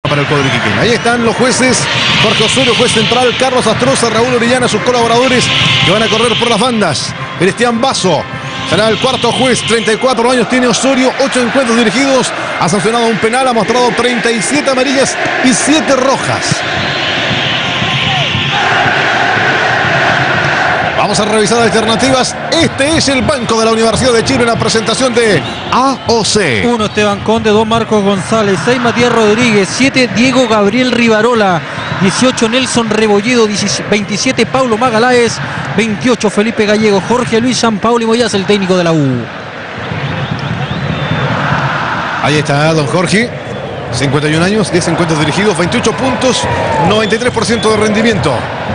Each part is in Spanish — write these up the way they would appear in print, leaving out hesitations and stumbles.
para el cuadro iquiqueño. Ahí están los jueces: Jorge Osorio, juez central; Carlos Astroza, Raúl Orellana, sus colaboradores que van a correr por las bandas. Cristian Basso será el cuarto juez. 34 años tiene Osorio, 8 encuentros dirigidos, ha sancionado un penal, ha mostrado 37 amarillas y 7 rojas. Vamos a revisar alternativas. Este es el banco de la Universidad de Chile en la presentación de AOC. 1 Esteban Conde, 2 Marcos González, 6 Matías Rodríguez, 7 Diego Gabriel Rivarola, 18 Nelson Rebolledo, 27 Paulo Magaláes, 28 Felipe Gallego, Jorge Luis Sampaoli Moyas, el técnico de la U. Ahí está don Jorge, 51 años, 10 encuentros dirigidos, 28 puntos, 93% de rendimiento.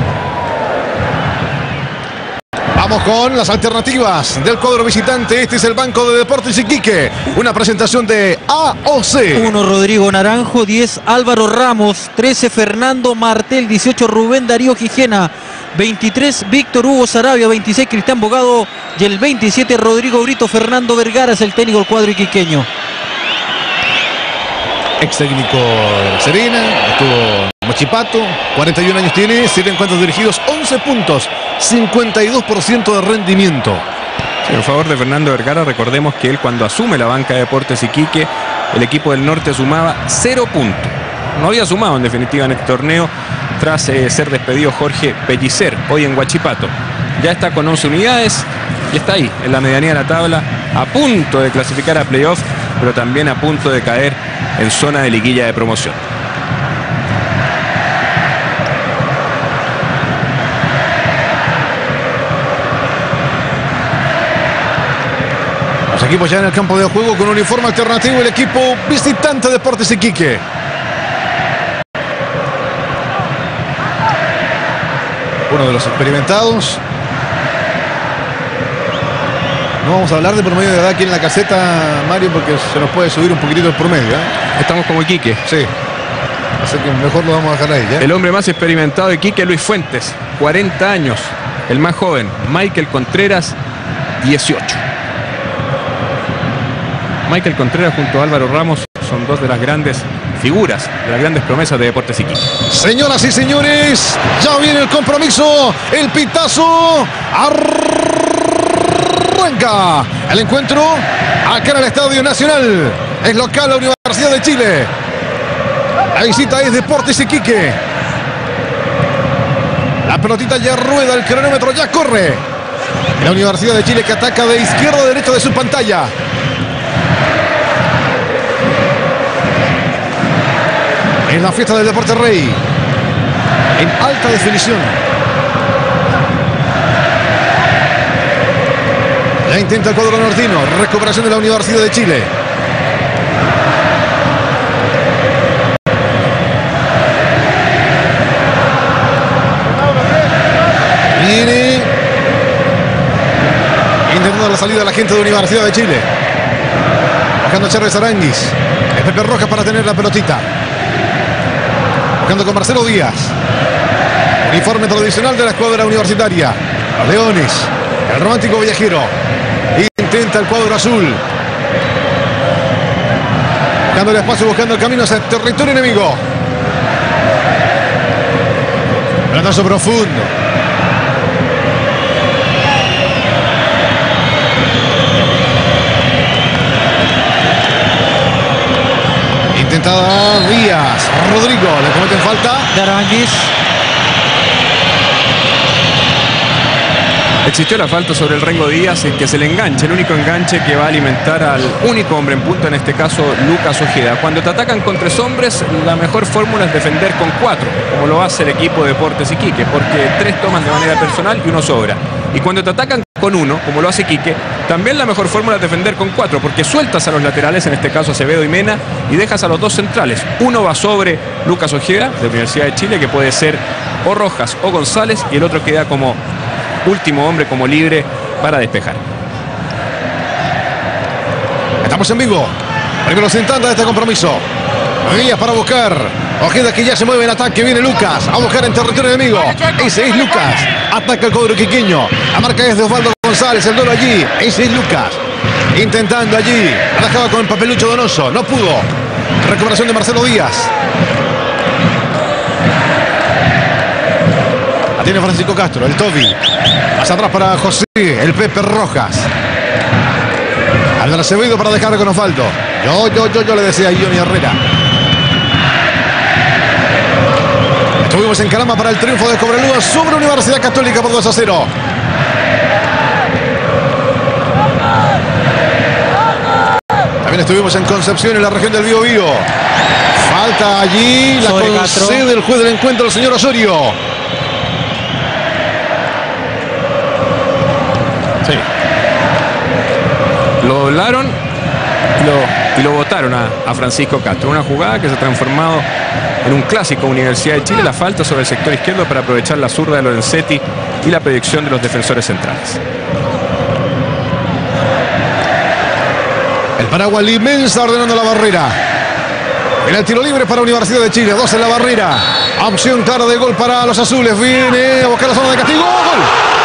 Vamos con las alternativas del cuadro visitante. Este es el banco de Deportes Iquique. Una presentación de AOC. 1 Rodrigo Naranjo, 10 Álvaro Ramos, 13 Fernando Martel, 18 Rubén Darío Gijena, 23 Víctor Hugo Sarabia, 26 Cristian Bogado y el 27 Rodrigo Brito Fernando Vergara es el técnico del cuadro iquiqueño. Ex técnico de Serena, estuvo en Mochipato, 41 años tiene, 7 encuentros dirigidos, 11 puntos, 52% de rendimiento. Sí, en favor de Fernando Vergara, recordemos que él, cuando asume la banca de Deportes Iquique, el equipo del norte sumaba 0 puntos. No había sumado en definitiva en este torneo tras ser despedido Jorge Pellicer, hoy en Huachipato. Ya está con 11 unidades y está ahí, en la medianía de la tabla, a punto de clasificar a playoff, pero también a punto de caer en zona de liguilla de promoción. Los equipos ya en el campo de juego con uniforme alternativo. El equipo visitante Deportes Iquique. Uno de los experimentados. No vamos a hablar de promedio de edad aquí en la caseta, Mario, porque se nos puede subir un poquitito el promedio, ¿eh? Estamos como Iquique. Sí. Así que mejor lo vamos a dejar ahí, ¿ya? El hombre más experimentado de Iquique, Luis Fuentes, 40 años. El más joven, Michael Contreras, 18. Michael Contreras junto a Álvaro Ramos son dos de las grandes figuras, de las grandes promesas de Deportes Iquique. Señoras y señores, ya viene el compromiso, el pitazo. Arranca el encuentro acá en el Estadio Nacional. Es local la Universidad de Chile. La visita es Deportes Iquique. La pelotita ya rueda, el cronómetro ya corre. La Universidad de Chile que ataca de izquierda a derecha de su pantalla. En la fiesta del Deporte Rey, en alta definición. Ya intenta el cuadro nortino. Recuperación de la Universidad de Chile. Viene intentando la salida de la gente de la Universidad de Chile. Buscando a Charles Aranguis. Es Pepe Rojas para tener la pelotita. Buscando con Marcelo Díaz. Uniforme tradicional de la escuadra universitaria. Los Leones. El romántico viajero. Intenta el cuadro azul. Buscando el espacio, buscando el camino hacia el territorio enemigo. Pelotazo profundo. Intentada Díaz. Rodrigo, le cometen falta. De Aranguis. Existió la falta sobre el Rengo Díaz, que se le enganche, el único enganche que va a alimentar al único hombre en punta, en este caso Lucas Ojeda. Cuando te atacan con 3 hombres, la mejor fórmula es defender con 4, como lo hace el equipo de Deportes Iquique, porque 3 toman de manera personal y 1 sobra. Y cuando te atacan con 1, como lo hace Iquique, también la mejor fórmula es defender con 4, porque sueltas a los laterales, en este caso Acevedo y Mena, y dejas a los 2 centrales. Uno va sobre Lucas Ojeda, de la Universidad de Chile, que puede ser o Rojas o González, y el otro queda como último hombre, como libre para despejar. Estamos en vivo. Primeros en tanda de este compromiso. Díaz para buscar. Ojeda que ya se mueve en ataque. Viene Lucas a buscar en territorio enemigo. Ese es Lucas. Ataca el cuadro iquiqueño. La marca es de Osvaldo González. El duelo allí. Ese es Lucas. Intentando allí. La dejaba con el papelucho Donoso. No pudo. Recuperación de Marcelo Díaz. La tiene Francisco Castro, el Toby. Hacia atrás para José, el Pepe Rojas. Al Acevedo para dejar con Osvaldo. Yo le decía a Johnny Herrera. Estuvimos en Calama para el triunfo de Cobreloa sobre Universidad Católica por 2-0. También estuvimos en Concepción, en la región del Biobío. Falta allí, la concede el juez del encuentro, el señor Osorio. Sí. Lo doblaron y lo votaron a Francisco Castro. Una jugada que se ha transformado en un clásico Universidad de Chile. La falta sobre el sector izquierdo para aprovechar la zurda de Lorenzetti y la proyección de los defensores centrales. El Paraguay Limensa ordenando la barrera. En el tiro libre para Universidad de Chile. 2 en la barrera. Opción clara de gol para los azules. Viene a buscar la zona de castigo. ¡Gol!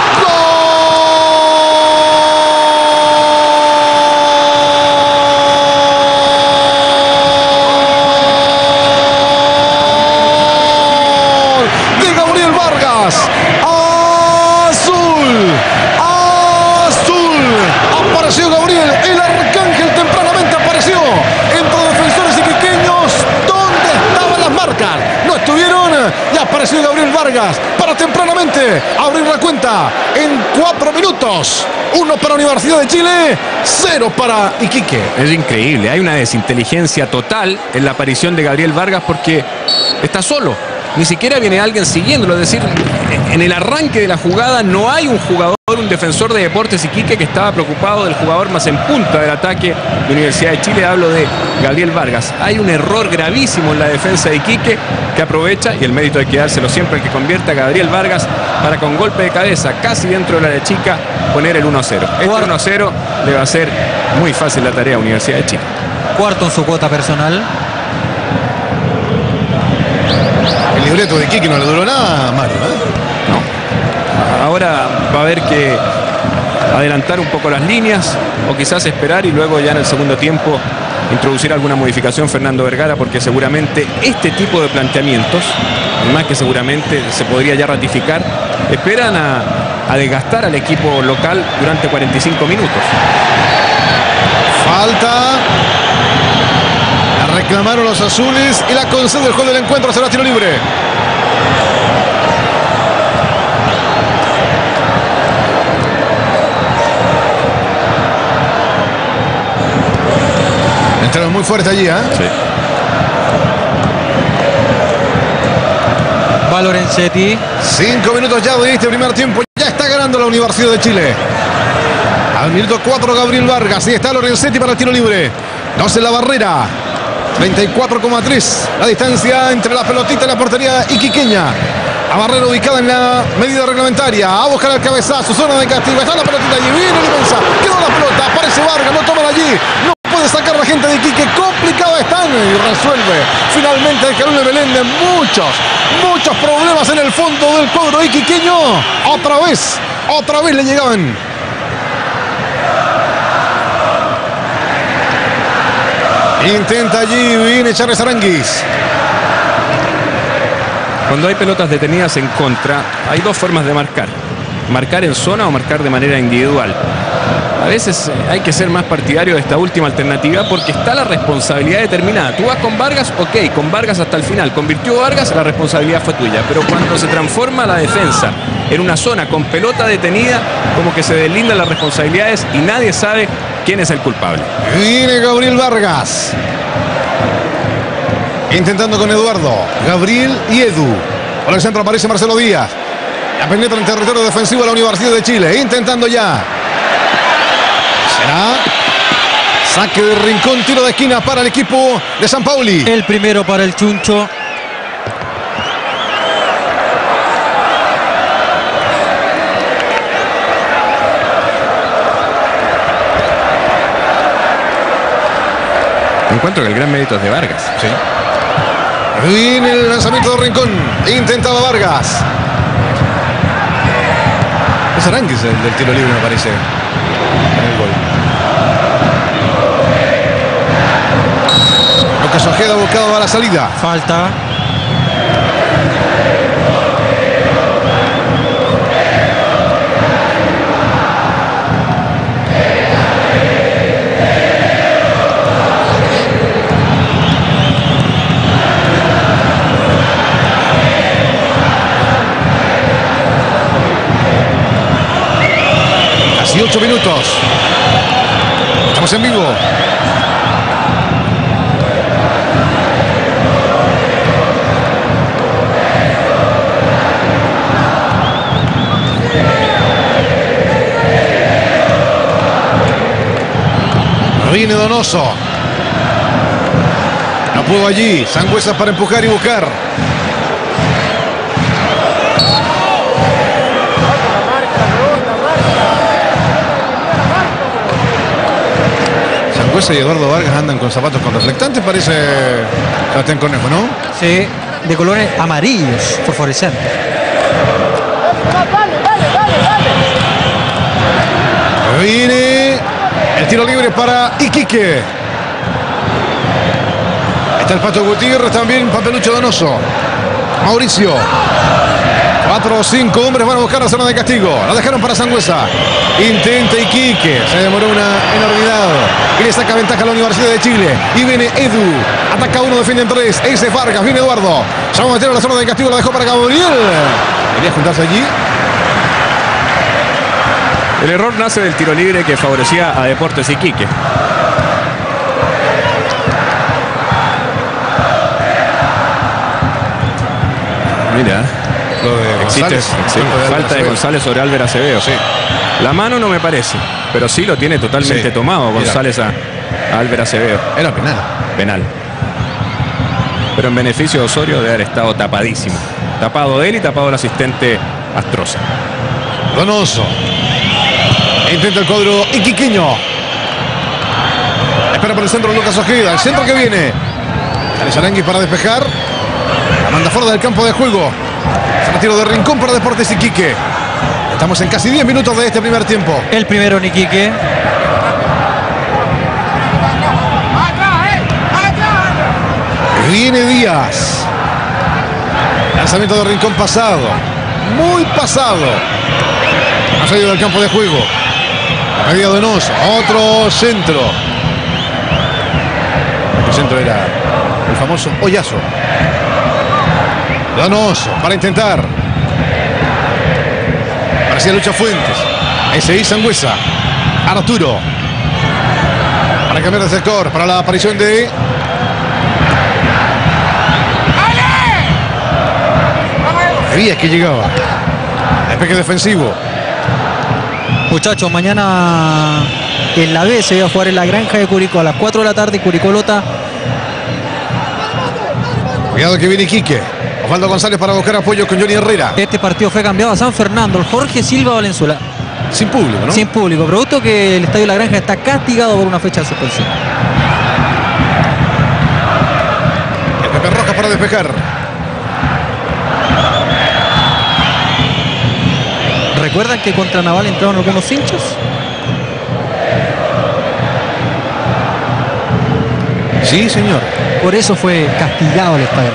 Apareció Gabriel Vargas para tempranamente abrir la cuenta en 4 minutos. 1 para Universidad de Chile, 0 para Iquique. Es increíble, hay una desinteligencia total en la aparición de Gabriel Vargas porque está solo. Ni siquiera viene alguien siguiéndolo. Es decir, en el arranque de la jugada no hay un jugador, un defensor de Deportes Iquique que estaba preocupado del jugador más en punta del ataque de Universidad de Chile. Hablo de Gabriel Vargas. Hay un error gravísimo en la defensa de Iquique que aprovecha, y el mérito de quedárselo siempre el que convierta a Gabriel Vargas para con golpe de cabeza casi dentro de la área chica poner el 1-0. Este 1-0 le va a ser muy fácil la tarea a Universidad de Chile. Cuarto en su cuota personal. El libreto de Iquique no le duró nada, Mario, No. Ahora va a haber que adelantar un poco las líneas o quizás esperar y luego ya en el segundo tiempo introducir alguna modificación Fernando Vergara, porque seguramente este tipo de planteamientos, más que seguramente se podría ya ratificar, esperan a desgastar al equipo local durante 45 minutos. Falta. La reclamaron los azules y la concede el juez del encuentro. Será tiro libre. Entraron muy fuerte allí, ¿eh? Sí. Va Lorenzetti. 5 minutos ya de este primer tiempo. Ya está ganando la Universidad de Chile. Al minuto 4 Gabriel Vargas. Y está Lorenzetti para el tiro libre. 2 en la barrera. 34,3 la distancia entre la pelotita y la portería iquiqueña. A barrera ubicada en la medida reglamentaria. A buscar el cabezazo. Zona de castigo. Está la pelotita allí. Viene Limensa. Quedó la pelota. Aparece Vargas. No toma allí. No puede sacar la gente de Iquique. Complicada están. Y resuelve finalmente el Calule Belén de muchos problemas en el fondo del cuadro iquiqueño. Otra vez le llegaban. Intenta allí, viene Charles Aranguis. Cuando hay pelotas detenidas en contra, hay dos formas de marcar. Marcar en zona o marcar de manera individual. A veces hay que ser más partidario de esta última alternativa porque está la responsabilidad determinada. Tú vas con Vargas, ok, con Vargas hasta el final. Convirtió Vargas, la responsabilidad fue tuya. Pero cuando se transforma la defensa en una zona con pelota detenida, como que se deslindan las responsabilidades y nadie sabe quién es el culpable. Viene Gabriel Vargas. Intentando con Eduardo. Gabriel y Edu. Por el centro aparece Marcelo Díaz. La penetra en territorio defensivo de la Universidad de Chile. Intentando ya. Será saque de rincón, tiro de esquina para el equipo de San Pauli. El primero para el Chuncho. Encuentro que el gran mérito es de Vargas. Sí. Viene el lanzamiento de rincón. Intentaba Vargas. Es Aranguis el del tiro libre, me parece. En el gol. Lucas Ojeda buscado a la salida. Falta. 8 minutos. Estamos en vivo. Viene Donoso. No pudo allí. Sangüesa para empujar y buscar. Sangüesa y Eduardo Vargas andan con zapatos con reflectantes. Parece Sebastián Cornejo, ¿no? Sí, de colores amarillos, fosforescentes. Viene el tiro libre para Iquique. Está el Pato Gutiérrez, también Papelucho Donoso. Mauricio. 4 o 5 hombres van a buscar la zona de castigo. La dejaron para Sangüesa. Intenta Iquique. Se demoró una enormidad. Y le saca ventaja a la Universidad de Chile. Y viene Edu. Ataca uno, defienden 3. Ese es Vargas. Viene Eduardo. Se va a meter a la zona de castigo. La dejó para Gabriel. Quería juntarse allí. El error nace del tiro libre que favorecía a Deportes Iquique. Mira, existe falta de González sobre Álvaro Acevedo. Sí. La mano no me parece, pero sí lo tiene totalmente tomado González a Álvaro Acevedo. Era penal. Penal. Pero en beneficio de Osorio debe haber estado tapadísimo. Tapado él y tapado el asistente Astroza. Donoso. Intenta el cuadro iquiqueño. Espera por el centro Lucas Ojeda. El centro que viene. Sale Sarangui para despejar. La manda fuera del campo de juego. Se retiro de Rincón para Deportes Iquique. Estamos en casi 10 minutos de este primer tiempo. El primero en Iquique. Viene Díaz. Lanzamiento de Rincón pasado. Muy pasado. Ha salido del campo de juego. A medida Donoso. Otro centro. El centro era el famoso Hoyazo. Donoso para intentar. Parecía Lucha Fuentes. Ese es Sangüesa. Arturo. Para cambiar de sector. Para la aparición de... Díaz que llegaba. Despeje defensivo. Muchachos, mañana en la B se va a jugar en la Granja de Curicó a las 4 de la tarde. Curicó Lota. Cuidado que viene Iquique. Osvaldo González para buscar apoyo con Johnny Herrera. Este partido fue cambiado a San Fernando. El Jorge Silva Valenzuela. Sin público, ¿no? Sin público. Producto que el Estadio La Granja está castigado por una fecha de suspensión. El Pepe Rojas para despejar. ¿Recuerdan que contra Naval entraron algunos hinchas? Sí, señor. Por eso fue castigado el Estadio.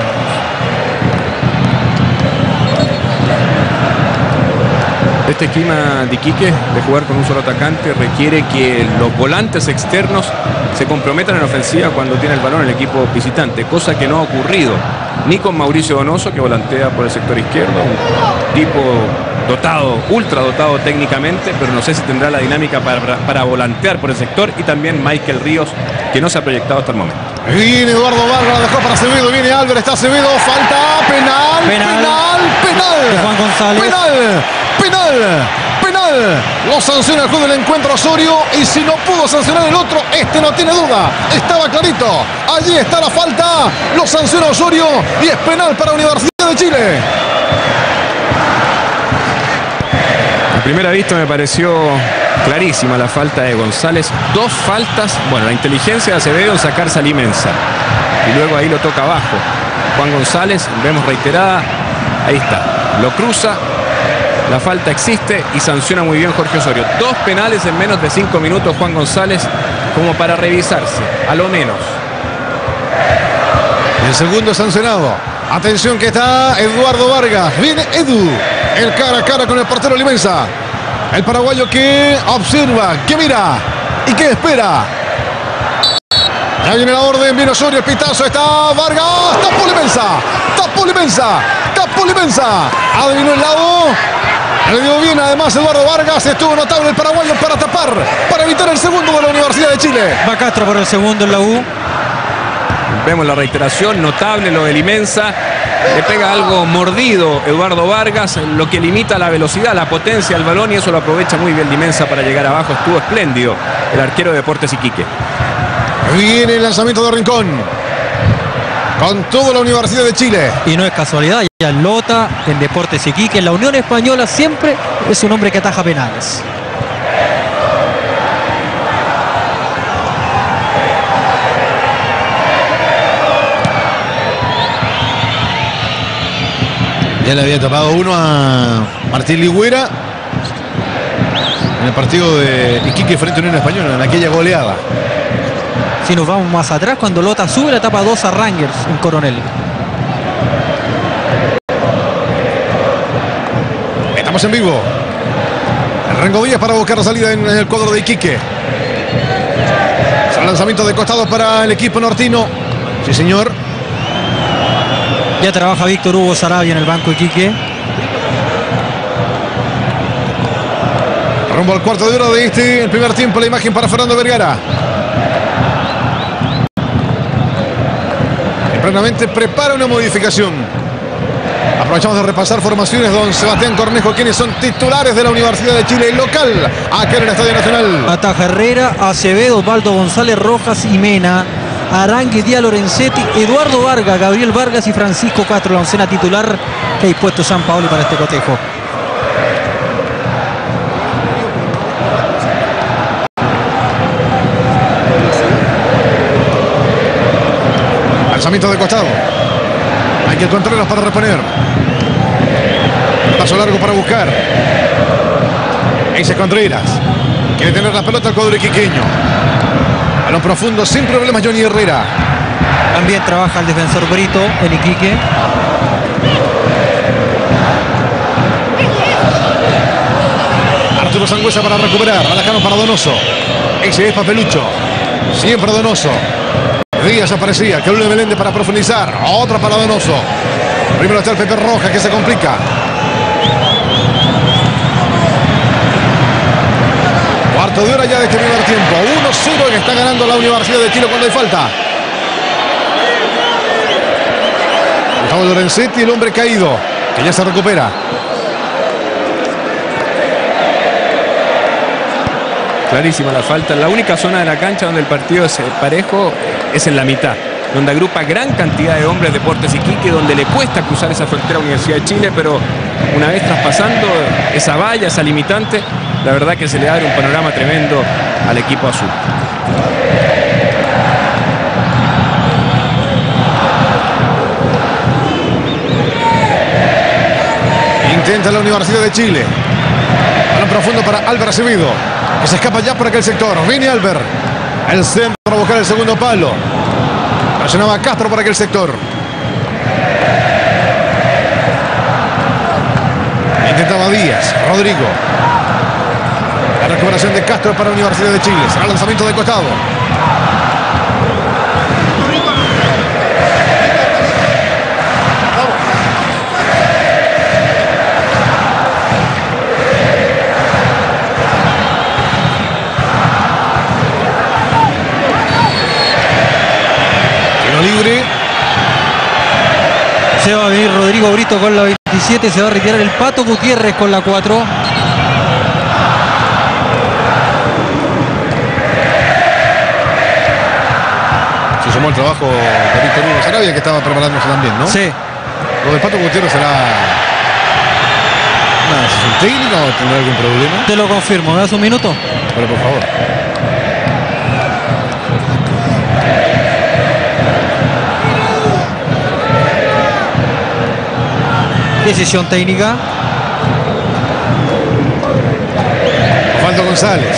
Este esquema de Iquique de jugar con un solo atacante requiere que los volantes externos se comprometan en ofensiva cuando tiene el balón el equipo visitante, cosa que no ha ocurrido ni con Mauricio Donoso, que volantea por el sector izquierdo, un tipo dotado, ultra dotado técnicamente, pero no sé si tendrá la dinámica para volantear por el sector, y también Michael Ríos, que no se ha proyectado hasta el momento. Viene Eduardo Vargas, la dejó para Acevedo, viene Álvarez, está Acevedo, falta, penal. De Juan González. Penal. Lo sanciona el juego del encuentro Osorio, y si no pudo sancionar el otro, este no tiene duda. Estaba clarito. Allí está la falta. Lo sanciona Osorio y es penal para Universidad de Chile. A primera vista me pareció clarísima la falta de González. Dos faltas. Bueno, la inteligencia de Acevedo en sacarse a Limensa. Y luego ahí lo toca abajo. Juan González, vemos reiterada. Ahí está. Lo cruza. La falta existe y sanciona muy bien Jorge Osorio. Dos penales en menos de 5 minutos Juan González, como para revisarse, a lo menos. El segundo sancionado. Atención que está Eduardo Vargas. Viene Edu. El cara a cara con el portero Limensa. El paraguayo que observa, que mira y que espera. Ya viene la orden, viene Osorio, el pitazo, está Vargas. Tapó Limensa. Adivinó el lado. Le dio bien además Eduardo Vargas. Estuvo notable el paraguayo para tapar, para evitar el segundo de la Universidad de Chile. Va Castro por el segundo en la U. Vemos la reiteración, notable lo de Limensa. Le pega algo mordido Eduardo Vargas, lo que limita la velocidad, la potencia del balón, y eso lo aprovecha muy bien Limensa para llegar abajo. Estuvo espléndido el arquero de Deportes Iquique. Viene el lanzamiento de Rincón. Con toda la Universidad de Chile. Y no es casualidad, ya Lota en Deportes Iquique, en la Unión Española siempre es un hombre que ataja penales. Ya le había tapado uno a Martín Ligüera en el partido de Iquique frente a Unión Española, en aquella goleada. Si nos vamos más atrás, cuando Lota sube la tapa 2 a Rangers en Coronel. Estamos en vivo. El Rengo Díaz para buscar la salida en el cuadro de Iquique. Son lanzamientos de costado para el equipo nortino. Sí, señor. Ya trabaja Víctor Hugo Sarabia en el banco Iquique. Rumbo al cuarto de hora de el primer tiempo. La imagen para Fernando Vergara. Tempranamente prepara una modificación. Aprovechamos de repasar formaciones. Don Sebastián Cornejo, quienes son titulares de la Universidad de Chile, local, acá en el Estadio Nacional. Ataja Herrera, Acevedo, Osvaldo González, Rojas y Mena. Arangui, Díaz, Lorenzetti, Eduardo Vargas, Gabriel Vargas y Francisco Castro, la oncena titular que ha dispuesto San Paoli para este cotejo. Lanzamiento de costado. Hay que Contreras para reponer. Paso largo para buscar. Ese Contreras. Quiere tener la pelota al cuadro iquiqueño. Balón profundo, sin problemas, Johnny Herrera. También trabaja el defensor Brito en Iquique. Arturo Sangüesa para recuperar. Alajano para Donoso. Ese es Papelucho. Siempre Donoso. Díaz aparecía. Calule Meléndez para profundizar. Otra para Donoso. Primero está el Pepe Rojas, que se complica. Cuarto de hora ya de este primer tiempo. 1-0 que está ganando la Universidad de Chile cuando hay falta. Gustavo Lorenzetti, el hombre caído, que ya se recupera. Clarísima la falta. La única zona de la cancha donde el partido es parejo es en la mitad, donde agrupa gran cantidad de hombres Deportes Iquique, donde le cuesta cruzar esa frontera a Universidad de Chile, pero una vez traspasando esa valla, esa limitante, la verdad que se le abre un panorama tremendo al equipo azul. Intenta la Universidad de Chile. Balón profundo para Álvaro Acevedo, que se escapa ya por aquel sector. Viene Álvaro. El centro para buscar el segundo palo. Presionaba Castro por aquel sector. Intentaba Díaz. Rodrigo. La recuperación de Castro para la Universidad de Chile. Será lanzamiento de costado. Libre. Se va a venir Rodrigo Brito con la 27. Se va a retirar el Pato Gutiérrez con la 4. Se sumó el trabajo de Víctor Hugo Sarabia, que estaba preparándose también, ¿no? Sí. Lo del Pato Gutiérrez será una decisión técnica o tendrá algún problema. Te lo confirmo. ¿Me das un minuto? Pero por favor. Decisión técnica. Osvaldo González.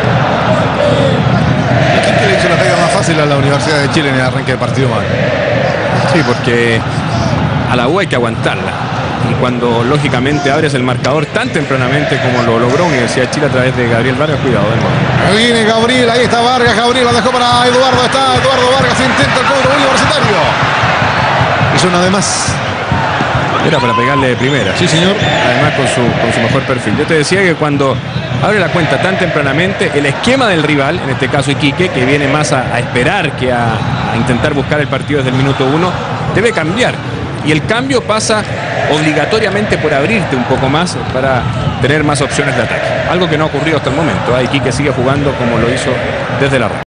¿Quién que le hizo la pega más fácil a la Universidad de Chile en el arranque del partido, mal? Sí, porque a la U hay que aguantarla. Y cuando lógicamente abres el marcador tan tempranamente como lo logró Universidad de Chile a través de Gabriel Vargas, cuidado de nuevo. Ahí viene Gabriel, ahí está Vargas. Gabriel la dejó para Eduardo. Está Eduardo Vargas, intenta el cobro universitario. Hizo una de más. Era para pegarle de primera. Sí, señor. Además con su mejor perfil. Yo te decía que cuando abre la cuenta tan tempranamente, el esquema del rival, en este caso Iquique, que viene más a esperar que a intentar buscar el partido desde el minuto 1, debe cambiar. Y el cambio pasa obligatoriamente por abrirte un poco más para tener más opciones de ataque. Algo que no ha ocurrido hasta el momento. Iquique sigue jugando como lo hizo desde la arranque.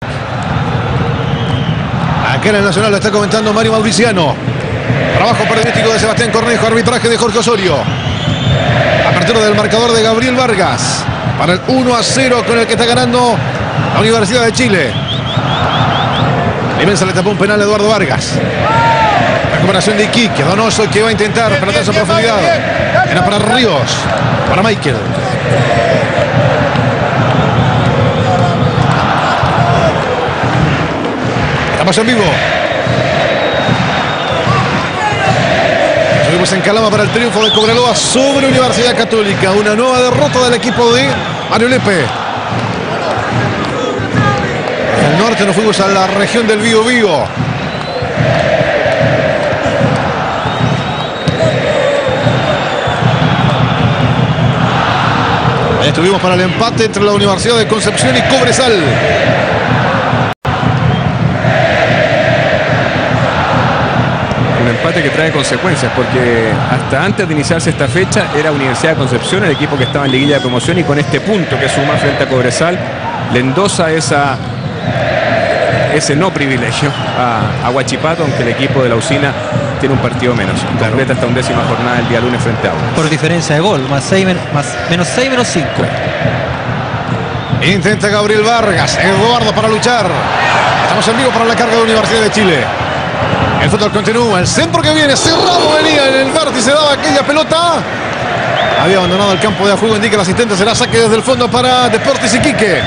Acá en el Nacional lo está comentando Mario Mauriciano. Trabajo periodístico de Sebastián Cornejo, arbitraje de Jorge Osorio. Apertura del marcador de Gabriel Vargas para el 1-0 con el que está ganando la Universidad de Chile. Limensa le tapó un penal a Eduardo Vargas. Recuperación de Iquique. Donoso que va a intentar pelotazo a profundidad. Era para Ríos. Para Michael. Estamos en vivo. Seguimos en Calama para el triunfo de Cobreloa sobre Universidad Católica. Una nueva derrota del equipo de Mario Lepe. En el norte nos fuimos a la región del Biobío. Ahí estuvimos para el empate entre la Universidad de Concepción y Cobresal. Un empate que trae consecuencias porque hasta antes de iniciarse esta fecha era Universidad de Concepción el equipo que estaba en liguilla de promoción, y con este punto que suma frente a Cobresal le endosa ese no privilegio a Huachipato, aunque el equipo de la Usina tiene un partido menos. Completa esta 11ª jornada el día lunes frente a Audax. Por diferencia de gol, menos 6, menos 5. Intenta Gabriel Vargas. Eduardo para luchar. Estamos en vivo para la carga de Universidad de Chile. El fútbol continúa. El centro que viene. Cerrado venía en el vértice. Daba aquella pelota. Había abandonado el campo de juego. Indica el asistente. Será saque desde el fondo para Deportes Iquique.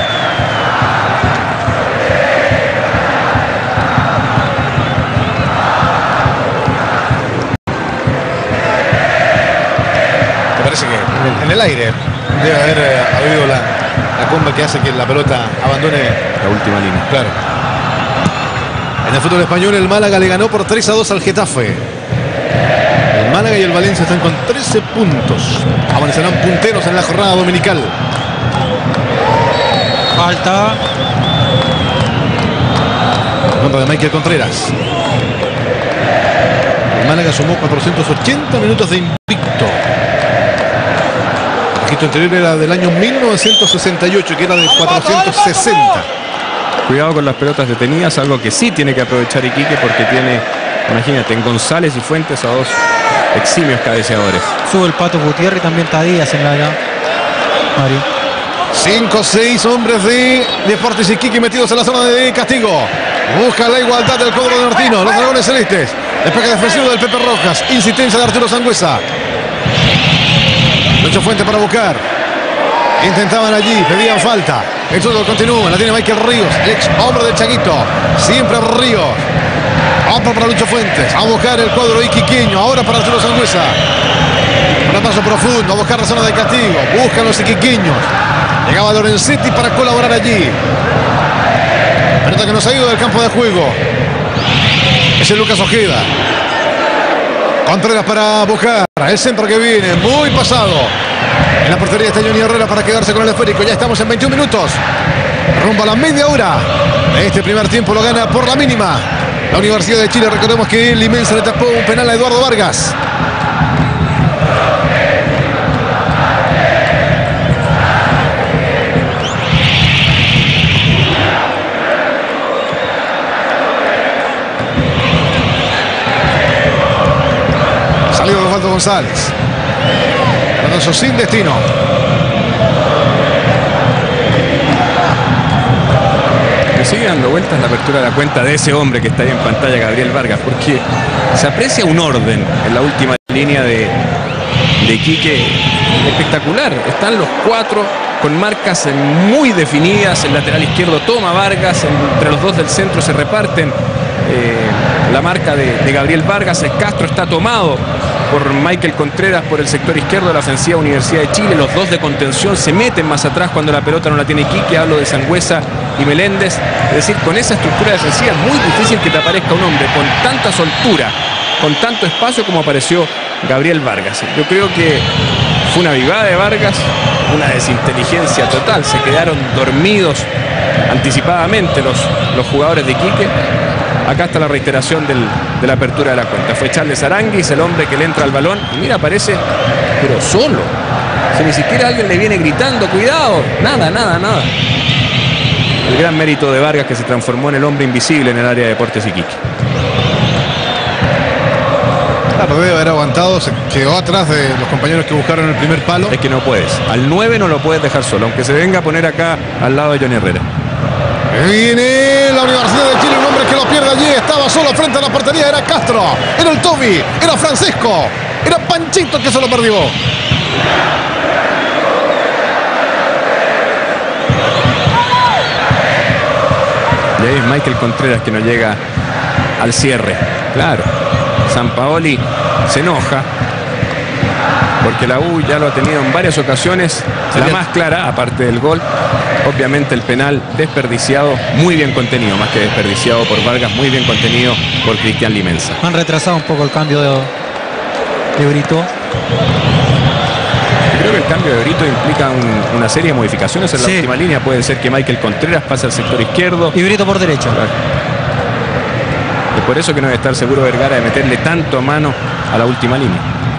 Parece que en el aire debe haber habido la comba que hace que la pelota abandone la última línea. Claro. En el fútbol español el Málaga le ganó por 3-2 al Getafe. El Málaga y el Valencia están con 13 puntos. Amanecerán punteros en la jornada dominical. Falta. Contra de Michael Contreras. El Málaga sumó 480 minutos de invicto. El registro anterior era del año 1968, que era de 460. Cuidado con las pelotas detenidas, algo que sí tiene que aprovechar Iquique porque tiene, imagínate, en González y Fuentes a dos eximios cabeceadores. Sube el Pato Gutiérrez y también está Díaz en la área. Mario. 5-6 hombres de Deportes Iquique metidos en la zona de castigo. Busca la igualdad del cuadro de Nortino. Los dragones celestes. Despeje defensivo del Pepe Rojas. Insistencia de Arturo Sangüesa. Lucho Fuente para buscar. Intentaban allí, pedían falta. El fútbol continúa, la tiene Michael Ríos, ex hombre del Chaguito. Siempre Ríos. Otro para Lucho Fuentes. A buscar el cuadro iquiqueño. Ahora para Arturo Sangüesa. Un paso profundo, a buscar la zona de castigo. Buscan los iquiqueños. Llegaba Lorenzetti para colaborar allí. Pelota que nos ha ido del campo de juego. Es el Lucas Ojeda. Contreras para buscar. El centro que viene, muy pasado. En la portería está Johnny Herrera para quedarse con el esférico. Ya estamos en 21 minutos. Rumbo a la media hora. Este primer tiempo lo gana por la mínima la Universidad de Chile. Recordemos que Limensa le tapó un penal a Eduardo Vargas. Salió Osvaldo González. Alonso sin destino. Que sigue dando vueltas la apertura de la cuenta de ese hombre que está ahí en pantalla, Gabriel Vargas, porque se aprecia un orden en la última línea de Iquique espectacular. Están los cuatro con marcas muy definidas. El lateral izquierdo toma Vargas, entre los dos del centro se reparten la marca de Gabriel Vargas. El Castro está tomado por Michael Contreras por el sector izquierdo de la ofensiva Universidad de Chile. Los dos de contención se meten más atrás cuando la pelota no la tiene Iquique. Hablo de Sangüesa y Meléndez. Es decir, con esa estructura defensiva es muy difícil que te aparezca un hombre con tanta soltura, con tanto espacio como apareció Gabriel Vargas. Yo creo que fue una avivada de Vargas, una desinteligencia total. Se quedaron dormidos anticipadamente los jugadores de Iquique. Acá está la reiteración de la apertura de la cuenta. Fue Charles Aranguis, el hombre que le entra al balón. Y mira, aparece, pero solo. O sea, ni siquiera alguien le viene gritando, cuidado. Nada. El gran mérito de Vargas, que se transformó en el hombre invisible en el área de Deportes Iquique. Claro, debe haber aguantado, se quedó atrás de los compañeros que buscaron el primer palo. Es que no puedes. Al 9 no lo puedes dejar solo, aunque se venga a poner acá al lado de Johnny Herrera. Viene la Universidad de Chile, un hombre que lo pierde allí. Estaba solo frente a la portería. Era Castro, era el Toby, era Francisco, era Panchito que se lo perdió. Y ahí es Michael Contreras que no llega al cierre. Claro, Sampaoli se enoja porque la U ya lo ha tenido en varias ocasiones. La más clara, aparte del gol, obviamente el penal desperdiciado, muy bien contenido, más que desperdiciado por Vargas, muy bien contenido por Cristian Limensa. Han retrasado un poco el cambio de Brito. Creo que el cambio de Brito implica una serie de modificaciones en la última línea. Puede ser que Michael Contreras pase al sector izquierdo y Brito por derecha. Es por eso que no debe estar seguro Vergara de meterle tanto a mano a la última línea.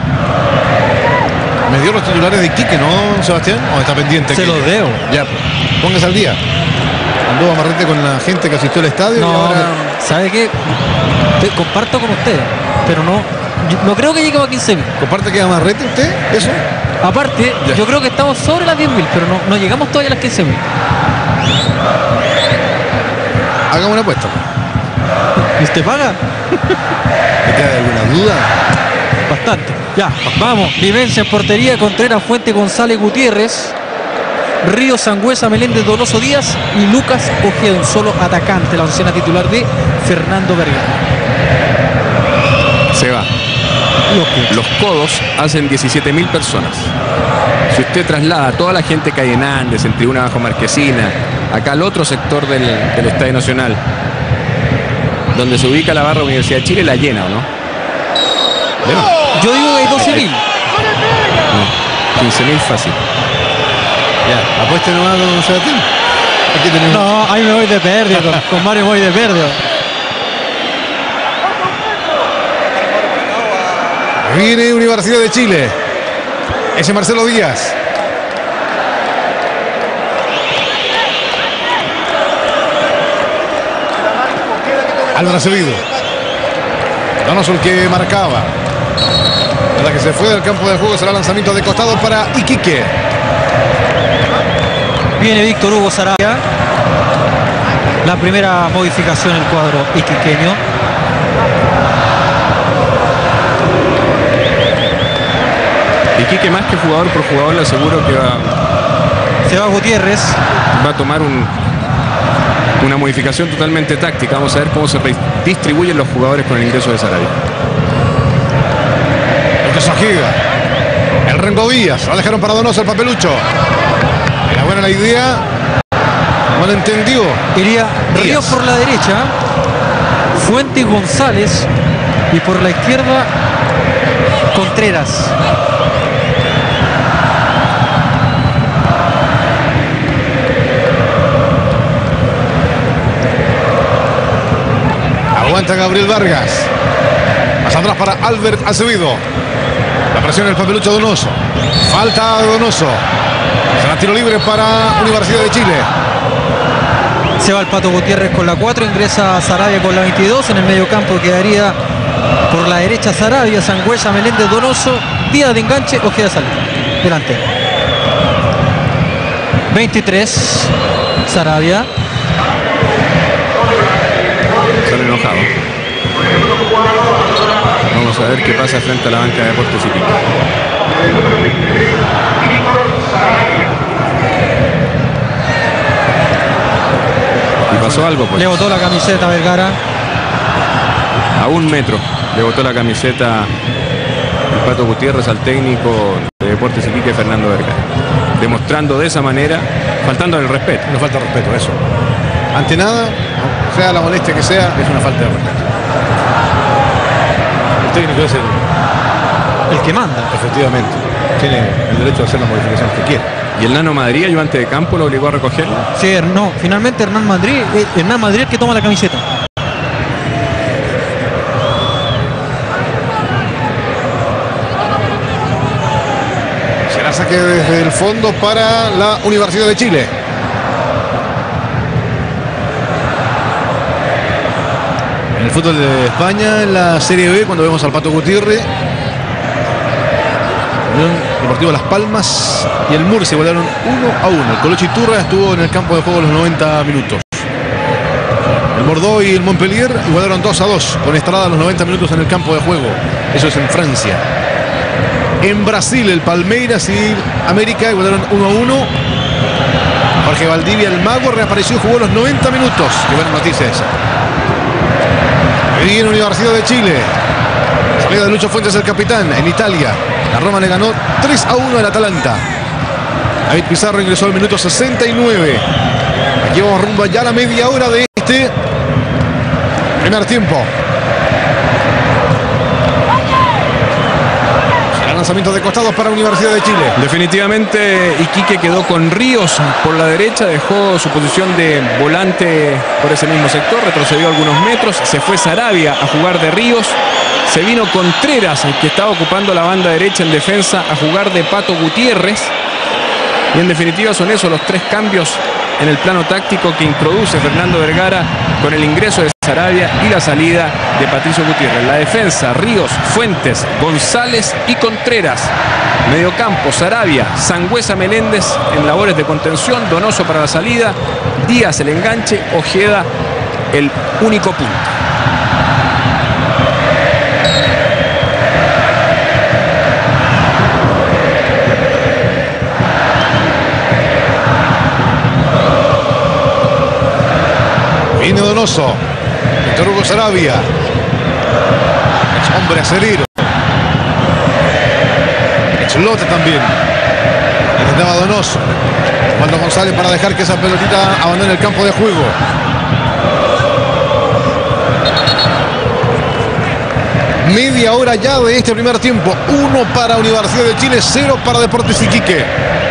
Me dio los titulares de Iquique, ¿no, Sebastián? ¿O está pendiente? Se los debo. Ya, póngase al día. Andó amarrete con la gente que asistió al estadio. No, y ahora... ¿sabe qué? Comparto con usted, pero no creo que lleguemos a 15.000. ¿Comparte que amarrete usted? ¿Eso? Aparte, ya, yo creo que estamos sobre las 10.000, pero no llegamos todavía a las 15.000. Hagamos una apuesta. ¿Y usted paga? ¿Me queda alguna duda? Bastante. Ya, vamos. Limencia en portería, Contreras, Fuente, González, Gutiérrez, Río, Sangüesa, Meléndez, Donoso, Díaz y Lucas Ojeda, un solo atacante. La oncena titular de Fernando Vergara. Se va. Los codos hacen 17.000 personas. Si usted traslada a toda la gente que hay en Andes, en Tribuna Bajo Marquesina, acá al otro sector del Estadio Nacional, donde se ubica la barra Universidad de Chile, la llena, ¿o no? Yo digo que hay 12.000. No, 15.000 fácil. Ya, apueste nomás con Sebastián. Aquí tenemos. No, ahí me voy de pérdida, con Mario me voy de pérdida. Viene Universidad de Chile. Ese Marcelo Díaz. Álvaro Acevedo. Donoso el que marcaba. La que se fue del campo de juego será lanzamiento de costado para Iquique. Viene Víctor Hugo Sarabia. La primera modificación en el cuadro iquiqueño. Iquique, más que jugador por jugador, le aseguro que se va Gutiérrez. Va a tomar una modificación totalmente táctica. Vamos a ver cómo se distribuyen los jugadores con el ingreso de Sarabia. El que Ojeda. El Rengo Díaz. Lo dejaron para Donoso el papelucho. Era buena la idea. No lo entendió. Iría Ríos por la derecha. Fuente y González. Y por la izquierda Contreras. Aguanta Gabriel Vargas. Más atrás para Albert Acevedo. La presión del papelucho Donoso. Falta a Donoso. Será tiro libre para Universidad de Chile. Se va el Pato Gutiérrez con la 4. Ingresa Sarabia con la 22. En el medio campo quedaría por la derecha Sarabia, Sangüesa, Meléndez, Donoso. Díaz de enganche, Ojeda sale. Delante. 23. Sarabia. Están enojados. Vamos a ver qué pasa frente a la banca de Deportes Iquique. Y pasó algo, pues. Le botó la camiseta a Vergara. A 1 metro le botó la camiseta el Pato Gutiérrez al técnico de Deportes Iquique, Fernando Vergara. Demostrando de esa manera, faltando el respeto. No falta respeto, eso. Ante nada, sea la molestia que sea, es una falta de respeto. El técnico es El que manda. Efectivamente. Tiene el derecho de hacer las modificaciones que quiera. Y el Nano Madrid, ayudante de campo, lo obligó a recogerlo. Sí, no, finalmente Hernán Madrid el que toma la camiseta. Será saque desde el fondo para la Universidad de Chile. En el fútbol de España, en la Serie B, cuando vemos al Pato Gutiérrez, Unión Deportivo Las Palmas y el Murcia igualaron 1-1. El Colocho Iturra estuvo en el campo de juego los 90 minutos. El Bordeaux y el Montpellier igualaron 2-2 con Estrada los 90 minutos en el campo de juego. Eso es en Francia. En Brasil, el Palmeiras y América igualaron 1-1. Jorge Valdivia, el mago, reapareció y jugó los 90 minutos. Qué buena noticia esa. Y en Universidad de Chile, salida de Lucho Fuentes, el capitán. En Italia, la Roma le ganó 3-1 al Atalanta. David Pizarro ingresó al minuto 69. Aquí vamos rumbo ya a la media hora de este primer tiempo. Será lanzamiento de costados para Universidad de Chile. Definitivamente Iquique quedó con Ríos por la derecha, dejó su posición de volante por ese mismo sector, retrocedió algunos metros, se fue Sarabia a jugar de Ríos, se vino Contreras, el que estaba ocupando la banda derecha en defensa, a jugar de Pato Gutiérrez. Y en definitiva son esos los tres cambios en el plano táctico que introduce Fernando Vergara con el ingreso de Sarabia y la salida de Patricio Gutiérrez. La defensa, Ríos, Fuentes, González y Contreras. Mediocampo, Sarabia, Sangüesa, Meléndez en labores de contención, Donoso para la salida, Díaz el enganche, Ojeda el único punto. Viene Donoso. Víctor Hugo Sarabia. Hombre acerero. Lote también. Intentaba Donoso. Osvaldo González para dejar que esa pelotita abandone el campo de juego. Media hora ya de este primer tiempo. 1 para Universidad de Chile, 0 para Deportes Iquique.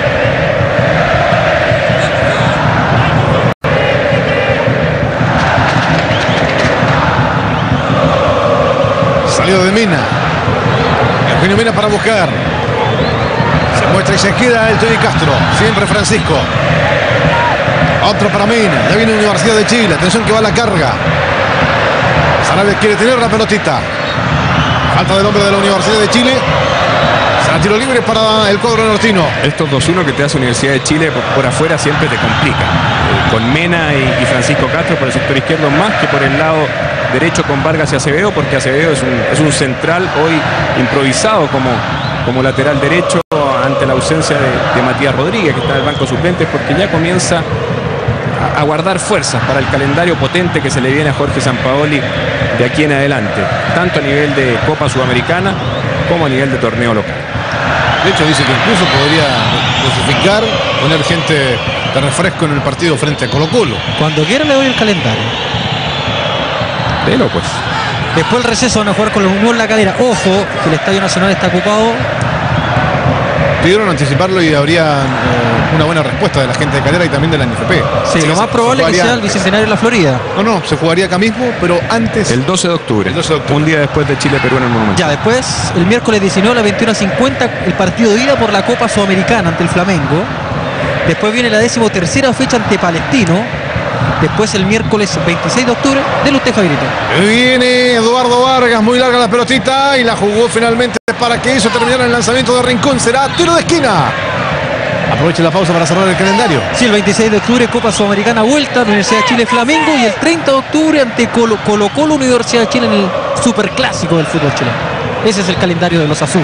Salido de Mena. Eugenio Mena para buscar. Se muestra y se queda el Tony Castro. Siempre Francisco. Otro para Mena. Ya viene Universidad de Chile. Atención que va la carga. Sarabia quiere tener la pelotita. Falta del hombre de la Universidad de Chile. Será tiro libre para el cuadro nortino. Estos 2-1 que te hace Universidad de Chile por afuera siempre te complica. Con Mena y Francisco Castro por el sector izquierdo más que por el lado derecho con Vargas y Acevedo, porque Acevedo es un central hoy improvisado como lateral derecho ante la ausencia de Matías Rodríguez, que está en el banco suplente, porque ya comienza a guardar fuerzas para el calendario potente que se le viene a Jorge Sampaoli de aquí en adelante, tanto a nivel de Copa Sudamericana como a nivel de torneo local. De hecho dice que incluso podría clasificar, poner gente de refresco en el partido frente a Colo Colo. Cuando quiera le doy el calendario. Velo pues. Después del receso van a jugar con los Unión La Calera. Ojo, que el Estadio Nacional está ocupado. Pidieron anticiparlo y habría una buena respuesta de la gente de Calera y también de la NFP. Sí, lo más probable es que sea el Bicentenario de la Florida. No, se jugaría acá mismo, pero antes. El 12 de octubre. El 12 de octubre. Un día después de Chile-Perú en el Monumental. Ya, después, el miércoles 19 a las 21:50, el partido de ida por la Copa Sudamericana ante el Flamengo. Después viene la 13ª fecha ante Palestino. Después el miércoles 26 de octubre del usted Javierito. Viene Eduardo Vargas, muy larga la pelotita y la jugó finalmente para que eso terminara el lanzamiento de Rincón. Será tiro de esquina. Aproveche la pausa para cerrar el calendario. Sí, el 26 de octubre Copa Sudamericana vuelta, Universidad de Chile Flamengo, y el 30 de octubre ante Colo Colo Universidad de Chile en el superclásico del fútbol chileno. Ese es el calendario de los azules.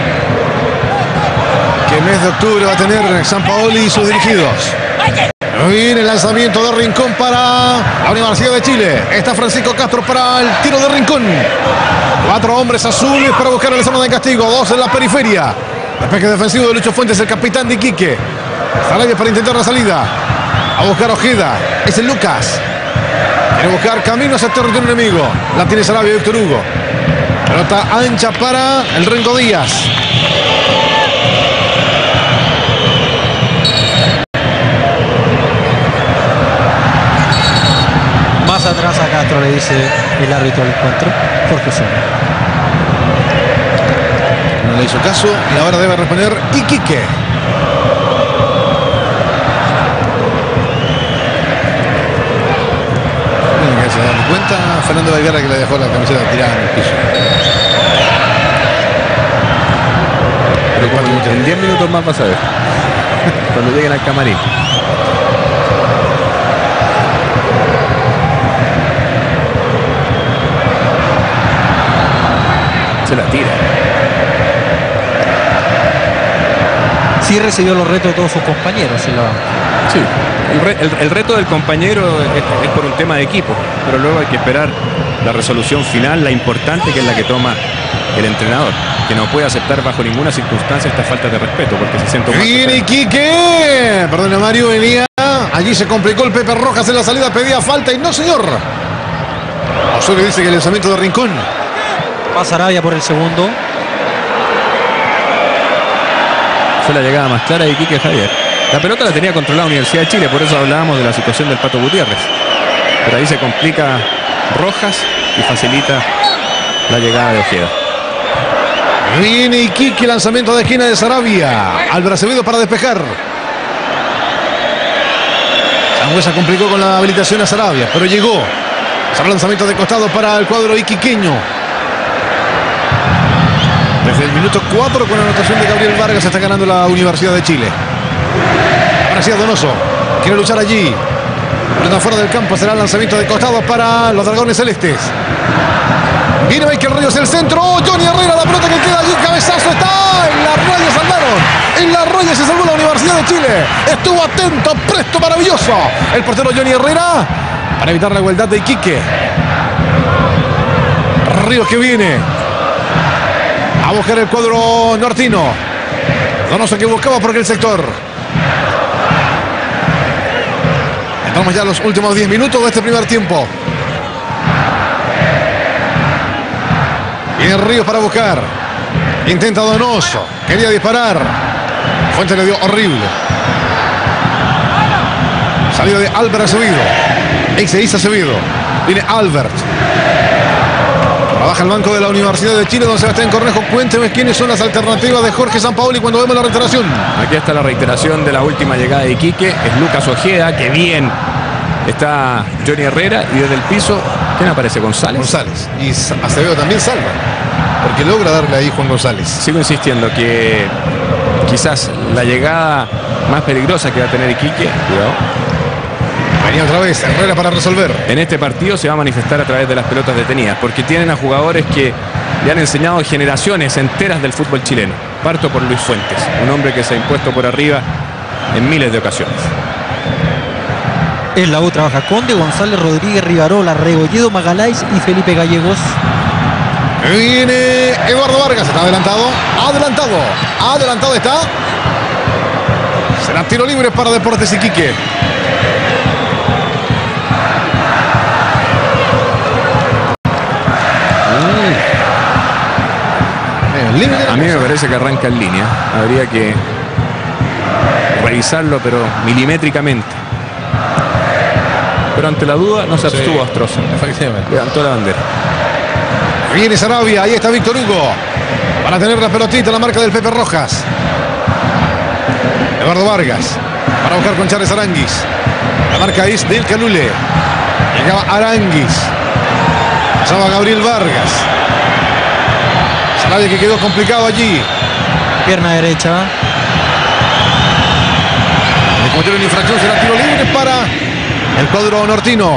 ¿Qué mes de octubre va a tener Sampaoli y sus dirigidos? Viene el lanzamiento de Rincón para la Universidad de Chile. Está Francisco Castro para el tiro de Rincón. 4 hombres azules para buscar el zona de castigo. 2 en la periferia. Despeje defensivo de Lucho Fuentes, el capitán de Iquique. Sarabia para intentar la salida. A buscar Ojeda. Es el Lucas. Quiere buscar camino hacia el territorio enemigo. La tiene Sarabia, Víctor Hugo. Pelota ancha para el Rengo Díaz. Más atrás a Castro, le dice el árbitro del encuentro, Jorge Osuna. No le hizo caso y ahora debe responder Iquique. Se da cuenta Fernando Vergara que le dejó la camiseta tirada en el piso. Pero en 10 minutos más vas a ver. Cuando lleguen al camarín. Se la tira. Sí recibió los retos de todos sus compañeros en la banca. Sí, el reto del compañero es por un tema de equipo, pero luego hay que esperar la resolución final, la importante, que es la que toma el entrenador, que no puede aceptar bajo ninguna circunstancia esta falta de respeto, porque se siente un ¡Viene Iquique! Perdona, Mario, venía. Allí se complicó el Pepe Rojas en la salida, pedía falta y no, señor. Osorio dice que el lanzamiento de Rincón. Pasa Arabia por el segundo. Fue la llegada más clara de Iquique, Javier. La pelota la tenía controlada Universidad de Chile, por eso hablábamos de la situación del Pato Gutiérrez. Pero ahí se complica Rojas y facilita la llegada de Ojeda. Viene Iquique, lanzamiento de esquina de Sarabia. Álvaro Acevedo para despejar. Sangüesa complicó con la habilitación a Sarabia, pero llegó. Ese lanzamiento de costado para el cuadro iquiqueño. Desde el minuto 4 con la anotación de Gabriel Vargas está ganando la Universidad de Chile. Ahora sí, Donoso quiere luchar allí. Pelota fuera del campo, será el lanzamiento de costado para los Dragones Celestes. Viene Michael Ríos el centro. Johnny Herrera, la pelota que queda allí, cabezazo, está en la raya, salvaron. En la raya se salvó la Universidad de Chile. Estuvo atento, presto, maravilloso. El portero Johnny Herrera para evitar la igualdad de Iquique. Ríos que viene a buscar el cuadro nortino. Donoso que buscaba por aquel sector. Entramos ya a los últimos 10 minutos de este primer tiempo. Viene Ríos para buscar. Intenta Donoso. Quería disparar. Fuente le dio horrible. Salida de Albert Acevedo. Isa Acevedo. Viene Albert. Baja el banco de la Universidad de Chile, don Sebastián Cornejo. Cuénteme quiénes son las alternativas de Jorge Sampaoli cuando vemos la reiteración. Aquí está la reiteración de la última llegada de Iquique. Es Lucas Ojeda, que bien está Johnny Herrera. Y desde el piso, ¿quién aparece? González. González. Y Acevedo también salva, porque logra darle ahí Juan González. Sigo insistiendo que quizás la llegada más peligrosa que va a tener Iquique, cuidado, venía otra vez Herrera para resolver. en este partido se va a manifestar a través de las pelotas detenidas, porque tienen a jugadores que le han enseñado generaciones enteras del fútbol chileno. Parto por Luis Fuentes, un hombre que se ha impuesto por arriba en miles de ocasiones. En la U trabaja Conde, González, Rodríguez, Rivarola, Rebolledo, Magaláis y Felipe Gallegos. Viene Eduardo Vargas, está adelantado. Adelantado está. Será tiro libre para Deportes Iquique. A mí me parece que arranca en línea. Habría que revisarlo, pero milimétricamente. Pero ante la duda no se abstuvo Astroza. Levantó la bandera. Viene Sarabia, ahí está Víctor Hugo. Para tener la pelotita, la marca del Pepe Rojas. Eduardo Vargas. Para buscar con Charles Aranguis. La marca es del Calule. Llegaba Aranguis. Pasaba Gabriel Vargas. Sarabia que quedó complicado allí. Pierna derecha. Le cometieron infracción, será tiro libre para el cuadro nortino.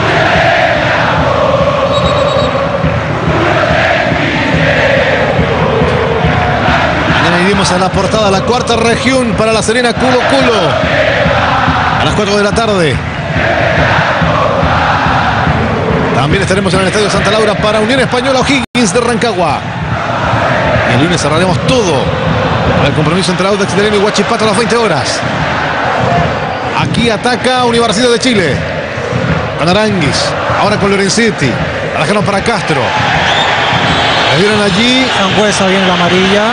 Mañana iremos a la portada, la cuarta región para La Serena, Culo Culo. A las 4 de la tarde. También estaremos en el Estadio Santa Laura para Unión Española O'Higgins de Rancagua. Y el lunes cerraremos todo para el compromiso entre Audax Italiano y Huachipato a las 20 horas. Aquí ataca Universidad de Chile. Con Aranguis. Ahora con Lorenzetti. La dejaron para Castro. La vieron allí. Sangüesa viene la amarilla.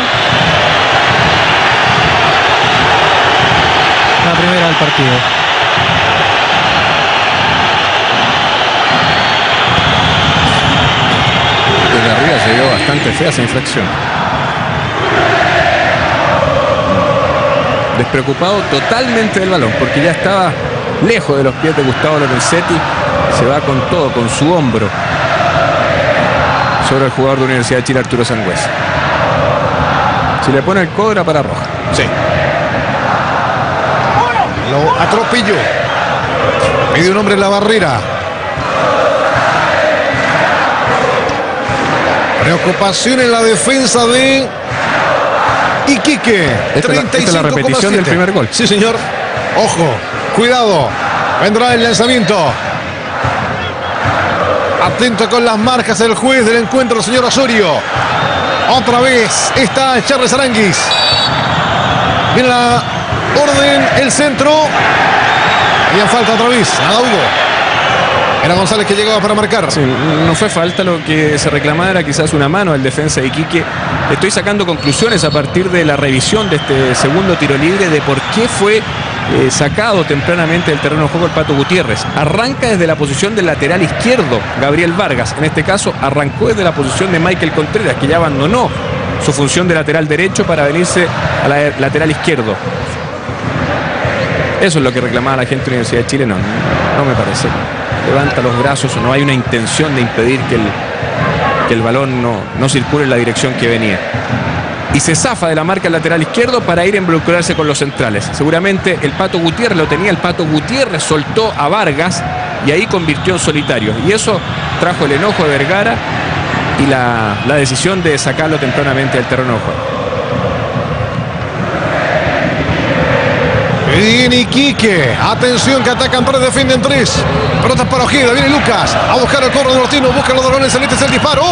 La primera del partido. Desde arriba se vio bastante fea esa infracción. Despreocupado totalmente del balón, porque ya estaba lejos de los pies de Gustavo Lorenzetti. Se va con todo, con su hombro, sobre el jugador de Universidad de Chile, Arturo Sangüesa. Si le pone el codo era para roja. Sí. Lo atropelló. Pide un hombre en la barrera. Preocupación en la defensa de Iquique. Esta es la repetición del primer gol. Sí, señor. Ojo, cuidado. Vendrá el lanzamiento. Atento con las marcas el juez del encuentro, el señor Osorio. Otra vez está Charles Aranguis. Viene la orden, el centro. Había falta otra vez. Nada hubo. Era González que llegaba para marcar. Sí, no fue falta, lo que se reclamaba era quizás una mano al defensa de Iquique. Estoy sacando conclusiones a partir de la revisión de este segundo tiro libre de por qué fue sacado tempranamente del terreno de juego el Pato Gutiérrez. Arranca desde la posición del lateral izquierdo, Gabriel Vargas. En este caso arrancó desde la posición de Michael Contreras, que ya abandonó su función de lateral derecho para venirse a la lateral izquierdo. Eso es lo que reclamaba la gente de la Universidad de Chile. No me parece. Levanta los brazos, no hay una intención de impedir que el balón no circule en la dirección que venía. Y se zafa de la marca al lateral izquierdo para ir a involucrarse con los centrales. Seguramente el Pato Gutiérrez lo tenía, el Pato Gutiérrez soltó a Vargas y ahí convirtió en solitario. Y eso trajo el enojo de Vergara y la decisión de sacarlo tempranamente del terreno de juego. Viene Iquique. Atención que atacan tres, defienden tres. Pelotas para Ojeda. Viene Lucas a buscar el corro de Martino. Busca los dolones. Celeste es el disparo.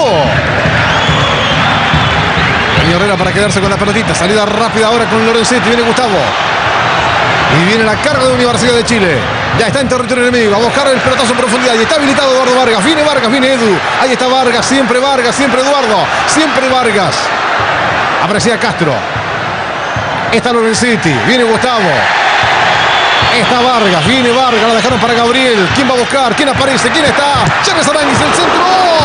Viene Herrera para quedarse con la pelotita. Salida rápida ahora con Lorenzetti. Viene Gustavo. Y viene la carga de Universidad de Chile. Ya está en territorio enemigo. A buscar el pelotazo en profundidad. Y está habilitado Eduardo Vargas. Viene Edu. Ahí está Vargas. Siempre Eduardo. Siempre Vargas. Aparecía Castro. Está Lorenzetti. Viene Gustavo. Está Vargas, viene Vargas, la dejaron para Gabriel. ¿Quién va a buscar? ¿Quién aparece? ¿Quién está? Charles Aranguis, el centro.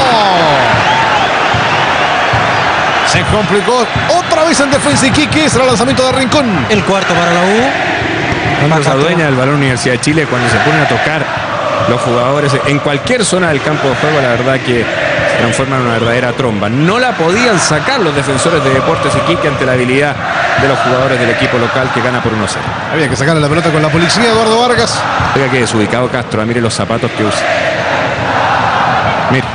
Se complicó otra vez en defensa Iquique. Será el lanzamiento de Rincón. El cuarto para la U. Cuando se adueña del balón Universidad de Chile, cuando se ponen a tocar los jugadores en cualquier zona del campo de juego, la verdad que se transforma en una verdadera tromba. No la podían sacar los defensores de Deportes Iquique ante la habilidad de los jugadores del equipo local que gana por 1-0. Había que sacarle la pelota con la policía, Eduardo Vargas. Oiga que desubicado Castro, mire los zapatos que usa. Mire.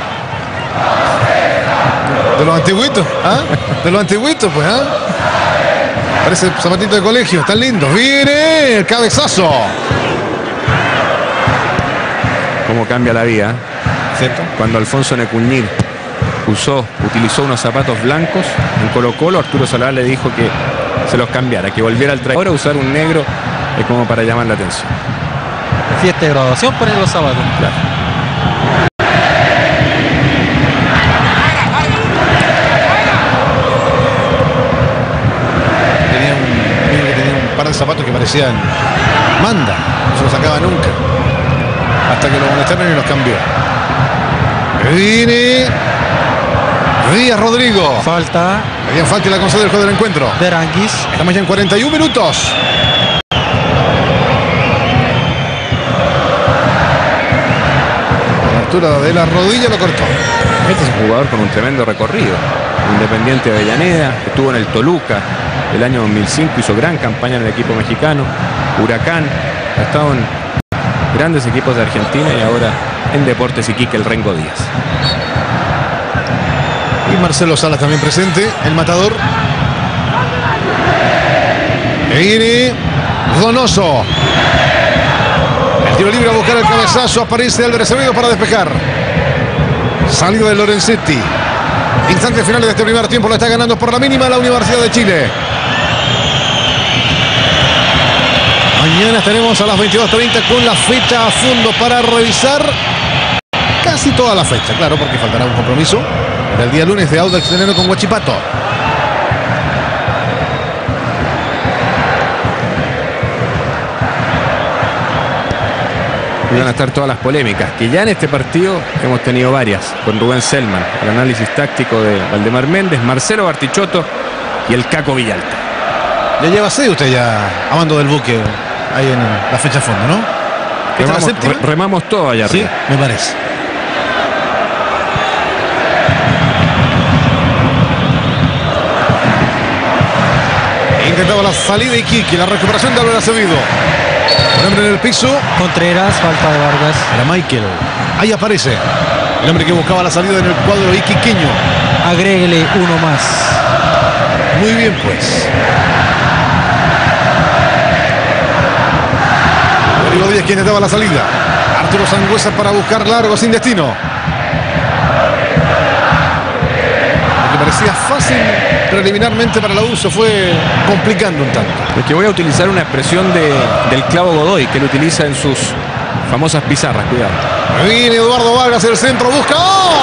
De los antiguitos, ¿ah? De los antiguitos, pues, ¿ah? Parece zapatito de colegio, están lindos. Viene el cabezazo. Cómo cambia la vida. ¿Cierto? Cuando Alfonso Necuñir utilizó unos zapatos blancos en Colo-Colo, Arturo Salazar le dijo que se los cambiara, que volviera al traje. Ahora usar un negro es como para llamar la atención. Fiesta de graduación, poner los zapatos. Claro. Tenía un par de zapatos que parecían manda. No se los sacaba nunca. Hasta que lo molestaron y los cambió. Viene Díaz Rodrigo. Falta. Había falta y la concede el juego del encuentro. De Aranguis. Estamos ya en 41 minutos. La altura de la rodilla lo cortó. Este es un jugador con un tremendo recorrido. Independiente de Avellaneda, estuvo en el Toluca el año 2005, hizo gran campaña en el equipo mexicano. Huracán, ha estado en grandes equipos de Argentina y ahora en Deportes Iquique, el Rengo Díaz. Y Marcelo Salas también presente, el matador. Viene Donoso. El tiro libre a buscar el cabezazo. Aparece Álvarez Acevedo para despejar. Salida de Lorenzetti. Instantes finales de este primer tiempo. Lo está ganando por la mínima la Universidad de Chile. Mañana estaremos a las 22:30 con la fecha a fondo para revisar casi toda la fecha. Claro, porque faltará un compromiso para el día lunes de Audax Italiano con Huachipato. Y van a estar todas las polémicas, que ya en este partido hemos tenido varias, con Rubén Selman, el análisis táctico de Valdemar Méndez, Marcelo Bartichotto y el Caco Villalta. Ya lleva 6 usted ya a mando del buque ahí en la fecha fondo, ¿no? Remamos todo allá arriba. Sí, me parece. Intentaba la salida y Iquique, la recuperación de Álvaro Acevedo. Un hombre en el piso. Contreras, falta de Vargas. Era Michael. Ahí aparece el hombre que buscaba la salida en el cuadro iquiqueño. Agréguele uno más. Muy bien, pues. Rodrigo Díaz quien daba la salida. Arturo Sangüesa para buscar largo sin destino. Lo que parecía fácil preliminarmente para la U se fue complicando un tanto. Es que voy a utilizar una expresión del Clavo Godoy, que lo utiliza en sus famosas pizarras. Cuidado. Viene Eduardo Vargas, el centro, busca.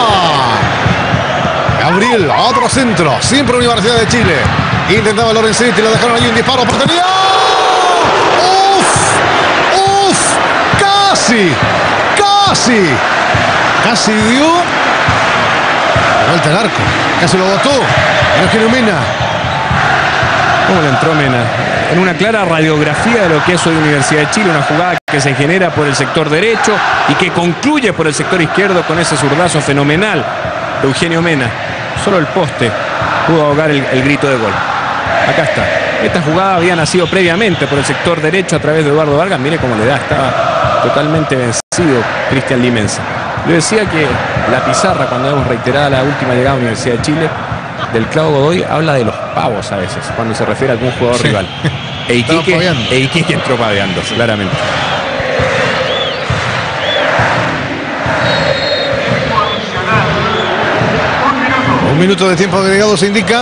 Gabriel, otro centro. Siempre Universidad de Chile. Intentaba Lorenzetti, lo dejaron allí un disparo. Oportunidad. Casi dio vuelta al arco, casi lo botó. Eugenio Mena. ¿Cómo le entró Mena? En una clara radiografía de lo que es hoy Universidad de Chile, una jugada que se genera por el sector derecho y que concluye por el sector izquierdo con ese zurdazo fenomenal de Eugenio Mena. Solo el poste pudo ahogar el grito de gol. Acá está. Esta jugada había nacido previamente por el sector derecho a través de Eduardo Vargas. Mire cómo le da, estaba totalmente vencido Cristian Limensa. Yo decía que la pizarra, cuando vemos reiterada la última llegada a la Universidad de Chile, del Clavo Godoy, habla de los pavos a veces, cuando se refiere a algún jugador rival. E Iquique entró paveando, claramente. Un minuto de tiempo agregado se indica.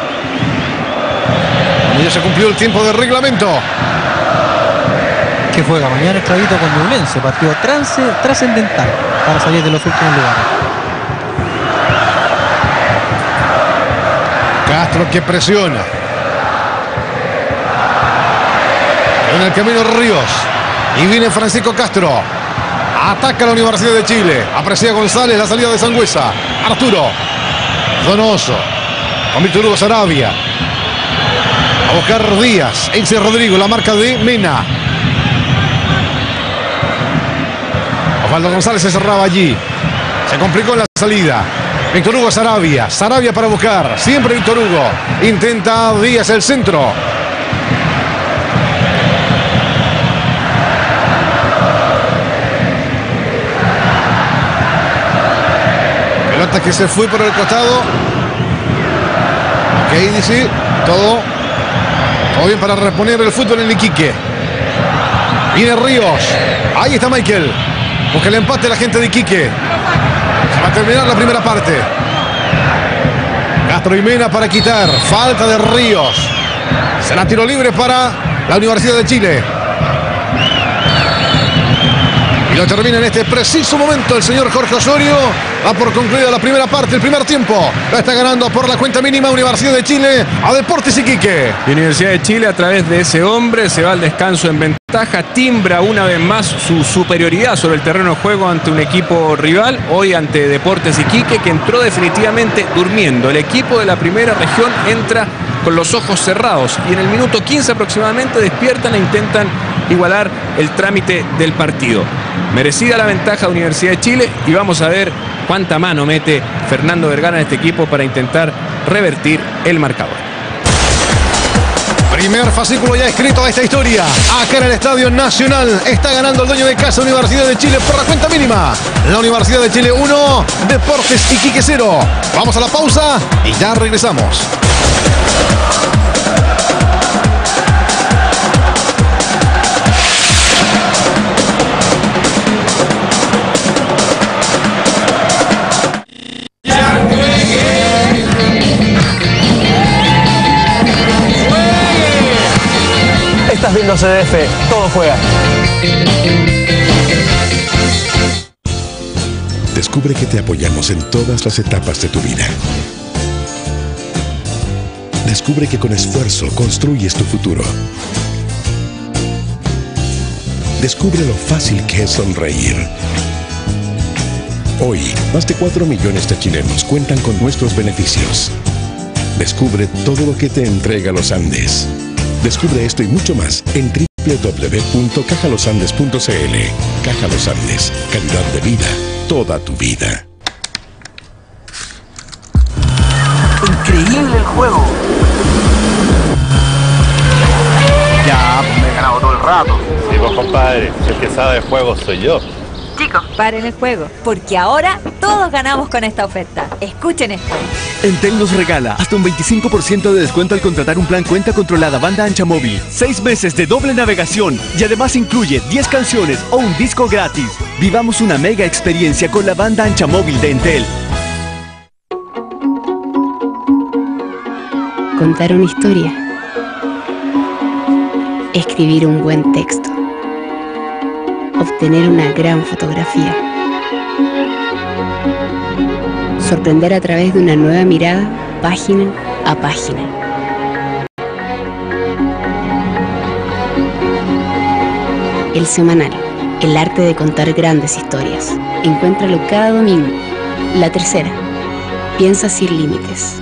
Y ya se cumplió el tiempo de reglamento. Que juega mañana Estradito con Ñublense, partido trascendental para salir de los últimos lugares. Castro que presiona. En el camino Ríos. Y viene Francisco Castro. Ataca la Universidad de Chile. Aprecia González la salida de Sangüesa. Arturo. Donoso. Con Víctor Hugo Sarabia. A buscar Díaz. Exe Rodrigo. La marca de Mena. Osvaldo González se cerraba allí. Se complicó en la salida. Víctor Hugo Sarabia. Sarabia para buscar. Siempre Víctor Hugo. Intenta Díaz el centro. Pelota que se fue por el costado. Ok, dice. Todo bien para reponer el fútbol en Iquique. Viene Ríos. Ahí está Michael. Busca el empate la gente de Iquique. Va a terminar la primera parte. Castro y Mena para quitar. Falta de Ríos. Será tiro libre para la Universidad de Chile. Y lo termina en este preciso momento el señor Jorge Osorio. Va por concluida la primera parte, el primer tiempo. Lo está ganando por la cuenta mínima Universidad de Chile a Deportes Iquique. Universidad de Chile, a través de ese hombre, se va al descanso en ventaja. Timbra una vez más su superioridad sobre el terreno de juego ante un equipo rival. Hoy ante Deportes Iquique, que entró definitivamente durmiendo. El equipo de la primera región entra con los ojos cerrados y en el minuto 15 aproximadamente despiertan e intentan igualar el trámite del partido. Merecida la ventaja de Universidad de Chile y vamos a ver cuánta mano mete Fernando Vergara en este equipo para intentar revertir el marcador. Primer fascículo ya escrito a esta historia. Acá en el Estadio Nacional está ganando el dueño de casa Universidad de Chile por la cuenta mínima. La Universidad de Chile 1, Deportes Iquique 0. Vamos a la pausa y ya regresamos. Estás viendo CDF, todo juega. Descubre que te apoyamos en todas las etapas de tu vida. Descubre que con esfuerzo construyes tu futuro. Descubre lo fácil que es sonreír. Hoy, más de 4 millones de chilenos cuentan con nuestros beneficios. Descubre todo lo que te entrega Los Andes. Descubre esto y mucho más en www.cajalosandes.cl. Caja Los Andes. Calidad de vida. Toda tu vida. Increíble el juego. Ya, me he ganado todo el rato. Sí, pues compadre, el que sabe de juegos soy yo. Chicos, paren el juego, porque ahora todos ganamos con esta oferta. Escuchen esto. Entel nos regala hasta un 25% de descuento al contratar un plan cuenta controlada banda ancha móvil, 6 meses de doble navegación y además incluye 10 canciones o un disco gratis. Vivamos una mega experiencia con la banda ancha móvil de Entel. Contar una historia. Escribir un buen texto. Obtener una gran fotografía. Sorprender a través de una nueva mirada, página a página. El Semanal, el arte de contar grandes historias. Encuéntralo cada domingo. La Tercera, piensa sin límites.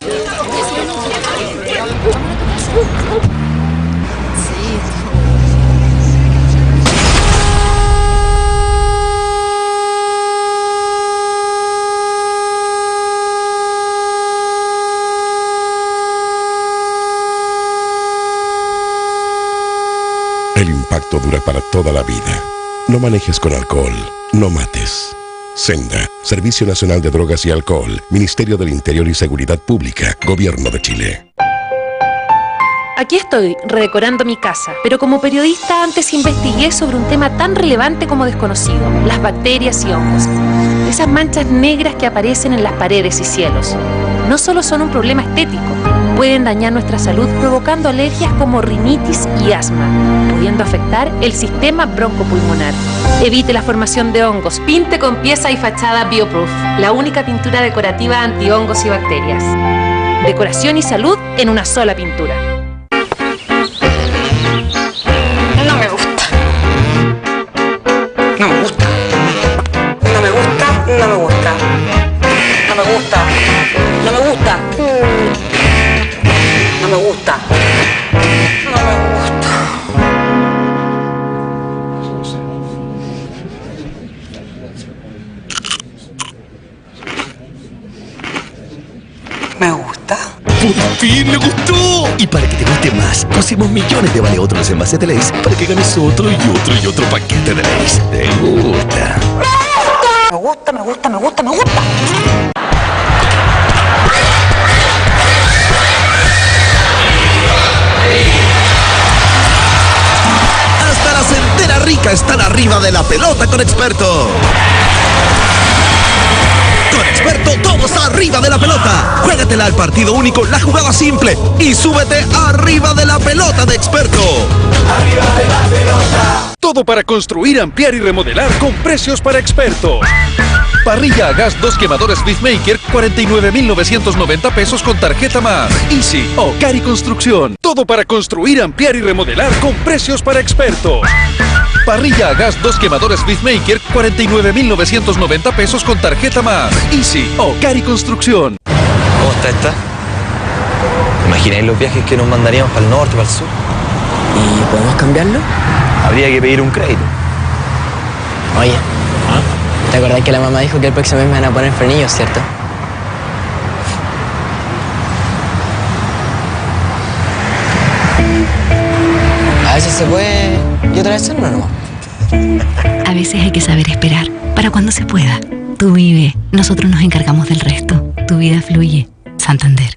El impacto dura para toda la vida. No manejes con alcohol. No mates. Senda, Servicio Nacional de Drogas y Alcohol, Ministerio del Interior y Seguridad Pública, Gobierno de Chile. Aquí estoy, redecorando mi casa, pero como periodista antes investigué sobre un tema tan relevante como desconocido, las bacterias y hongos. Esas manchas negras que aparecen en las paredes y cielos. No solo son un problema estético, pueden dañar nuestra salud provocando alergias como rinitis y asma, pudiendo afectar el sistema broncopulmonar. Evite la formación de hongos, pinte con pieza y fachada BioProof, la única pintura decorativa anti-hongos y bacterias. Decoración y salud en una sola pintura. No me gusta. No me gusta. No me gusta. No me gusta. No me gusta. No me gusta. No me gusta. No me gusta. Me gusta. ¡Por fin le gustó! Y para que te guste más, pusimos millones de vale otros envases de Lay's para que ganes otro y otro y otro paquete de Lay's. ¿Te gusta? Me gusta, me gusta, me gusta, me gusta. Hasta la centena rica están arriba de la pelota con Experto. Con Experto todo está arriba de la pelota. Juégatela al partido único, la jugada simple y súbete arriba de la pelota de Experto. Arriba de la pelota. Todo para construir, ampliar y remodelar con precios para Experto. Parrilla a gas 2 quemadores Beefmaker, 49.990 pesos con tarjeta más. Easy o Cari Construcción. Todo para construir, ampliar y remodelar con precios para Experto. Parrilla a gas 2 quemadores Beefmaker, 49.990 pesos con tarjeta más. Easy o Cari Construcción. ¿Cómo está esta? ¿Imagináis los viajes que nos mandaríamos para el norte, para el sur? ¿Y podemos cambiarlo? Habría que pedir un crédito. Oye, ¿te acordás que la mamá dijo que el próximo mes me van a poner frenillos, cierto? A veces se puede y otras veces no, nomás. A veces hay que saber esperar para cuando se pueda. Tú vive, nosotros nos encargamos del resto. Tu vida fluye. Santander.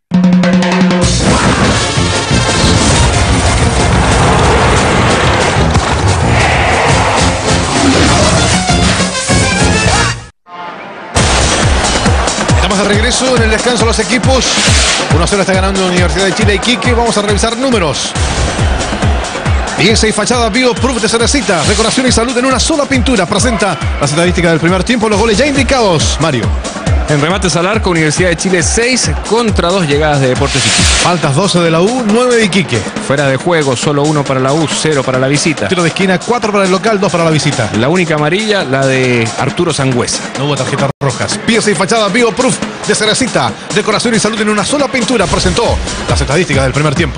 Estamos de regreso en el descanso de los equipos. 1-0 está ganando la Universidad de Chile y Iquique. Vamos a revisar números. Pieza y fachada BioProof de Cerecita. Decoración y salud en una sola pintura. Presenta las estadísticas del primer tiempo, los goles ya indicados. Mario. En remates al arco, Universidad de Chile 6 contra 2 llegadas de Deportes Iquique. Faltas 12 de la U, 9 de Iquique. Fuera de juego, solo 1 para la U, 0 para la visita. Tiro de esquina, 4 para el local, 2 para la visita. La única amarilla, la de Arturo Sangüesa. No hubo tarjetas rojas. Pieza y fachada BioProof de Cerecita. Decoración y salud en una sola pintura. Presentó las estadísticas del primer tiempo.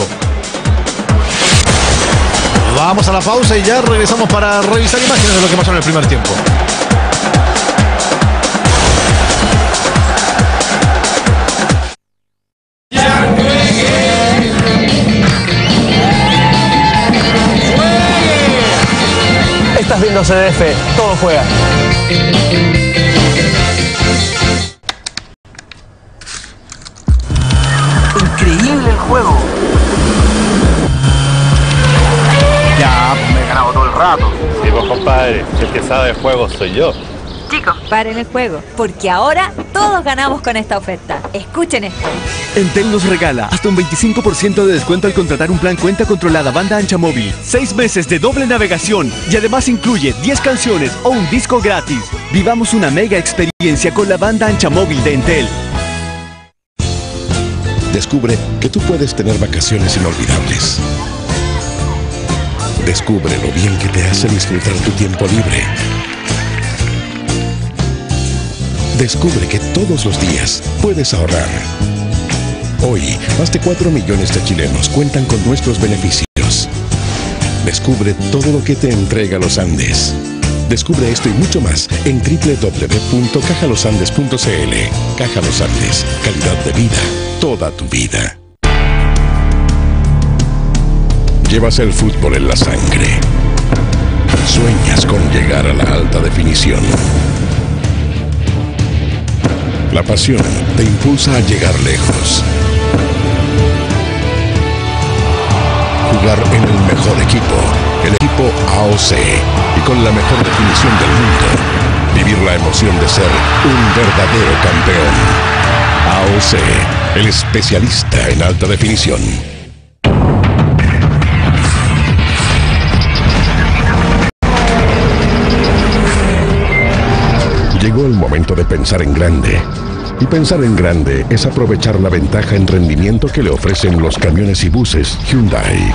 Vamos a la pausa y ya regresamos para revisar imágenes de lo que pasó en el primer tiempo. Estás viendo CDF, todo juega. Increíble el juego. Ya, me he ganado todo el rato. Sí, pues compadre, el que sabe de juego soy yo. Chicos, paren el juego, porque ahora todos ganamos con esta oferta. Escuchen esto. Entel nos regala hasta un 25% de descuento al contratar un plan cuenta controlada banda ancha móvil, 6 meses de doble navegación y además incluye 10 canciones o un disco gratis. Vivamos una mega experiencia con la banda ancha móvil de Entel. Descubre que tú puedes tener vacaciones inolvidables. Descubre lo bien que te hace disfrutar tu tiempo libre. Descubre que todos los días puedes ahorrar. Hoy, más de 4 millones de chilenos cuentan con nuestros beneficios. Descubre todo lo que te entrega Los Andes. Descubre esto y mucho más en www.cajalosandes.cl. Caja Los Andes, calidad de vida, toda tu vida. Llevas el fútbol en la sangre. Sueñas con llegar a la alta definición. La pasión te impulsa a llegar lejos. Jugar en el mejor equipo, el equipo AOC, y con la mejor definición del mundo. Vivir la emoción de ser un verdadero campeón. AOC, el especialista en alta definición. Llegó el momento de pensar en grande. Y pensar en grande es aprovechar la ventaja en rendimiento que le ofrecen los camiones y buses Hyundai.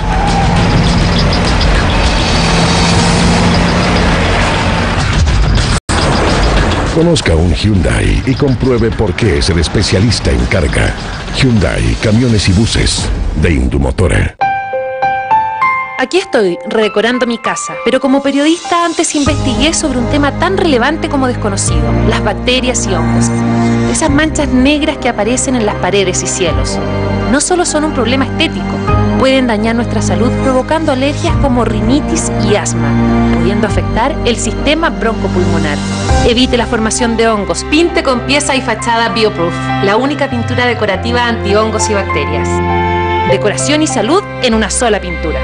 Conozca un Hyundai y compruebe por qué es el especialista en carga. Hyundai, camiones y buses de Indumotora. Aquí estoy, redecorando mi casa, pero como periodista antes investigué sobre un tema tan relevante como desconocido, las bacterias y hongos. Esas manchas negras que aparecen en las paredes y cielos. No solo son un problema estético, pueden dañar nuestra salud provocando alergias como rinitis y asma, pudiendo afectar el sistema broncopulmonar. Evite la formación de hongos, pinte con pieza y fachada BioProof, la única pintura decorativa anti-hongos y bacterias. Decoración y salud en una sola pintura.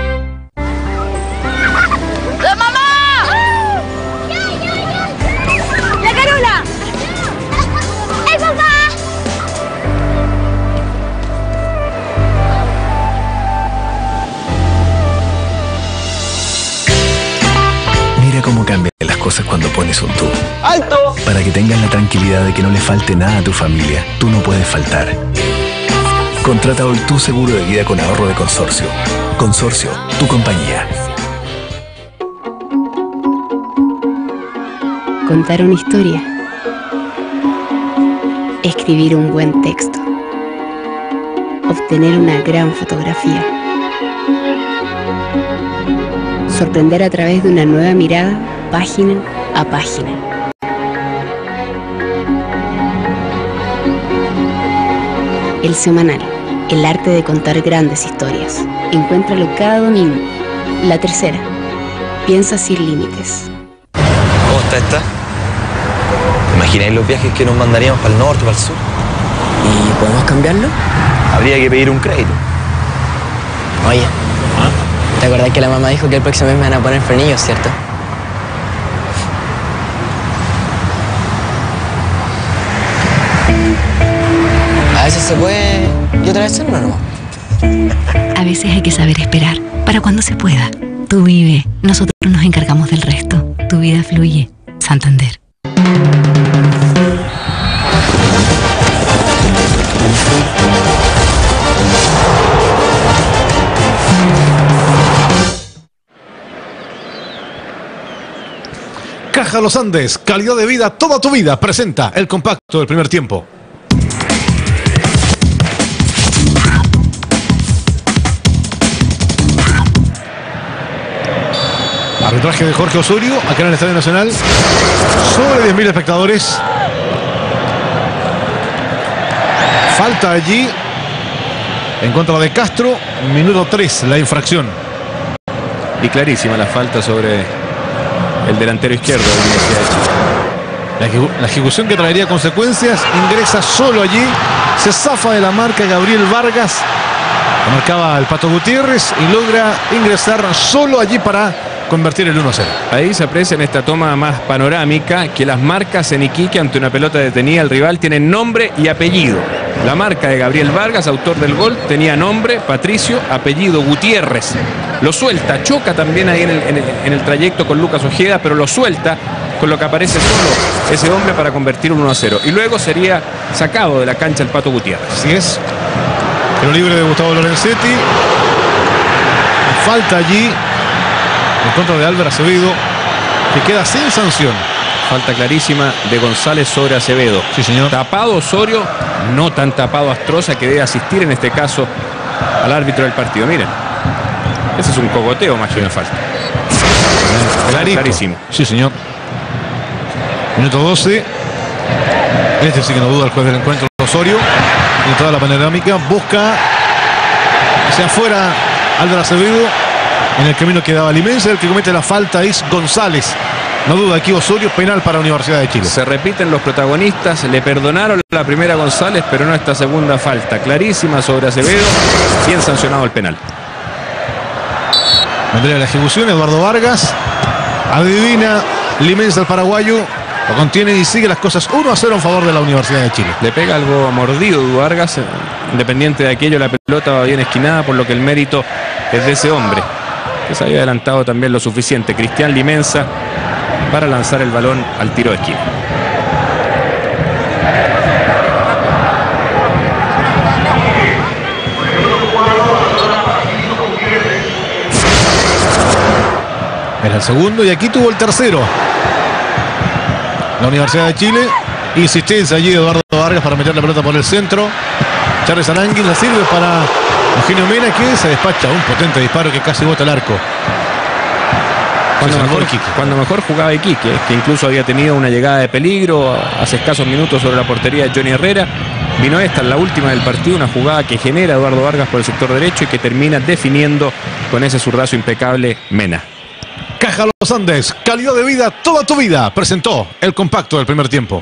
¡La mamá! ¡La Carola! ¡El papá! Mira cómo cambian las cosas cuando pones un tú. ¡Alto! Para que tengas la tranquilidad de que no le falte nada a tu familia, tú no puedes faltar. Contrata hoy tu seguro de vida con ahorro de Consorcio. Consorcio, tu compañía. Contar una historia. Escribir un buen texto. Obtener una gran fotografía. Sorprender a través de una nueva mirada, página a página. El Semanal, el arte de contar grandes historias. Encuéntralo cada domingo. La Tercera, piensa sin límites. ¿Cómo está esta? ¿Imagináis los viajes que nos mandaríamos para el norte, para el sur? ¿Y podemos cambiarlo? Habría que pedir un crédito. Oye, ¿te acordás que la mamá dijo que el próximo mes me van a poner frenillos, cierto? A veces se puede y otra vez no. A veces hay que saber esperar para cuando se pueda. Tú vive, nosotros nos encargamos del resto. Tu vida fluye. Santander. Caja Los Andes, calidad de vida toda tu vida, presenta el compacto del primer tiempo. Arbitraje de Jorge Osorio, acá en el Estadio Nacional. Sobre 10.000 espectadores. Falta allí en contra de Castro. Minuto 3, la infracción. Y clarísima la falta sobre el delantero izquierdo de la Universidad de Chile. La ejecución que traería consecuencias. Ingresa solo allí. Se zafa de la marca Gabriel Vargas. Lo marcaba el Pato Gutiérrez y logra ingresar solo allí para convertir el 1-0. Ahí se aprecia en esta toma más panorámica que las marcas en Iquique ante una pelota detenida del rival tienen nombre y apellido. La marca de Gabriel Vargas, autor del gol, tenía nombre, Patricio, apellido Gutiérrez. Lo suelta, choca también ahí en el trayecto con Lucas Ojeda, pero lo suelta, con lo que aparece solo ese hombre para convertir un 1-0. Y luego sería sacado de la cancha el Pato Gutiérrez. Así es. Pero libre de Gustavo Lorenzetti. Falta allí en contra de Álvaro Acevedo, que queda sin sanción. Falta clarísima de González sobre Acevedo. Sí, señor. Tapado Osorio, no tan tapado Astroza, que debe asistir en este caso al árbitro del partido. Miren, ese es un cogoteo más que una falta. Clarísimo. Sí, señor. Minuto 12. Este sí que no duda el juez del encuentro, Osorio. En toda la panorámica busca hacia afuera Álvaro Acevedo. En el camino quedaba Limensa. El que comete la falta es González. No duda aquí Osorio, penal para Universidad de Chile. Se repiten los protagonistas, le perdonaron la primera a González, pero no esta segunda falta. Clarísima sobre Acevedo, bien sancionado el penal. Vendría la ejecución, Eduardo Vargas. Adivina Limensa, el paraguayo. Lo contiene y sigue las cosas 1-0 en favor de la Universidad de Chile. Le pega algo mordido Vargas. Independiente de aquello, la pelota va bien esquinada, por lo que el mérito es de ese hombre, que se había adelantado también lo suficiente. Cristian Limensa para lanzar el balón al tiro de esquina. Era el segundo y aquí tuvo el tercero. La Universidad de Chile. Insistencia allí de Eduardo Vargas para meter la pelota por el centro. Charles Aránguiz la sirve para Eugenio Mena, que se despacha un potente disparo que casi bota el arco. Cuando mejor jugaba Iquique, que incluso había tenido una llegada de peligro hace escasos minutos sobre la portería de Johnny Herrera. Vino esta en la última del partido, una jugada que genera Eduardo Vargas por el sector derecho y que termina definiendo con ese zurdazo impecable Mena. Caja Los Andes, calidad de vida toda tu vida, presentó el compacto del primer tiempo.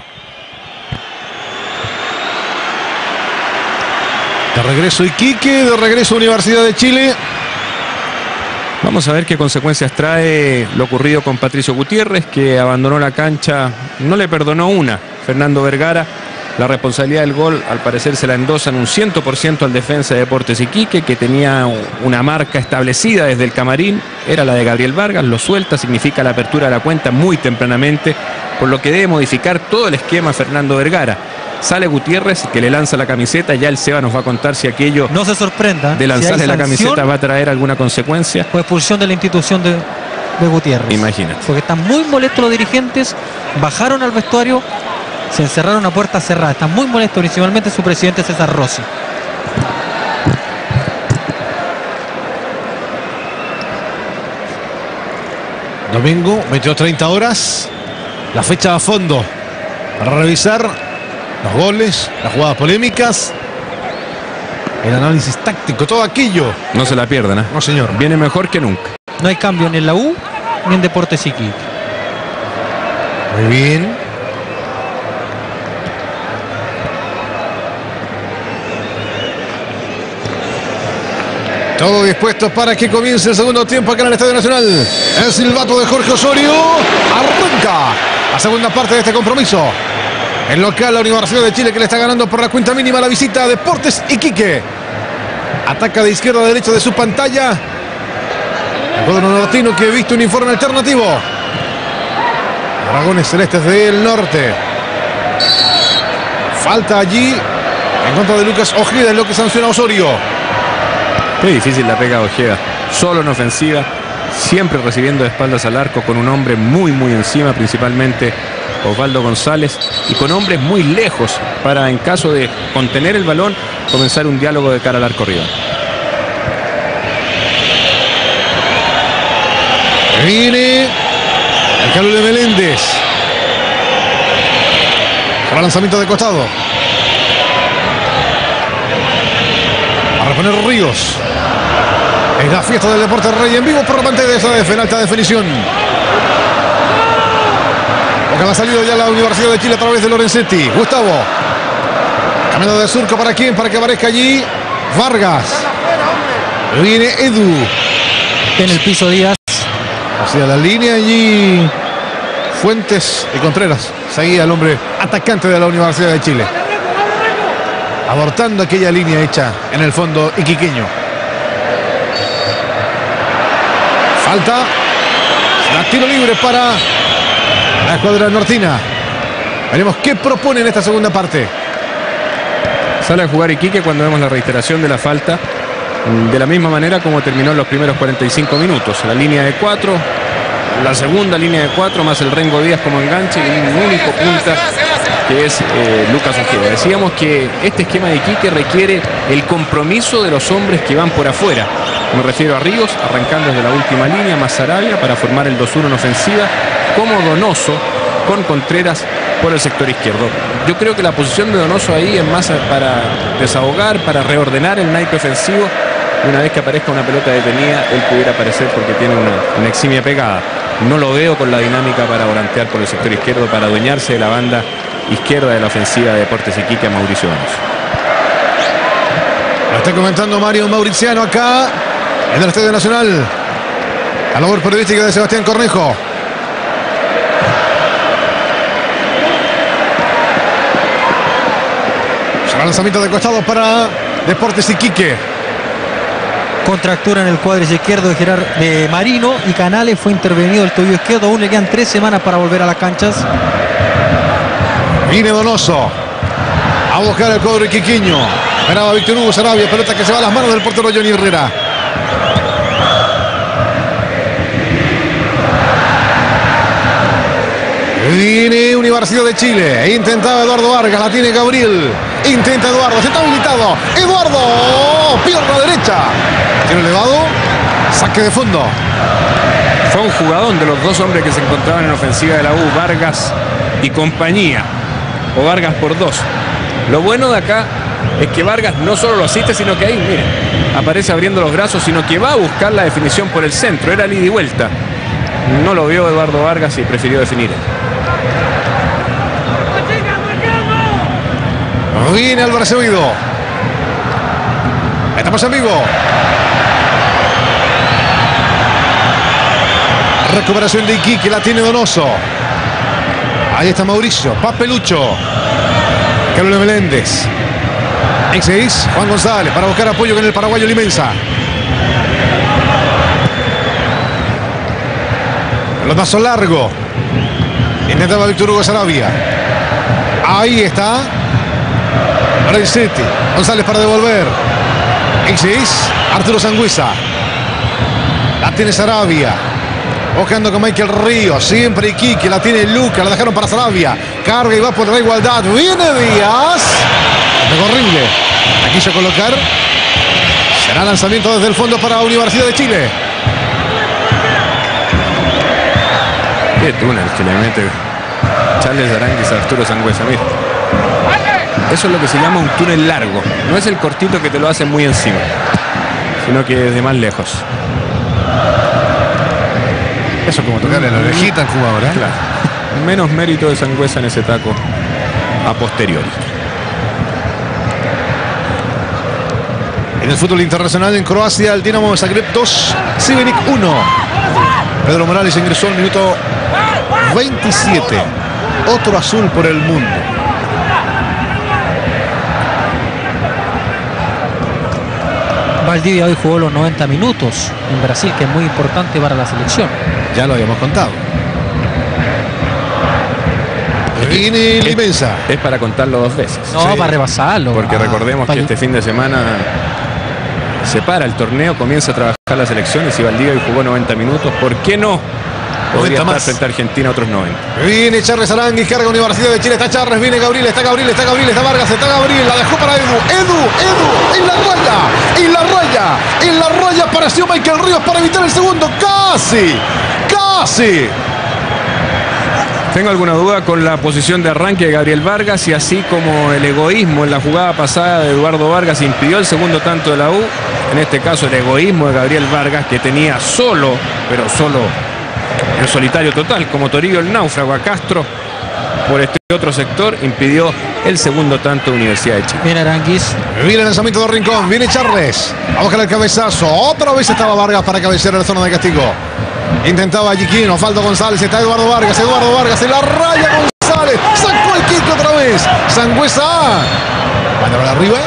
De regreso Iquique, de regreso Universidad de Chile. Vamos a ver qué consecuencias trae lo ocurrido con Patricio Gutiérrez, que abandonó la cancha, no le perdonó una Fernando Vergara. La responsabilidad del gol al parecer se la endosan un 100% al defensa de Deportes Iquique, que tenía una marca establecida desde el camarín, era la de Gabriel Vargas. Lo suelta, significa la apertura de la cuenta muy tempranamente, por lo que debe modificar todo el esquema Fernando Vergara. Sale Gutiérrez, que le lanza la camiseta. Ya el Seba nos va a contar si aquello, no se sorprenda, de lanzarle si la camiseta va a traer alguna consecuencia. O expulsión de la institución de Gutiérrez. Imagínate. Porque están muy molestos los dirigentes, bajaron al vestuario, se encerraron a puerta cerrada. Están muy molestos, principalmente su presidente César Rossi. Domingo, 22:30 horas. La fecha a fondo para revisar los goles, las jugadas polémicas, el análisis táctico, todo aquello. No se la pierdan, ¿eh? No, señor. Viene mejor que nunca. No hay cambio ni en la U ni en Deportes Iquique. Muy bien. Todo dispuesto para que comience el segundo tiempo acá en el Estadio Nacional. El silbato de Jorge Osorio. Arranca la segunda parte de este compromiso. El local, la Universidad de Chile, que le está ganando por la cuenta mínima la visita a Deportes Iquique. Ataca de izquierda a derecha de su pantalla. El cuadro nortino que viste un informe alternativo. Dragones Celestes del Norte. Falta allí en contra de Lucas Ojeda, es lo que sanciona Osorio. Qué difícil la pega Ojeda. Solo en ofensiva, siempre recibiendo de espaldas al arco, con un hombre muy encima, principalmente Osvaldo González, y con hombres muy lejos para, en caso de contener el balón, comenzar un diálogo de cara al arco rival. Viene el Carlos de Meléndez. Para lanzamiento de costado. A reponer Ríos. Es la fiesta del Deporte Rey en vivo por la pantalla de SADF en alta definición. Porque ha salido ya la Universidad de Chile a través de Lorenzetti. Gustavo. Camino de surco para quién, para que aparezca allí Vargas. Viene Edu. En el piso Díaz. Hacia la línea allí Fuentes y Contreras. Seguía el hombre atacante de la Universidad de Chile. Abortando aquella línea hecha en el fondo iquiqueño. Falta. La tiro libre para la escuadra nortina. Veremos qué propone en esta segunda parte. Sale a jugar Iquique cuando vemos la reiteración de la falta. De la misma manera como terminó en los primeros 45 minutos. La línea de 4, la segunda línea de 4, más el Rengo Díaz como enganche y un único punta que es Lucas Ojeda. Decíamos que este esquema de Iquique requiere el compromiso de los hombres que van por afuera. Me refiero a Ríos, arrancando desde la última línea, más Sarabia para formar el 2-1 en ofensiva, como Donoso con Contreras por el sector izquierdo. Yo creo que la posición de Donoso ahí es más para desahogar, para reordenar el naipe ofensivo. Una vez que aparezca una pelota detenida, él pudiera aparecer porque tiene una eximia pegada. No lo veo con la dinámica para volantear por el sector izquierdo, para adueñarse de la banda izquierda de la ofensiva de Deportes Iquique a Mauricio Donoso. Lo está comentando Mario Mauriciano acá en el Estadio Nacional. La labor periodística de Sebastián Cornejo. Será lanzamiento de costado para Deportes Iquique. Contractura en el cuádriceps izquierdo de Marino y Canales, fue intervenido el tobillo izquierdo. Aún le quedan 3 semanas para volver a las canchas. Viene Donoso a buscar el cuadro iquiqueño. Ganaba Víctor Hugo Sarabia, pelota que se va a las manos del portero Johnny Herrera. Viene Universidad de Chile. Intentaba Eduardo Vargas, la tiene Gabriel. Intenta Eduardo, se está habilitado. Eduardo, pierna derecha. Tiro elevado, saque de fondo. Fue un jugadón de los dos hombres que se encontraban en ofensiva de la U, Vargas y compañía. O Vargas por 2. Lo bueno de acá es que Vargas no solo lo asiste, sino que ahí, miren, aparece abriendo los brazos, sino que va a buscar la definición por el centro. Era el ida y vuelta. No lo vio Eduardo Vargas y prefirió definir. Viene Álvarez Oído. Estamos en vivo. Recuperación de Iquique, la tiene Donoso. Ahí está Mauricio, Papelucho. Carlos Meléndez. X6, Juan González para buscar apoyo con el paraguayo Limensa. Pelotazo largo. Intentaba Víctor Hugo Sarabia. Ahí está Lorenzetti. González para devolver. X6, Arturo Sangüesa. La tiene Sarabia. Buscando con Michael Ríos. Siempre Iquique. La tiene Luca. La dejaron para Sarabia. Carga y va por la igualdad. Viene Díaz. Pegó horrible. La quiso colocar. Será lanzamiento desde el fondo para Universidad de Chile. Qué túnel que le mete Charles Aranguis a Arturo Sangüesa. Mira. Eso es lo que se llama un túnel largo. No es el cortito que te lo hacen muy encima, sino que desde más lejos. Eso como tocarle la orejita al jugador, ¿eh? Claro. Menos mérito de Sangüesa en ese taco a posteriori. En el fútbol internacional en Croacia, el Dinamo de Zagreb 2, Šibenik 1. Pedro Morales ingresó al minuto 27. Otro azul por el mundo. Valdivia hoy jugó los 90 minutos en Brasil, que es muy importante para la selección. Ya lo habíamos contado. Viene Limensa. Es para contarlo 2 veces. No, sí, para rebasarlo. Porque recordemos que este fin de semana se para el torneo, comienza a trabajar la selección, y si Valdivia hoy jugó 90 minutos, ¿por qué no? Podría estar frente a Argentina otros 90. Viene Charles Aranguis, carga Universidad de Chile, está Charles, viene Gabriel, está Gabriel, está Gabriel, está Vargas, está Gabriel, la dejó para Edu, en la raya apareció Michael Ríos para evitar el segundo, casi. Tengo alguna duda con la posición de arranque de Gabriel Vargas, y así como el egoísmo en la jugada pasada de Eduardo Vargas impidió el segundo tanto de la U, en este caso el egoísmo de Gabriel Vargas, que tenía solo, pero solo en solitario total, como Toribio el náufrago, a Castro por este otro sector, impidió el segundo tanto de Universidad de Chile. Viene Aranguis. Viene el lanzamiento de Rincón, viene Charles. A buscar el cabezazo. Otra vez estaba Vargas para cabecear en la zona de castigo. Intentaba Yiquín, Osvaldo González, está Eduardo Vargas en la raya González. Sacó el kick otra vez. Sangüesa. Manda arriba.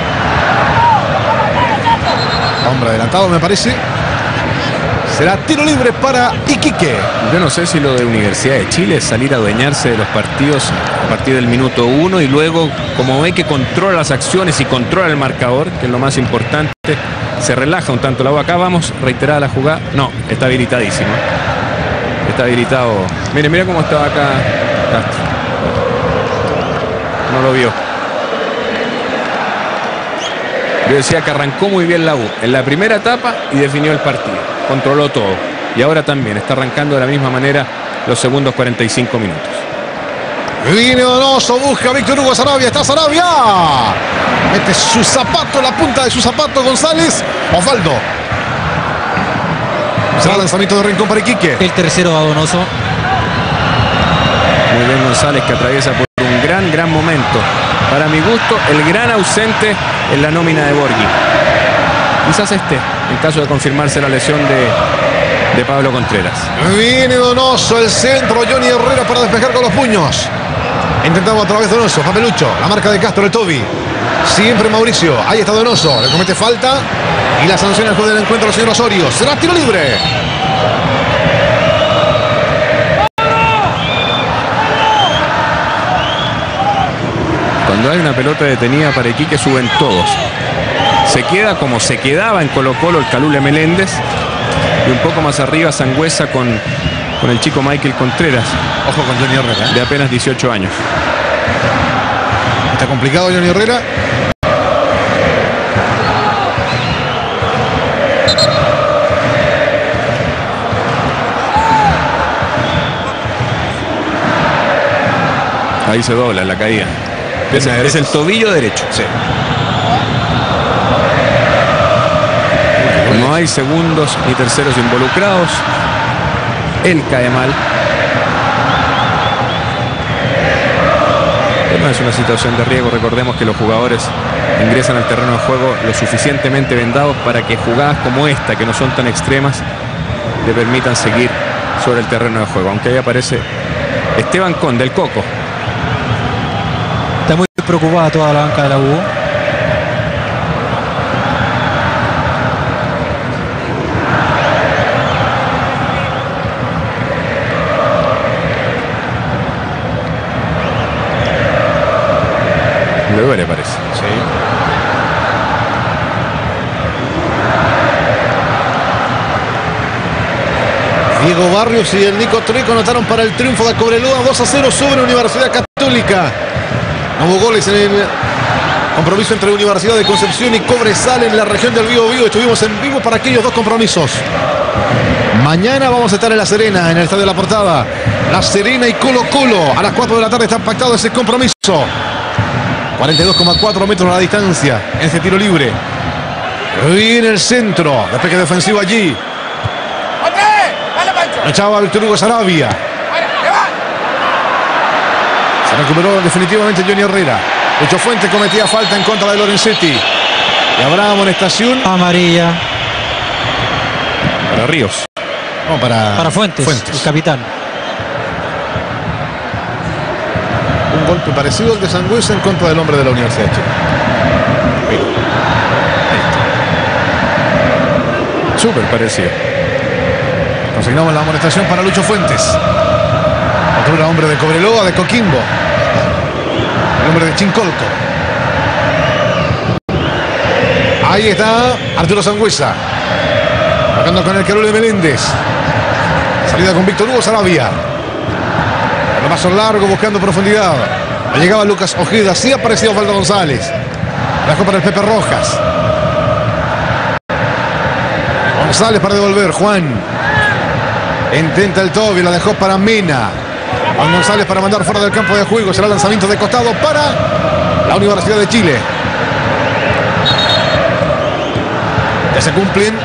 Hombre adelantado, me parece. Será tiro libre para Iquique. Yo no sé si lo de Universidad de Chile es salir a adueñarse de los partidos a partir del minuto 1 y luego, como ve que controla las acciones y controla el marcador, que es lo más importante, se relaja un tanto la U. Acá vamos, reiterada la jugada. No, está habilitadísimo. Está habilitado. Mire cómo estaba acá Castro. No lo vio. Yo decía que arrancó muy bien la U en la primera etapa y definió el partido. Controló todo. Y ahora también está arrancando de la misma manera los segundos 45 minutos. Viene Donoso, busca a Víctor Hugo Sarabia. Está Sarabia. Mete su zapato, la punta de su zapato González. Osvaldo. Será lanzamiento de Rincón para Iquique. El tercero a Donoso. Muy bien González, que atraviesa por un gran momento. Para mi gusto, el gran ausente en la nómina de Borghi. Quizás en caso de confirmarse la lesión de Pablo Contreras. Viene Donoso, el centro, Johnny Herrera para despejar con los puños. Intentamos a través de Donoso, Papelucho, la marca de Castro, el Toby. Siempre Mauricio, ahí está Donoso, le comete falta y la sanción al juez del encuentro, el señor Osorio. Será tiro libre. Cuando hay una pelota detenida para Iquique suben todos. Se queda como se quedaba en Colo-Colo el Calule Meléndez, y un poco más arriba Sangüesa con el chico Michael Contreras. Ojo con Johnny Herrera. De apenas 18 años. Está complicado Johnny Herrera. Ahí se dobla en la caída. Es el tobillo derecho. Sí. No hay segundos ni terceros involucrados. Él cae mal. No es una situación de riesgo. Recordemos que los jugadores ingresan al terreno de juego lo suficientemente vendados para que jugadas como esta, que no son tan extremas, le permitan seguir sobre el terreno de juego. Aunque ahí aparece Esteban Conde, el Coco. Está muy preocupada toda la banca de la U. Le duele, parece. Sí. Diego Barrios y el Nico Trico anotaron para el triunfo de Cobreloa 2-0 sobre Universidad Católica. No hubo goles en el compromiso entre Universidad de Concepción y Cobresal en la región del Biobío. Estuvimos en vivo para aquellos dos compromisos. Mañana vamos a estar en La Serena, en el Estadio de la Portada. La Serena y Colo-Colo. A las 4 de la tarde está pactado ese compromiso. 42,4 metros la distancia en ese tiro libre. Viene el centro. Despeje defensivo allí. Lo echaba Víctor Hugo Sarabia. Se recuperó definitivamente Johnny Herrera. Lucho Fuentes cometía falta en contra de Lorenzetti. Y habrá amonestación. Amarilla. Para Ríos. No, para Fuentes, el capitán. Un golpe parecido al de Sangüesa en contra del hombre de la Universidad de Chile. Súper parecido. Consignamos la amonestación para Lucho Fuentes. Otro era hombre de Cobreloa, de Coquimbo. El hombre de Chincolco. Ahí está Arturo Sangüesa. Marcando con el Carol de Meléndez. Salida con Víctor Hugo Sarabia. El paso largo buscando profundidad. Llegaba Lucas Ojeda. Sí apareció Osvaldo González. La dejó para el Pepe Rojas. González para devolver. Juan. Intenta el Tobi. La dejó para Mena. Juan González para mandar fuera del campo de juego. Será lanzamiento de costado para la Universidad de Chile. Ya se cumplen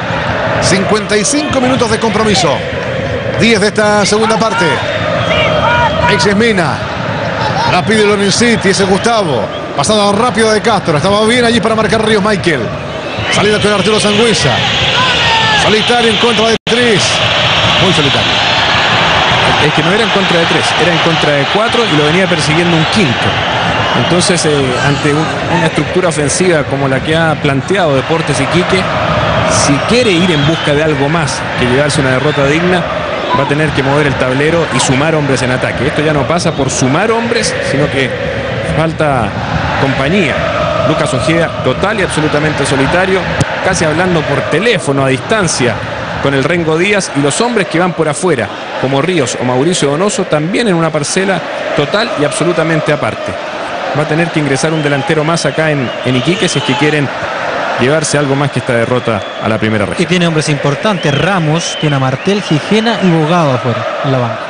55 minutos de compromiso. 10 de esta segunda parte. Ex es Mena. La pide Lorenzetti. Ese Gustavo. Pasada rápida de Castro. Estaba bien allí para marcar Ríos Michael. Salida con Arturo Sangüesa. Solitario en contra de 3. Muy solitario. Es que no era en contra de 3, era en contra de 4 y lo venía persiguiendo un quinto. Entonces, ante una estructura ofensiva como la que ha planteado Deportes Iquique, si quiere ir en busca de algo más que llevarse una derrota digna, va a tener que mover el tablero y sumar hombres en ataque. Esto ya no pasa por sumar hombres, sino que falta compañía. Lucas Ojeda total y absolutamente solitario, casi hablando por teléfono a distancia con el Rengo Díaz, y los hombres que van por afuera, como Ríos o Mauricio Donoso, también en una parcela total y absolutamente aparte. Va a tener que ingresar un delantero más acá en Iquique si es que quieren llevarse algo más que esta derrota a la primera región. Y tiene hombres importantes. Ramos, tiene a Martel, Gijena y Bogado afuera, en la banca.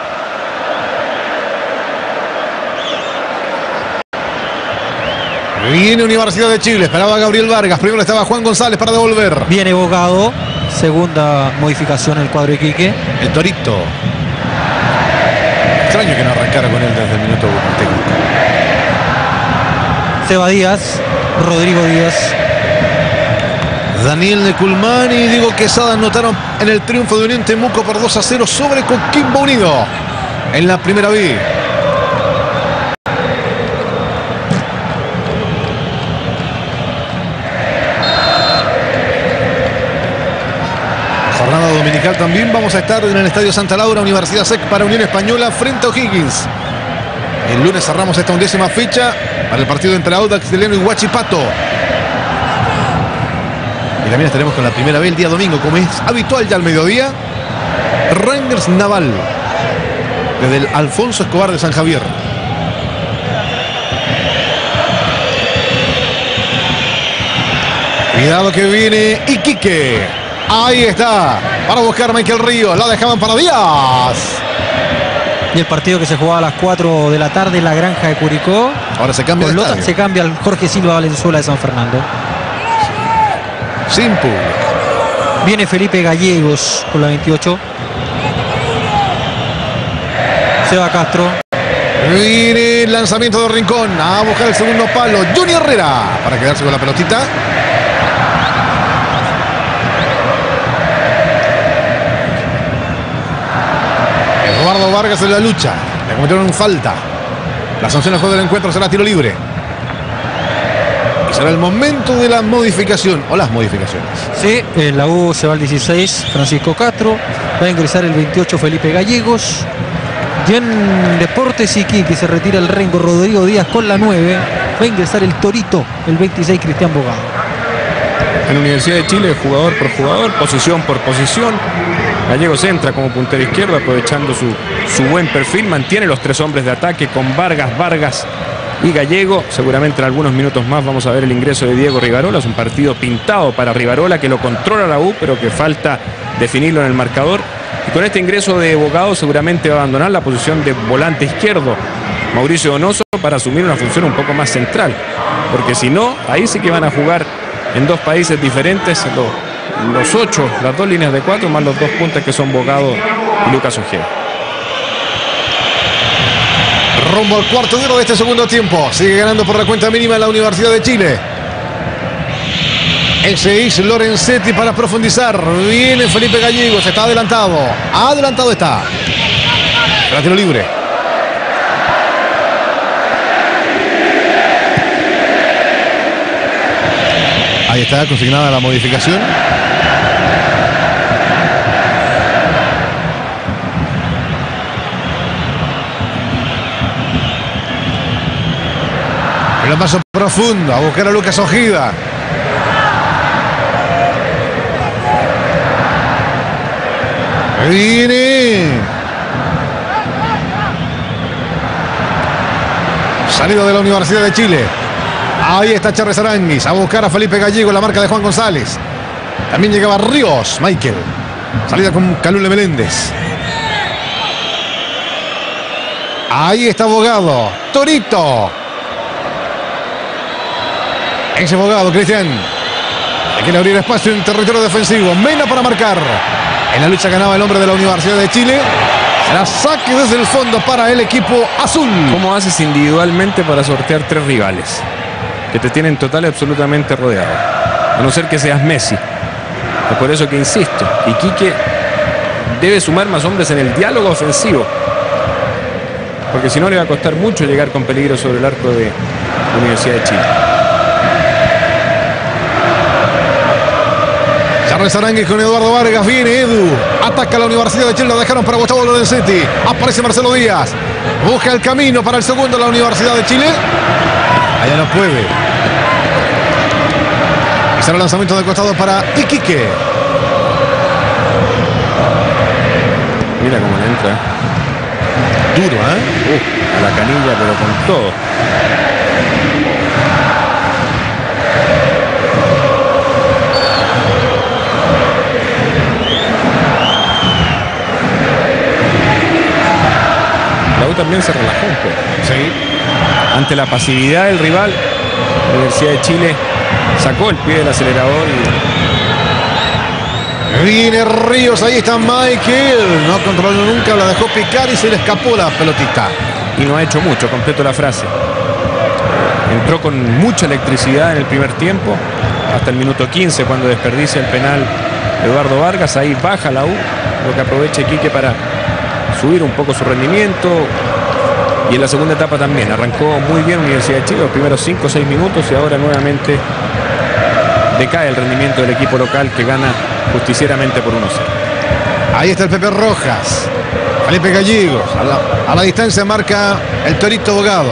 Viene Universidad de Chile. Esperaba a Gabriel Vargas. Primero estaba Juan González para devolver. Viene Bogado. Segunda modificación en el cuadro de Iquique. El Torito. Extraño que no arrancara con él desde el minuto 1. Seba Díaz. Rodrigo Díaz. Daniel Neculman y Diego Quesada anotaron en el triunfo de Unión Temuco por 2-0 sobre Coquimbo Unido en la primera B. Jornada dominical también. Vamos a estar en el Estadio Santa Laura, Universidad SEC para Unión Española frente a O'Higgins. El lunes cerramos esta 11ª fecha para el partido entre Audax Italiano y Huachipato. Y también estaremos con la primera B el día domingo, como es habitual ya al mediodía. Rangers Naval, desde el Alfonso Escobar de San Javier. Cuidado que viene Iquique. Ahí está, para buscar Michael Ríos. La dejaban para Díaz. Y el partido que se jugaba a las 4 de la tarde en la Granja de Curicó. Ahora se cambia el estadio. Se cambia al Jorge Silva Valenzuela de San Fernando. Sin público. Viene Felipe Gallegos con la 28. Seba Castro. Viene el lanzamiento de Rincón a buscar el segundo palo. Johnny Herrera para quedarse con la pelotita. Eduardo Vargas en la lucha. Le cometieron falta. La sanción al juego del encuentro será tiro libre. Y será el momento de la modificación o las modificaciones. Sí, en la U se va el 16 Francisco Castro. Va a ingresar el 28 Felipe Gallegos. Y en Deportes Iquique se retira el Rengo Rodrigo Díaz con la 9. Va a ingresar el Torito, el 26 Cristian Bogado. En Universidad de Chile, jugador por jugador, posición por posición. Gallegos entra como puntero izquierdo aprovechando su buen perfil. Mantiene los 3 hombres de ataque con Vargas y Gallego. Seguramente en algunos minutos más vamos a ver el ingreso de Diego Rivarola. Es un partido pintado para Rivarola, que lo controla la U, pero que falta definirlo en el marcador. Y con este ingreso de Bogado seguramente va a abandonar la posición de volante izquierdo Mauricio Donoso para asumir una función un poco más central. Porque si no, ahí sí que van a jugar en 2 países diferentes. Los 8, las 2 líneas de 4 más los 2 puntas que son Bogado y Lucas Ojeda. Rumbo al cuarto de este segundo tiempo. Sigue ganando por la cuenta mínima la Universidad de Chile. Ese es Lorenzetti para profundizar. Viene Felipe Gallegos, está adelantado. Adelantado está. Para tiro libre. Ahí está consignada la modificación. El paso profundo a buscar a Lucas Ojeda. Viene. Salida de la Universidad de Chile. Ahí está Charles Aranguis a buscar a Felipe Gallego, la marca de Juan González. También llegaba Ríos, Michael. Salida con Calule Meléndez. Ahí está Bogado. Torito. Ese Bogado, Cristian. Hay que abrir espacio en territorio defensivo. Mena para marcar. En la lucha ganaba el hombre de la Universidad de Chile. Será saque desde el fondo para el equipo azul. ¿Cómo haces individualmente para sortear 3 rivales que te tienen total y absolutamente rodeado? A no ser que seas Messi. Es por eso que insisto. Iquique debe sumar más hombres en el diálogo ofensivo. Porque si no le va a costar mucho llegar con peligro sobre el arco de la Universidad de Chile. Charles Aranguis con Eduardo Vargas. Viene Edu. Ataca la Universidad de Chile. Lo dejaron para Gustavo Lorenzetti. Aparece Marcelo Díaz. Busca el camino para el segundo de la Universidad de Chile. Allá no puede. Y será el lanzamiento de costado para Iquique. Mira cómo le entra. Duro, ¿eh? A la canilla, pero con todo. La U también se relajó un poco. Sí. Ante la pasividad del rival, la Universidad de Chile sacó el pie del acelerador y... Viene Ríos, ahí está Michael. No controló nunca, la dejó picar y se le escapó la pelotita. Y no ha hecho mucho, completo la frase. Entró con mucha electricidad en el primer tiempo, hasta el minuto 15 cuando desperdicia el penal Eduardo Vargas. Ahí baja la U, lo que aprovecha Iquique para subir un poco su rendimiento. Y en la segunda etapa también arrancó muy bien Universidad de Chile los primeros 5 o 6 minutos y ahora nuevamente decae el rendimiento del equipo local que gana justicieramente por 1-0. Ahí está el Pepe Rojas. Felipe Gallegos. A la distancia marca el Torito Bogado.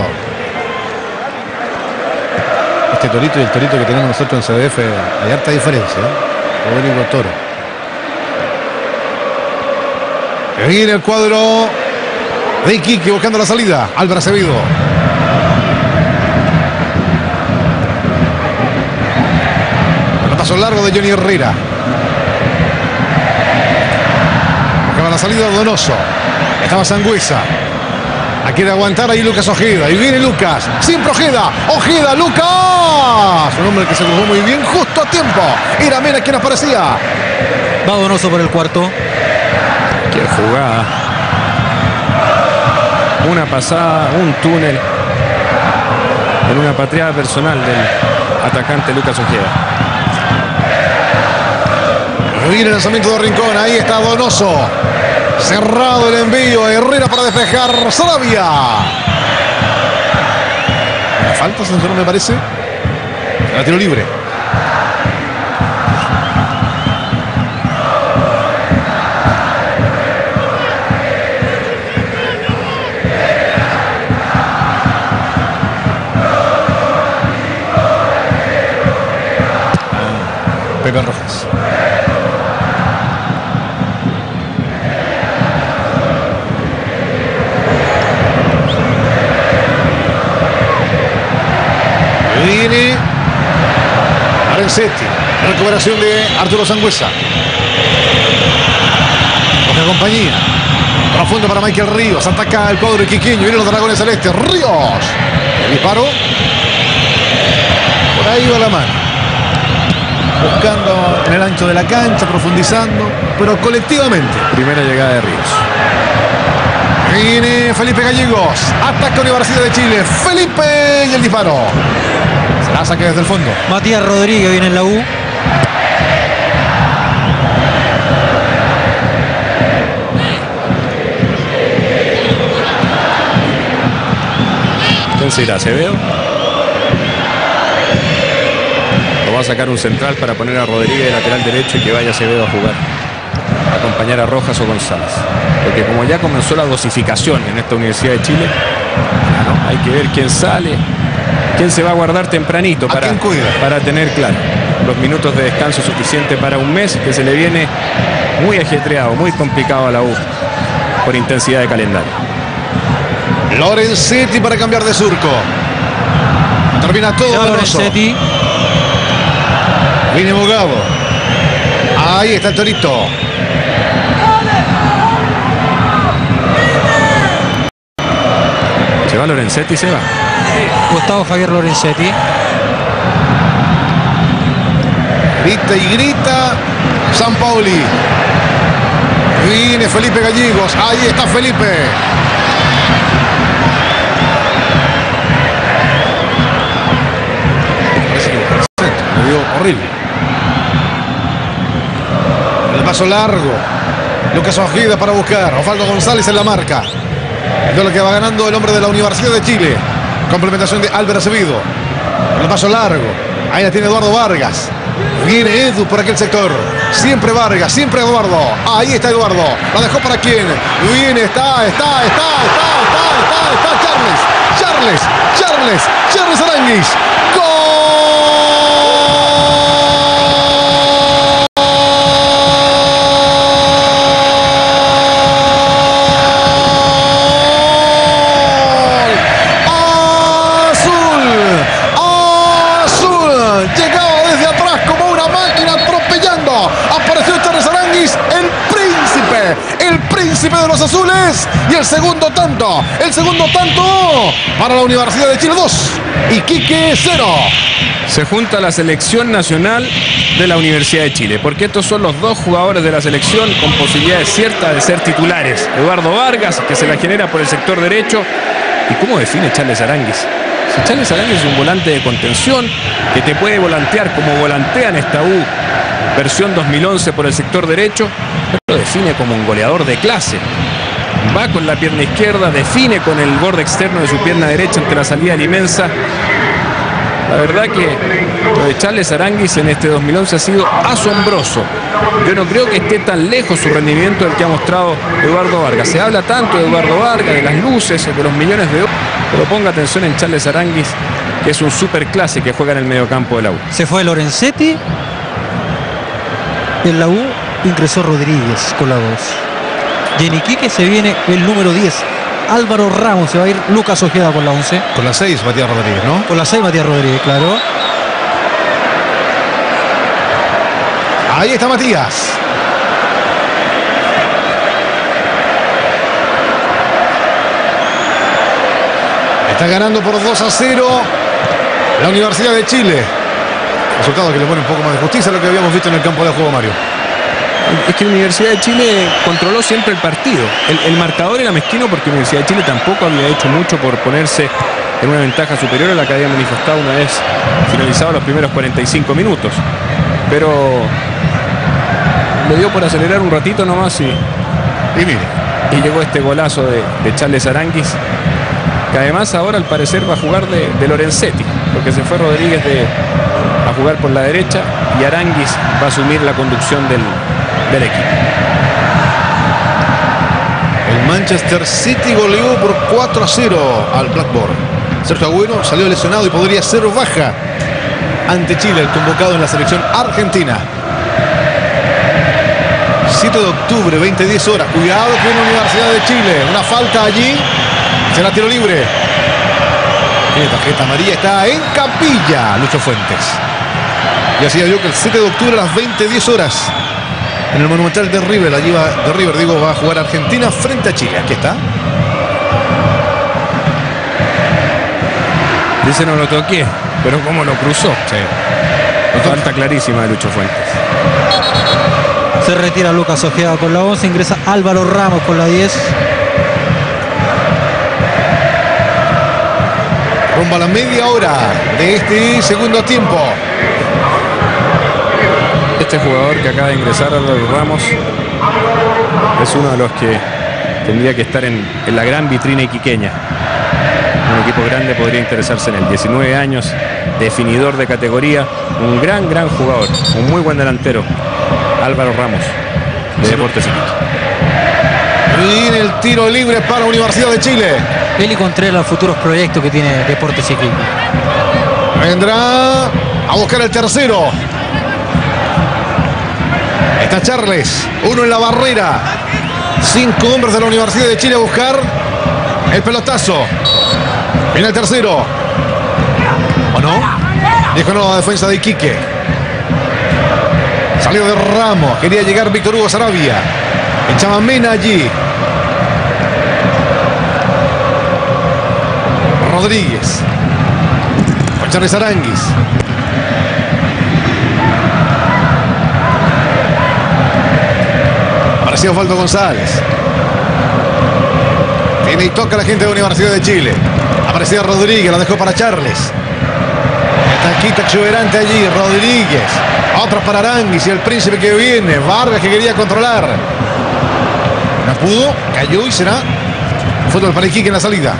Este Torito y el Torito que tenemos nosotros en CDF, hay harta diferencia, ¿eh? Rodrigo Toro. Viene el cuadro de Iquique buscando la salida. Álvaro Acevedo. El paso largo de Johnny Herrera. Buscaba la salida de Donoso. Estaba Sangüesa. La quiere aguantar ahí Lucas Ojeda. Y viene Lucas. Siempre Ojeda. Ojeda, Lucas. Un hombre que se cruzó muy bien justo a tiempo. Era Mena quien aparecía. Va Donoso por el cuarto. Qué jugada. Una pasada, un túnel en una patriada personal del atacante Lucas Ojeda. Viene el lanzamiento de Rincón. Ahí está Donoso. Cerrado el envío. Herrera para despejar. Sarabia. Una falta, señor, me parece. La tiro libre. Pepe Rojas. Viene Arenzetti. Recuperación de Arturo Sangüesa. Poca compañía. Profundo para Michael Ríos. Ataca el cuadro iquiqueño. Vienen los dragones celestes. Ríos. El disparo. Por ahí va la mano. Buscando en el ancho de la cancha, profundizando, pero colectivamente. Primera llegada de Ríos. Viene Felipe Gallegos. Ataca Universidad de Chile. Felipe y el disparo. Será saque desde el fondo. Matías Rodríguez viene en la U. ¿Quién se irá? ¿Acevedo? Va a sacar un central para poner a Rodríguez de lateral derecho y que vaya Acevedo a jugar, a acompañar a Rojas o González, porque como ya comenzó la dosificación en esta Universidad de Chile, hay que ver quién sale quién se va a guardar tempranito para tener claro los minutos de descanso suficiente para un mes que se le viene muy ajetreado, muy complicado a la U por intensidad de calendario. Lorenzetti para cambiar de surco. Termina todo Lorenzetti. Viene Bogado. Ahí está el Torito. Se va Lorenzetti, se va. Gustavo Javier Lorenzetti. Grita y grita Sampaoli. Viene Felipe Gallegos. Ahí está Felipe. Me dio horrible. El paso largo. Lucas Ojeda para buscar. Osvaldo González en la marca. De lo que va ganando el hombre de la Universidad de Chile. Complementación de Álvaro Acevedo. El paso largo. Ahí la tiene Eduardo Vargas. Viene Edu por aquel sector. Siempre Vargas, siempre Eduardo. Ahí está Eduardo. ¿La dejó para quién? Viene, está Charles Aranguis. De los azules y el segundo tanto para la Universidad de Chile 2 y Iquique 0. Se junta la selección nacional de la Universidad de Chile, porque estos son los dos jugadores de la selección con posibilidades ciertas de ser titulares. Eduardo Vargas, que se la genera por el sector derecho. ¿Y cómo define Charles Aranguis? Si Charles Aranguis es un volante de contención que te puede volantear como volantean esta U versión 2011 por el sector derecho, lo define como un goleador de clase. Va con la pierna izquierda, define con el borde externo de su pierna derecha ante la salida de Limensa. La verdad que lo de Charles Aranguis en este 2011 ha sido asombroso. Yo no creo que esté tan lejos su rendimiento del que ha mostrado Eduardo Vargas. Se habla tanto de Eduardo Vargas, de las luces, de los millones de euros, pero ponga atención en Charles Aranguis, que es un superclase que juega en el mediocampo de la U. Se fue Lorenzetti. En la U ingresó Rodríguez con la 2. Y en Iquique se viene el número 10. Álvaro Ramos. Se va a ir Lucas Ojeda con la 11. Con la 6 Matías Rodríguez, ¿no? Con la 6 Matías Rodríguez, claro. Ahí está Matías. Está ganando por 2-0 la Universidad de Chile. Resultado que le pone un poco más de justicia a lo que habíamos visto en el campo de juego, Mario. Es que la Universidad de Chile controló siempre el partido. El marcador era mezquino porque la Universidad de Chile tampoco había hecho mucho por ponerse en una ventaja superior a la que había manifestado una vez finalizados los primeros 45 minutos. Pero le dio por acelerar un ratito nomás y llegó este golazo de Charles Aranguis, que además ahora al parecer va a jugar de Lorenzetti, porque se fue Rodríguez a jugar por la derecha y Aranguis va a asumir la conducción del equipo. El Manchester City goleó por 4-0 al Blackburn. Sergio Agüero salió lesionado y podría ser baja ante Chile, el convocado en la selección argentina. 7 de octubre, 20:10 horas. Cuidado con la Universidad de Chile. Una falta allí. Será tiro libre. Tiene tarjeta amarilla. Está en capilla Lucho Fuentes. Y así yo que el 7 de octubre a las 20:10 horas. En el Monumental de River, va a jugar Argentina frente a Chile. Aquí está. Dice no lo toqué, pero cómo lo cruzó. Sí. Falta clarísima de Lucho Fuentes. Se retira Lucas Ojeda con la 11, ingresa Álvaro Ramos con la 10. Rumbo a la media hora de este segundo tiempo. Este jugador que acaba de ingresar, Álvaro Ramos, es uno de los que tendría que estar en la gran vitrina iquiqueña. Un equipo grande podría interesarse en él. 19 años, definidor de categoría, un gran jugador, un muy buen delantero. Álvaro Ramos, de Deportes Iquique. Y en el tiro libre para la Universidad de Chile. Él y Contreras, los futuros proyectos que tiene Deportes Iquique. Vendrá a buscar el tercero. Está Charles, uno en la barrera. 5 hombres de la Universidad de Chile a buscar el pelotazo. Viene el tercero. ¿O no? Dijo no la defensa de Iquique. Salió de Ramos. Quería llegar Víctor Hugo Sarabia. Echaba Mena allí. Rodríguez. Con Charles Aranguis. Apareció Osvaldo González. Tiene y toca la gente de la Universidad de Chile. Aparecía Rodríguez, la dejó para Charles. Taquito exuberante allí, Rodríguez. Otra para Aranguis y el príncipe que viene. Vargas que quería controlar. No pudo, cayó y será fútbol para Iquique en la salida.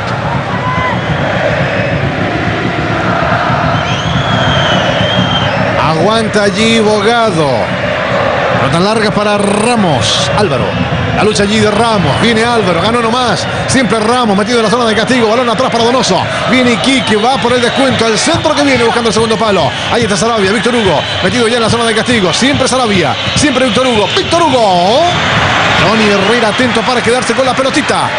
Aguanta allí Bogado. Pelota larga para Ramos. Álvaro. La lucha allí de Ramos. Viene Álvaro. Ganó nomás. Siempre Ramos metido en la zona de castigo. Balón atrás para Donoso. Viene Iquique. Va por el descuento. El centro que viene buscando el segundo palo. Ahí está Sarabia. Víctor Hugo. Metido ya en la zona de castigo. Siempre Sarabia. Siempre Víctor Hugo. Víctor Hugo. Tony Herrera atento para quedarse con la pelotita.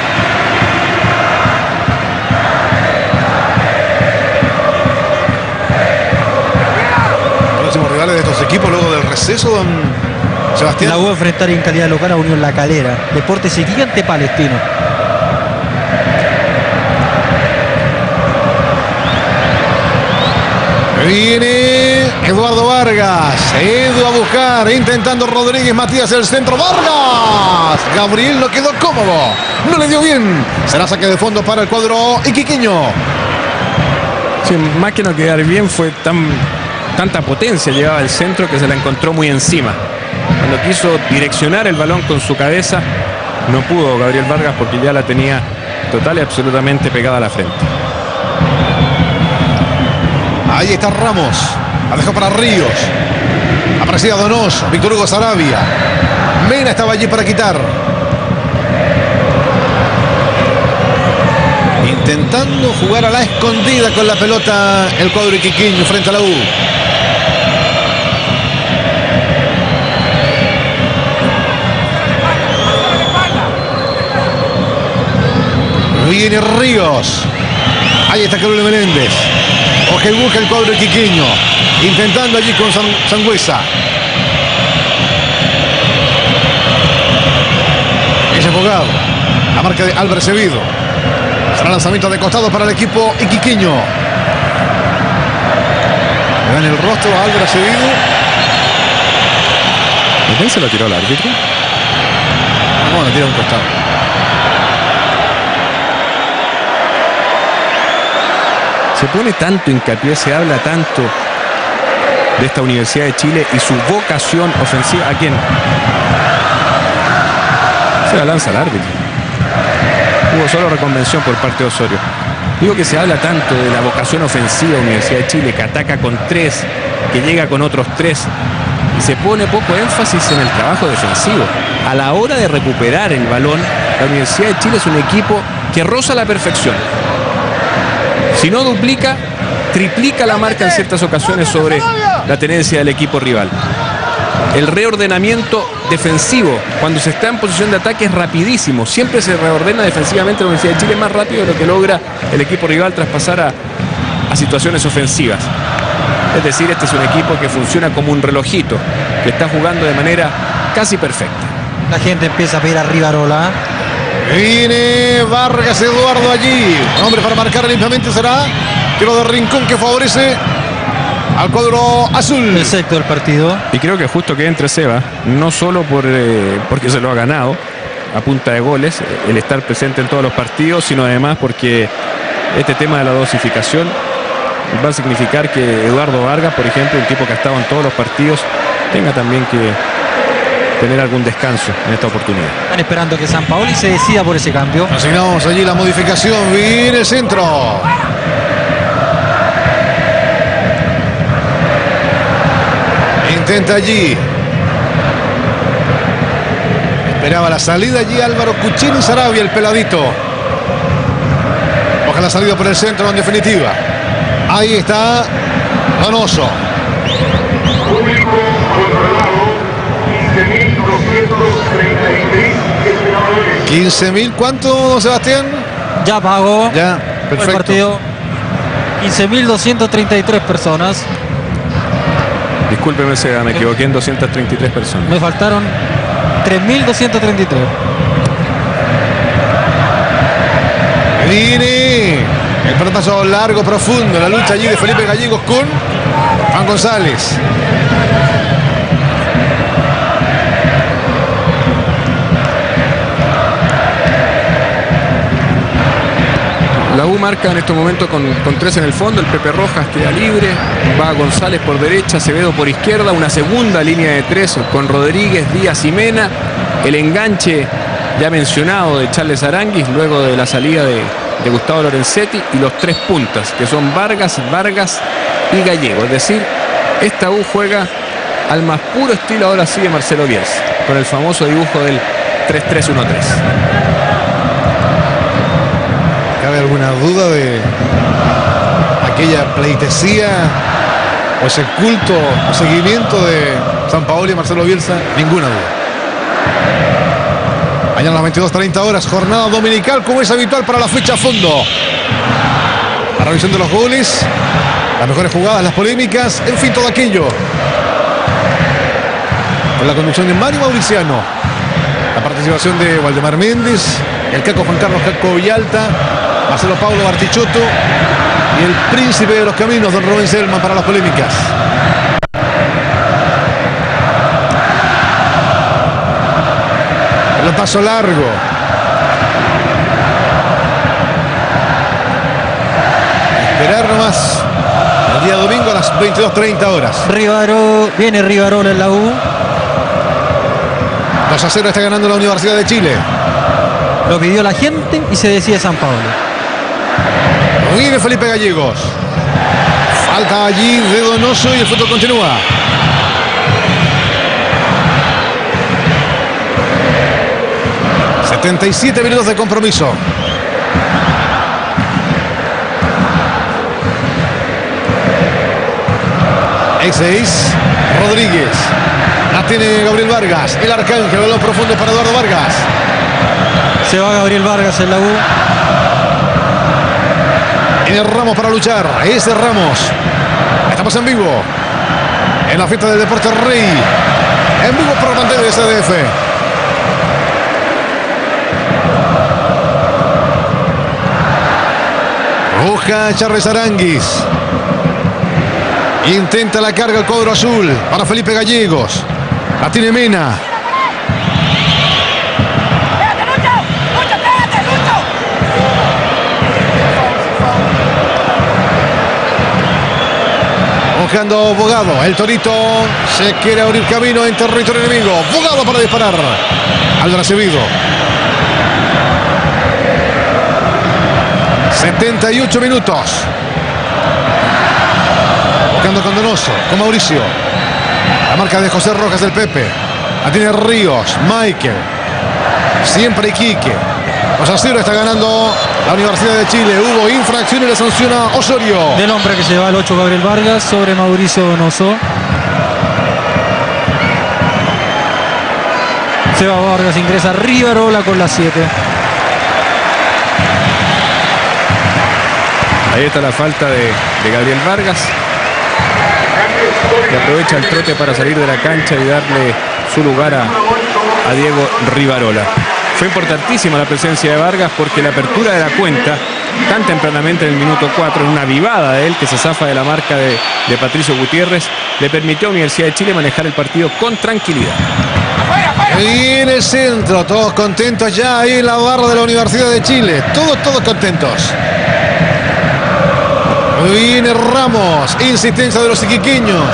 Próximos rivales de estos equipos luego del receso, don Sebastián. La U va a enfrentar en calidad local a Unión La Calera. Deportes Iquique ante Palestino. Viene Eduardo Vargas. Edu a buscar. Intentando Rodríguez. Matías el centro. Vargas. Gabriel no quedó cómodo. No le dio bien. Será saque de fondo para el cuadro iquiqueño. Sí, más que no quedar bien, fue tanta potencia llevaba el centro que se la encontró muy encima. Cuando quiso direccionar el balón con su cabeza, no pudo Gabriel Vargas porque ya la tenía total y absolutamente pegada a la frente. Ahí está Ramos. La dejó para Ríos. Aparecía Donoso. Víctor Hugo Sarabia. Mena estaba allí para quitar. Intentando jugar a la escondida con la pelota el cuadro iquiqueño frente a la U. Viene Ríos. Ahí está Carlos Meléndez. Oje busca el cuadro iquiqueño. Intentando allí con Sangüesa. Es abogado. La marca de Álvarez Acevedo. Será lanzamiento de costado para el equipo iquiqueño. Le dan el rostro a Álvarez Acevedo. ¿Quién se lo tiró al árbitro? No, le tira un costado. Se pone tanto hincapié, se habla tanto de esta Universidad de Chile y su vocación ofensiva. ¿A quién? Se la lanza al árbitro. Hubo solo reconvención por parte de Osorio. Digo que se habla tanto de la vocación ofensiva de la Universidad de Chile, que ataca con 3, que llega con otros 3, y se pone poco énfasis en el trabajo defensivo. A la hora de recuperar el balón, la Universidad de Chile es un equipo que roza la perfección. Si no duplica, triplica la marca en ciertas ocasiones sobre la tenencia del equipo rival. El reordenamiento defensivo, cuando se está en posición de ataque, es rapidísimo. Siempre se reordena defensivamente la Universidad de Chile más rápido de lo que logra el equipo rival traspasar a situaciones ofensivas. Es decir, este es un equipo que funciona como un relojito, que está jugando de manera casi perfecta. La gente empieza a pedir a Rivarola. Viene Vargas Eduardo allí. Hombre para marcar limpiamente será tiro de Rincón que favorece al cuadro azul. El sexto del partido. Y creo que justo que entre Seba, no solo porque se lo ha ganado a punta de goles, el estar presente en todos los partidos, sino además porque este tema de la dosificación va a significar que Eduardo Vargas, por ejemplo, un tipo que ha estado en todos los partidos, tenga también que tener algún descanso en esta oportunidad. Están esperando que Sampaoli se decida por ese cambio. Asignamos allí la modificación. Viene el centro. Intenta allí. Esperaba la salida allí Álvaro Cuchín y Sarabia, el peladito. Ojalá la salida por el centro en definitiva. Ahí está Donoso. 15.000, ¿cuánto, don Sebastián? Ya pagó. Ya, perfecto. El partido. 15.233 personas. Discúlpeme, Seba, me equivoqué en 233 personas. Me faltaron 3.233. Viene el pelotazo largo, profundo. La lucha allí de Felipe Gallegos con Juan González. La U marca en estos momentos con 3 en el fondo. El Pepe Rojas queda libre. Va González por derecha, Acevedo por izquierda. Una segunda línea de 3 con Rodríguez, Díaz y Mena. El enganche ya mencionado de Charles Aranguis luego de la salida de Gustavo Lorenzetti. Y los 3 puntas que son Vargas y Gallego. Es decir, esta U juega al más puro estilo ahora sí de Marcelo Bielsa, con el famoso dibujo del 3-3-1-3. ¿Cabe alguna duda de aquella pleitesía o ese culto o seguimiento de Sampaoli y Marcelo Bielsa? Ninguna duda. Mañana a las 22:30 horas, jornada dominical como es habitual para la fecha a fondo. La revisión de los goles, las mejores jugadas, las polémicas, en fin, todo aquello. Con la conducción de Mario Mauriciano, la participación de Waldemar Méndez, el Caco Juan Carlos Caco Villalta, Marcelo Paulo Bartichotto y el príncipe de los caminos, don Rubén Selman, para las polémicas. Pelotazo largo. Esperar nomás el día domingo a las 22:30 horas. Viene Rivarola en la U. 2-0 está ganando la Universidad de Chile. Lo pidió la gente y se decide San Pablo. Viene Felipe Gallegos. Falta allí de Donoso y el fútbol continúa. ...77 minutos de compromiso. Ese es Rodríguez. La tiene Gabriel Vargas. El Arcángel, balón profundo para Eduardo Vargas. Se va Gabriel Vargas en la U. Tiene Ramos para luchar. Ese Ramos. Estamos en vivo en la fiesta del Deporte Rey. En vivo por la pantalla de CDF. Busca Charles Aranguis. Intenta la carga el cuadro azul para Felipe Gallegos. La tiene Mena. Buscando Bogado. El Torito se quiere abrir camino en territorio enemigo. Bogado para disparar. Aldo Acevedo. 78 minutos. Buscando con Donoso, con Mauricio. La marca de José Rojas del Pepe. La tiene Ríos, Michael. Siempre Iquique. 2-0 está ganando la Universidad de Chile. Hubo infracción y le sanciona Osorio. Del hombre que se va al 8 Gabriel Vargas sobre Mauricio Donoso. Se va Vargas, ingresa Rivarola con la 7. Ahí está la falta de Gabriel Vargas, que aprovecha el trote para salir de la cancha y darle su lugar a Diego Rivarola. Fue importantísima la presencia de Vargas porque la apertura de la cuenta tan tempranamente en el minuto 4, en una vivada de él que se zafa de la marca de Patricio Gutiérrez, le permitió a Universidad de Chile manejar el partido con tranquilidad. Y en el centro, todos contentos ya ahí en la barra de la Universidad de Chile. Todos contentos. Viene Ramos, insistencia de los iquiqueños.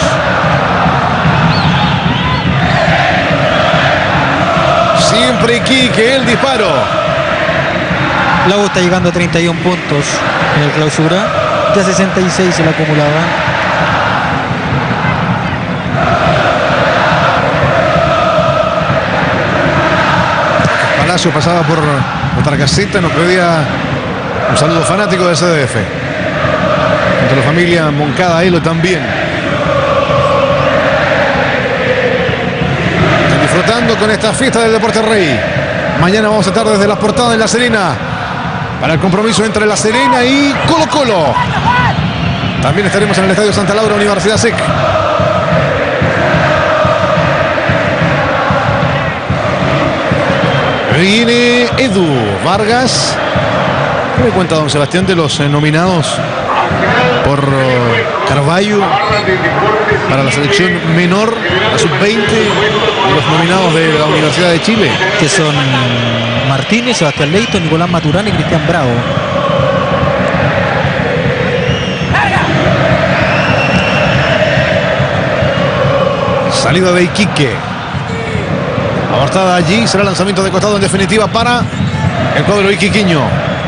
Siempre Iquique, el disparo. La U está llegando a 31 puntos en el clausura. Ya 66 en la acumulada. Palacio pasaba por nuestra caseta nos pedía un saludo fanático de CDF. Junto a la familia Moncada Elo también. Están disfrutando con esta fiesta del Deporte Rey. Mañana vamos a estar desde las portadas en La Serena para el compromiso entre La Serena y Colo-Colo. También estaremos en el Estadio Santa Laura, Universidad SEC. Viene Edu Vargas. ¿Qué me cuenta don Sebastián de los nominados por Carvalho para la selección menor, la sub-20, los nominados de la Universidad de Chile? Que son Martínez, Sebastián Leito, Nicolás Maturán y Cristian Bravo. Salida de Iquique. Abortada allí, será lanzamiento de costado en definitiva para el cuadro iquiqueño.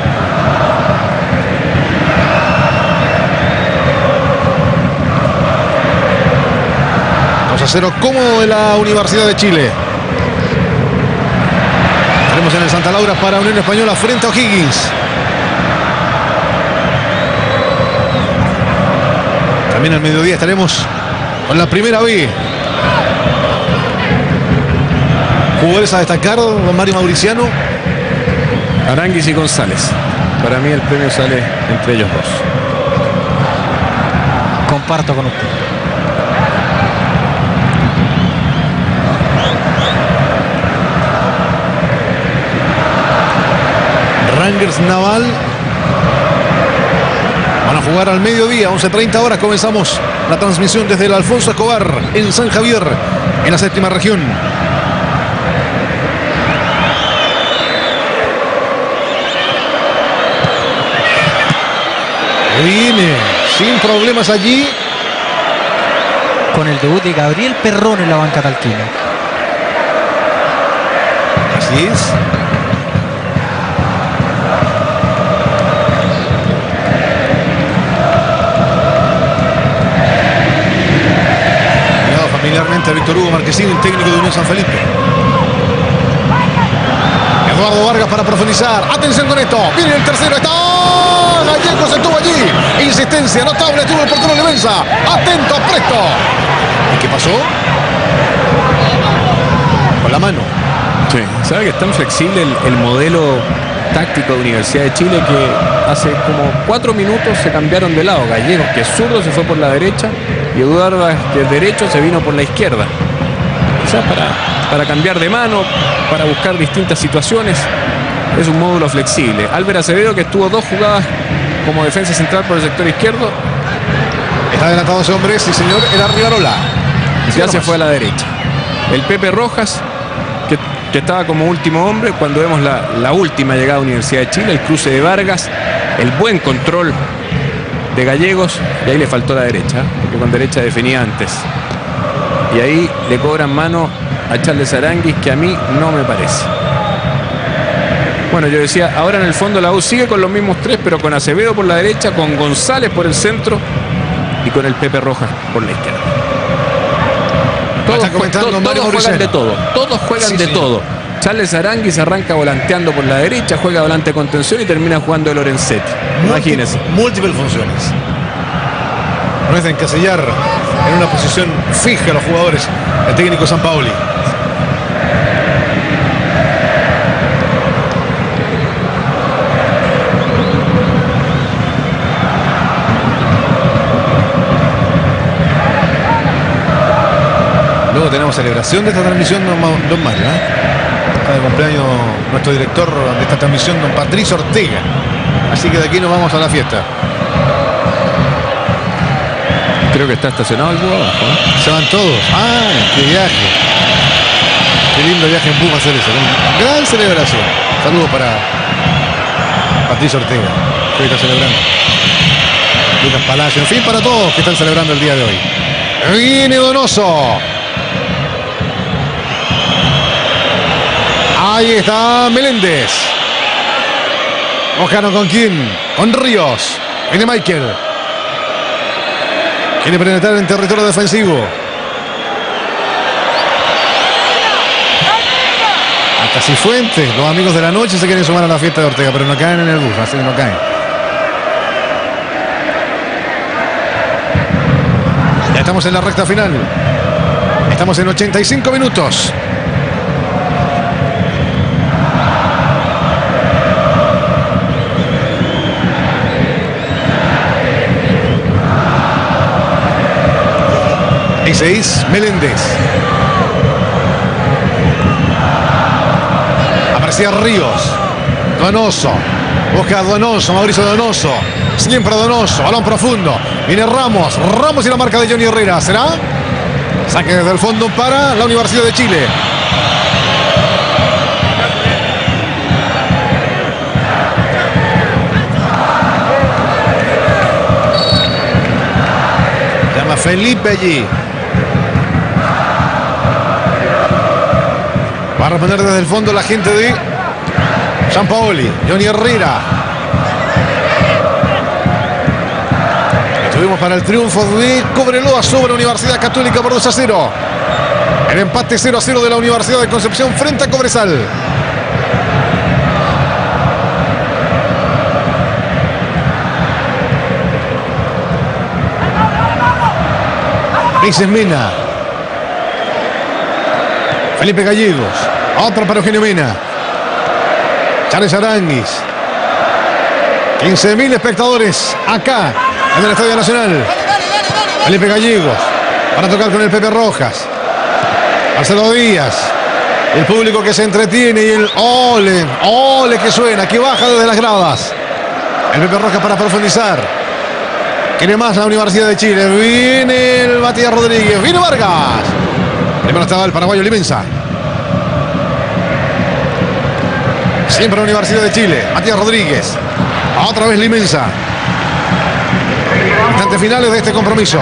A 0 cómodo de la Universidad de Chile. Estaremos en el Santa Laura para Unión Española frente a O'Higgins. También al mediodía estaremos con la primera B. Jugadores a destacar, don Mario Mauriciano. Aránguiz y González. Para mí el premio sale entre ellos dos. Comparto con usted. Rangers Naval van a jugar al mediodía, 11:30 horas. Comenzamos la transmisión desde el Alfonso Escobar en San Javier, en la séptima región. Viene sin problemas allí con el debut de Gabriel Perrón en la banca talquina. Así es. Familiarmente a Víctor Hugo Marquesín, el técnico de Unión San Felipe. Eduardo Vargas para profundizar. Atención con esto. Viene el tercero. Está Gallegos, estuvo allí. Insistencia notable. Estuvo el portero de Mensa. Atento, presto. ¿Y qué pasó? Con la mano. Sí, sabe que es tan flexible el modelo táctico de Universidad de Chile que hace como 4 minutos se cambiaron de lado. Gallegos, que es zurdo, se fue por la derecha, y Eduardo, que es derecho, se vino por la izquierda. O sea, para cambiar de mano, para buscar distintas situaciones. Es un módulo flexible. Álvaro Acevedo, que estuvo 2 jugadas como defensa central por el sector izquierdo. Está adelantado ese hombre, sí señor, era Rivarola. Ya se fue a la derecha. El Pepe Rojas, que estaba como último hombre cuando vemos la última llegada a Universidad de Chile, el cruce de Vargas, el buen control de Gallegos, y ahí le faltó la derecha, porque con derecha definía antes. Y ahí le cobran mano a Charles Aránguiz, que a mí no me parece. Bueno, yo decía, ahora en el fondo la U sigue con los mismos 3, pero con Acevedo por la derecha, con González por el centro y con el Pepe Rojas por la izquierda. Todos juegan de todo. Todos juegan de todo. Charles Aránguiz arranca volanteando por la derecha, juega volante con contención y termina jugando de Lorenzetti. Imagínense. Múltiples funciones. No es de encasillar en una posición fija a los jugadores el técnico Sampaoli. Luego tenemos celebración de esta transmisión, don Mario. Está de cumpleaños nuestro director de esta transmisión, don Patricio Ortega. Así que de aquí nos vamos a la fiesta. Creo que está estacionado el bus abajo, ¿eh? Se van todos. ¡Ah, qué viaje! Qué lindo viaje en bus va a ser eso. Gran celebración. Saludos para Patricio Ortega, que está celebrando. Lucas Palacio, en fin, para todos que están celebrando el día de hoy. Viene Donoso. Ahí está Meléndez. Ojano con quién. Con Ríos. Viene Michael. Quiere penetrar en territorio defensivo. Hasta Cifuentes, los amigos de la noche se quieren sumar a la fiesta de Ortega, pero no caen en el bus, así no caen. Ya estamos en la recta final. Estamos en 85 minutos. Ese es Meléndez. Aparecía Ríos. Donoso. Busca a Donoso, Mauricio Donoso. Siempre Donoso. Balón profundo. Viene Ramos. Ramos y la marca de Johnny Herrera. ¿Será? Saque desde el fondo para la Universidad de Chile. Llama Felipe allí. Va a responder desde el fondo la gente de Sampaoli. Johnny Herrera. Estuvimos para el triunfo de Cobreloa sobre Universidad Católica por 2-0. El empate 0-0 de la Universidad de Concepción frente a Cobresal. Luis Mena. Felipe Gallegos. Otra para Eugenio Mena. Charles Aranguis. 15.000 espectadores acá en el Estadio Nacional. Felipe Gallegos. Para tocar con el Pepe Rojas. Marcelo Díaz. El público que se entretiene y el ole, ole que suena, que baja desde las gradas. El Pepe Rojas para profundizar. Quiere más la Universidad de Chile. Viene el Matías Rodríguez. Viene Vargas. Primero estaba el paraguayo Limensa. Siempre la Universidad de Chile. Matías Rodríguez. Otra vez Limensa. Instantes finales de este compromiso.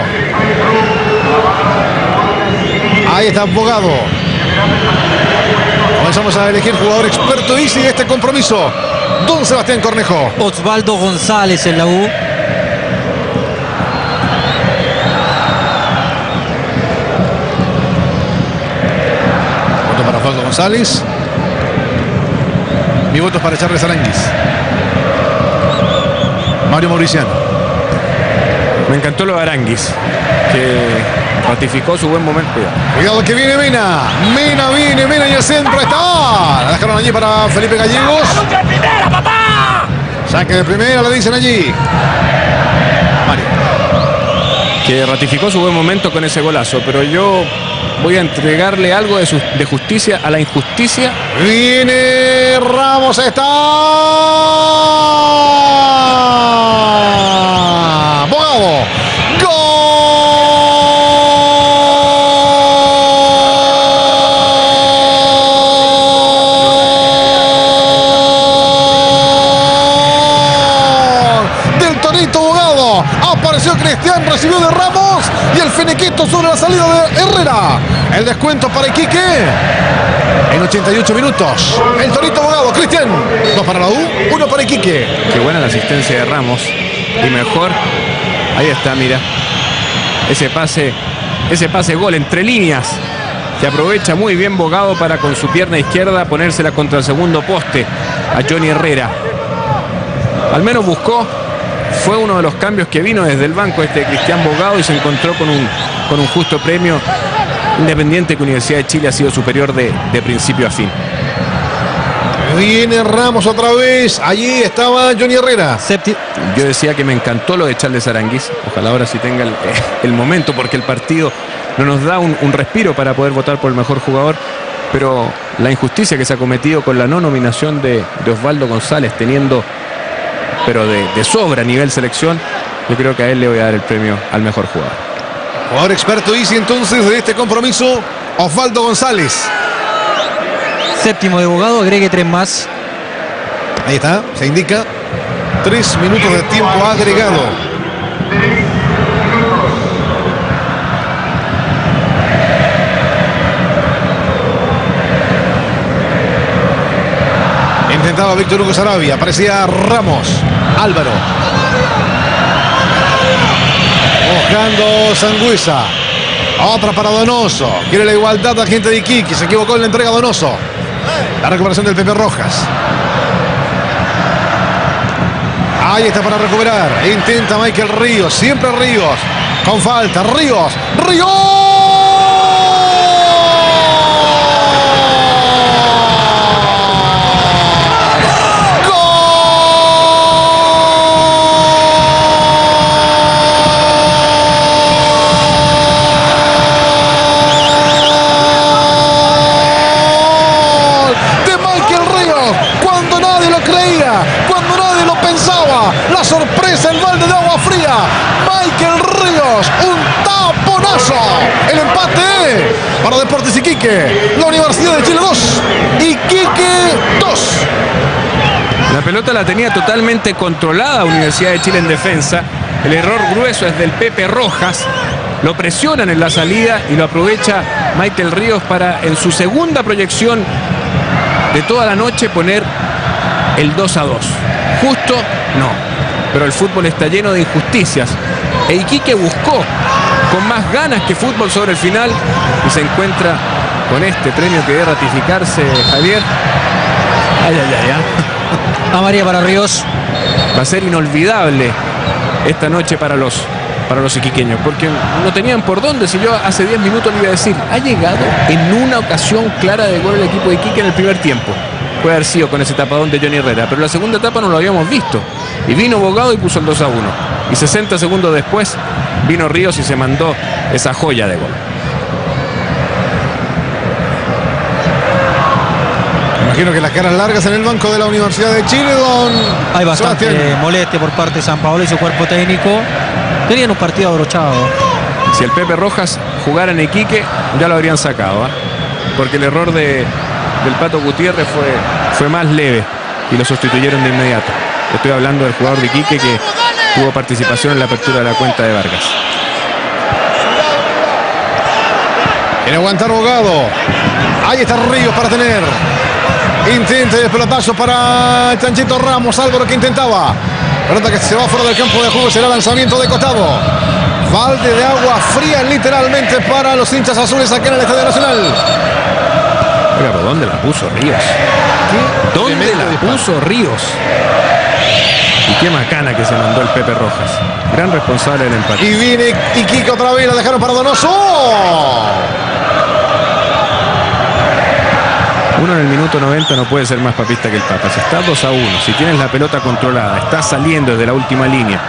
Ahí está Bogado. Comenzamos a elegir jugador experto y sigue este compromiso. Don Sebastián Cornejo. Osvaldo González en la U. Voto para Osvaldo González. Mi voto es para Charles Aranguis. Mario Mauriciano. Me encantó lo de Aranguis, que ratificó su buen momento. Cuidado que viene Mena. Mena viene, Mena y el centro está. La dejaron allí para Felipe Gallegos. ¡Lucha de primera, papá! Saque de primera, le dicen allí. Mario. Que ratificó su buen momento con ese golazo, pero yo voy a entregarle algo de justicia a la injusticia. Viene Ramos, está. Bogado. Apareció Cristian, recibió de Ramos y el finiquito sobre la salida de Herrera. El descuento para Iquique en 88 minutos. El Torito Bogado, Cristian. 2 para la U, 1 para Iquique. Qué buena la asistencia de Ramos. Y mejor, ahí está, mira. Ese pase gol entre líneas. Que aprovecha muy bien Bogado para con su pierna izquierda ponérsela contra el segundo poste a Johnny Herrera. Al menos buscó. Fue uno de los cambios que vino desde el banco Cristian Bogado y se encontró con un justo premio. Independiente que Universidad de Chile ha sido superior de principio a fin. Viene Ramos otra vez. Allí estaba Johnny Herrera. Yo decía que me encantó lo de Charles Aranguis. Ojalá ahora sí tenga el momento, porque el partido no nos da un respiro para poder votar por el mejor jugador. Pero la injusticia que se ha cometido con la no nominación de Osvaldo González, teniendo pero de sobra a nivel selección, yo creo que a él le voy a dar el premio al mejor jugador. Jugador experto Isi entonces de este compromiso, Osvaldo González. Séptimo de Bogado, agregue 3 más. Ahí está, se indica 3 minutos de tiempo agregado. Intentaba Víctor Hugo Sarabia, aparecía Ramos, Álvaro. Buscando Sangüesa. Otra para Donoso. Quiere la igualdad a gente de Iquique. Se equivocó en la entrega Donoso. La recuperación del Pepe Rojas. Ahí está para recuperar. Intenta Michael Ríos. Siempre Ríos. Con falta. Ríos. ¡Ríos! La sorpresa, el balde de agua fría. Michael Ríos, un taponazo. El empate para Deportes Iquique. La Universidad de Chile 2, Iquique 2. La pelota la tenía totalmente controlada Universidad de Chile en defensa. El error grueso es del Pepe Rojas. Lo presionan en la salida y lo aprovecha Michael Ríos para, en su segunda proyección de toda la noche, poner el 2-2. Justo, no. Pero el fútbol está lleno de injusticias. E Iquique buscó con más ganas que fútbol sobre el final y se encuentra con este premio que debe ratificarse, Javier. Amarilla para Ríos. Va a ser inolvidable esta noche para los iquiqueños, porque no tenían por dónde. Si yo hace 10 minutos le iba a decir, ha llegado en una ocasión clara de gol el equipo de Iquique en el primer tiempo. Puede haber sido con ese tapadón de Johnny Herrera, pero la segunda etapa no lo habíamos visto. Y vino Bogado y puso el 2-1. Y 60 segundos después vino Ríos y se mandó esa joya de gol. Imagino que las caras largas en el banco de la Universidad de Chile, don Hay bastante Sebastián. molestia por parte de Sampaoli y su cuerpo técnico. Tenían un partido abrochado. Si el Pepe Rojas jugara en Iquique, ya lo habrían sacado, ¿eh? Porque el error del Pato Gutiérrez fue más leve y lo sustituyeron de inmediato. Estoy hablando del jugador de Iquique que tuvo participación en la apertura de la cuenta de Vargas. Quiere aguantar Bogado. Ahí está Ríos para tener. Intenta el pelotazo para el Chanchito Ramos. Álvaro que intentaba. Pelota que se va fuera del campo de juego. Será lanzamiento de costado. Balde de agua fría literalmente para los hinchas azules acá en el Estadio Nacional. Oiga, ¿pero dónde la puso Ríos? ¿Qué? ¿Dónde la puso Ríos? Y qué macana que se mandó el Pepe Rojas. Gran responsable del empate. Y viene Iquique otra vez. La dejaron para Donoso. Uno en el minuto 90 no puede ser más papista que el Papa. Si está 2-1, si tienes la pelota controlada, estás saliendo desde la última línea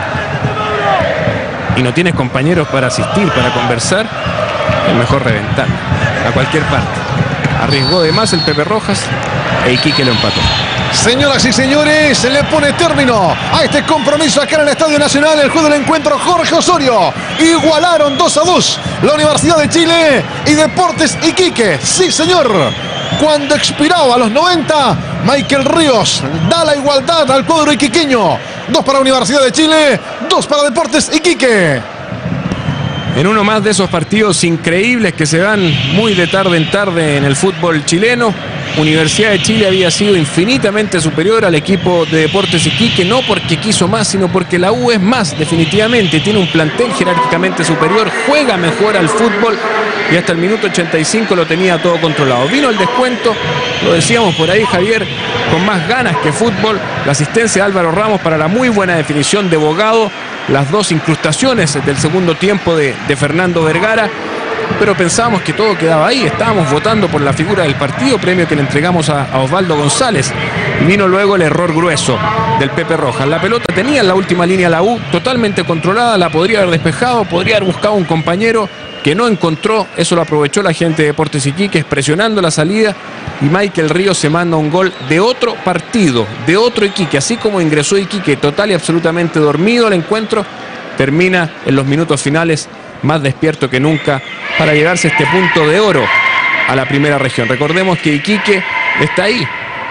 y no tienes compañeros para asistir, para conversar, es mejor reventar a cualquier parte. Arriesgó de más el Pepe Rojas e Iquique lo empató. Señoras y señores, se le pone término a este compromiso acá en el Estadio Nacional. El juego del encuentro, Jorge Osorio. Igualaron 2-2 la Universidad de Chile y Deportes Iquique. Sí, señor. Cuando expiraba a los 90, Michael Ríos da la igualdad al cuadro iquiqueño. 2 para Universidad de Chile, 2 para Deportes Iquique. En uno más de esos partidos increíbles que se van muy de tarde en tarde en el fútbol chileno, Universidad de Chile había sido infinitamente superior al equipo de Deportes Iquique, no porque quiso más, sino porque la U es más, definitivamente. Tiene un plantel jerárquicamente superior, juega mejor al fútbol y hasta el minuto 85 lo tenía todo controlado. Vino el descuento, lo decíamos por ahí, Javier, con más ganas que fútbol. La asistencia de Álvaro Ramos para la muy buena definición de Bogado. Las dos incrustaciones del segundo tiempo de Fernando Vergara. Pero pensábamos que todo quedaba ahí. Estábamos votando por la figura del partido, premio que le entregamos a Osvaldo González. Y vino luego el error grueso del Pepe Rojas. La pelota tenía en la última línea la U totalmente controlada, la podría haber despejado, podría haber buscado un compañero que no encontró. Eso lo aprovechó la gente de Deportes Iquique, presionando la salida. Y Michael Ríos se manda un gol de otro partido, de otro Iquique. Así como ingresó Iquique total y absolutamente dormido al encuentro, termina en los minutos finales más despierto que nunca para llevarse este punto de oro a la primera región. Recordemos que Iquique está ahí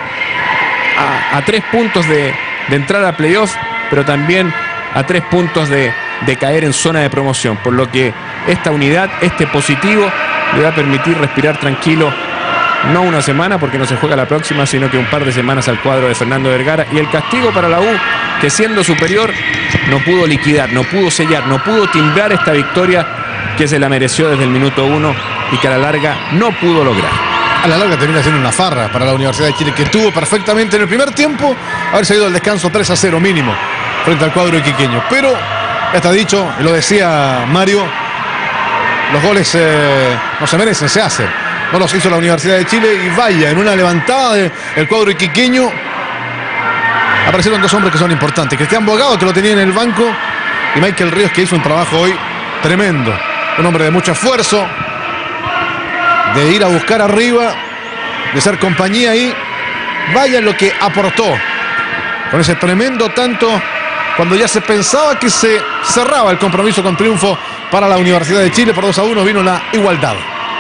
a 3 puntos de entrar a playoff, pero también a 3 puntos de caer en zona de promoción, por lo que esta unidad, este positivo, le va a permitir respirar tranquilo, no una semana porque no se juega la próxima, sino que un par de semanas al cuadro de Fernando Vergara. Y el castigo para la U, que siendo superior no pudo liquidar, no pudo sellar, no pudo timbrar esta victoria que se la mereció desde el minuto 1 y que a la larga no pudo lograr. a la larga termina siendo una farra para la Universidad de Chile, que tuvo perfectamente en el primer tiempo haberse ido al descanso 3-0 mínimo frente al cuadro iquiqueño. Pero, ya está dicho, y lo decía Mario, los goles no se merecen, se hacen. No los hizo la Universidad de Chile y vaya, en una levantada del cuadro iquiqueño aparecieron dos hombres que son importantes. Cristian Bogado, que lo tenía en el banco, y Michael Ríos, que hizo un trabajo hoy tremendo. Un hombre de mucho esfuerzo, de ir a buscar arriba, de ser compañía ahí. Vaya lo que aportó con ese tremendo tanto cuando ya se pensaba que se cerraba el compromiso con triunfo para la Universidad de Chile. Por 2-1 vino la igualdad.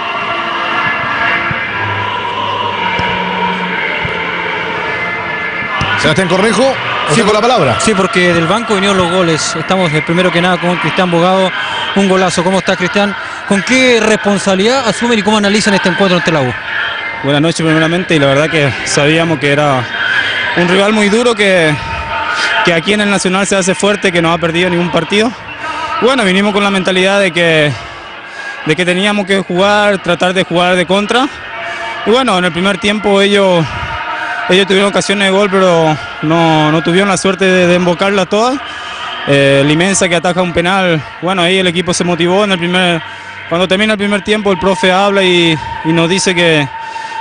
Sebastián Cornejo, sí, con la palabra. Sí, porque del banco vinieron los goles. Estamos primero que nada con Cristian Bogado. Un golazo. ¿Cómo está, Cristian? ¿Con qué responsabilidad asumen y cómo analizan este encuentro ante la U? Buenas noches primeramente, y la verdad que sabíamos que era un rival muy duro, que aquí en el Nacional se hace fuerte, que no ha perdido ningún partido. Bueno, vinimos con la mentalidad de que teníamos que jugar, tratar de jugar de contra. Y bueno, en el primer tiempo ellos tuvieron ocasiones de gol, pero no tuvieron la suerte de embocarla todas. Limensa, que ataja un penal, bueno, ahí el equipo se motivó cuando termina el primer tiempo. El profe habla y nos dice que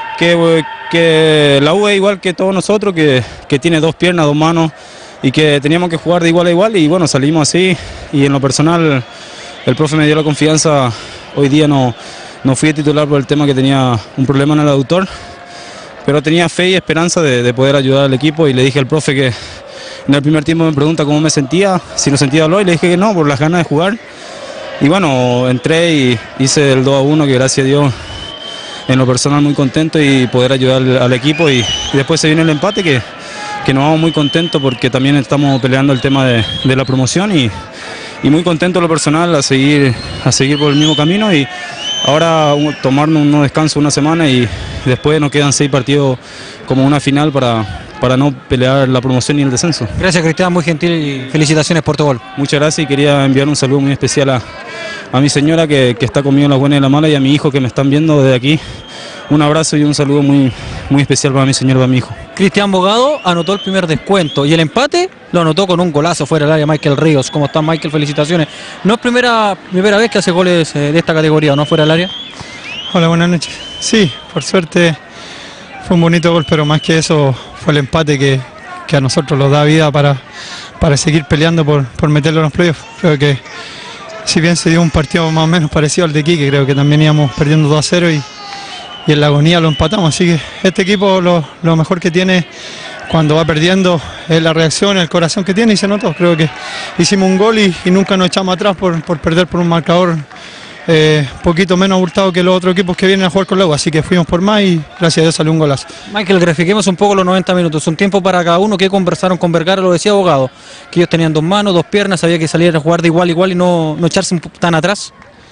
la U es igual que todos nosotros, que tiene dos piernas, dos manos, y que teníamos que jugar de igual a igual. Y bueno, salimos así, y en lo personal el profe me dio la confianza. Hoy día no fui titular por el tema que tenía un problema en el aductor, pero tenía fe y esperanza de poder ayudar al equipo, y le dije al profe que en el primer tiempo me pregunta cómo me sentía, si no sentía dolor, y le dije que no, por las ganas de jugar. Y bueno, entré y hice el 2-1, que gracias a Dios en lo personal muy contento y poder ayudar al equipo, y después se viene el empate que nos vamos muy contentos, porque también estamos peleando el tema de la promoción, y muy contento en lo personal a seguir por el mismo camino, y ahora tomarnos unos descansos una semana, y después nos quedan 6 partidos como una final para no pelear la promoción ni el descenso. Gracias, Cristian, muy gentil, y felicitaciones por tu gol. Muchas gracias, y quería enviar un saludo muy especial a mi señora que está conmigo en la buena y en la mala, y a mi hijo que me están viendo desde aquí. Un abrazo y un saludo muy, muy especial para mi señora y para mi hijo. Cristian Bogado anotó el primer descuento, y el empate lo anotó con un golazo fuera del área Michael Ríos. ¿Cómo está, Michael? Felicitaciones. No es primera vez que hace goles de esta categoría, ¿no? Fuera del área. Hola, buenas noches. Sí, por suerte fue un bonito gol, pero más que eso fue el empate que a nosotros nos da vida para seguir peleando por meterlo en los playoffs. Creo que si bien se dio un partido más o menos parecido al de Quique, creo que también íbamos perdiendo 2-0 y en la agonía lo empatamos. Así que este equipo lo mejor que tiene cuando va perdiendo es la reacción, el corazón que tiene, y se notó. Creo que hicimos un gol y nunca nos echamos atrás por perder por un marcador poquito menos abultado que los otros equipos que vienen a jugar con la U, así que fuimos por más y gracias a Dios salió un golazo. Michael, grafiquemos un poco los 90 minutos, un tiempo para cada uno. Que conversaron con Vergara, lo decía Bogado, que ellos tenían dos manos, dos piernas, había que salir a jugar de igual a igual y no echarse tan atrás.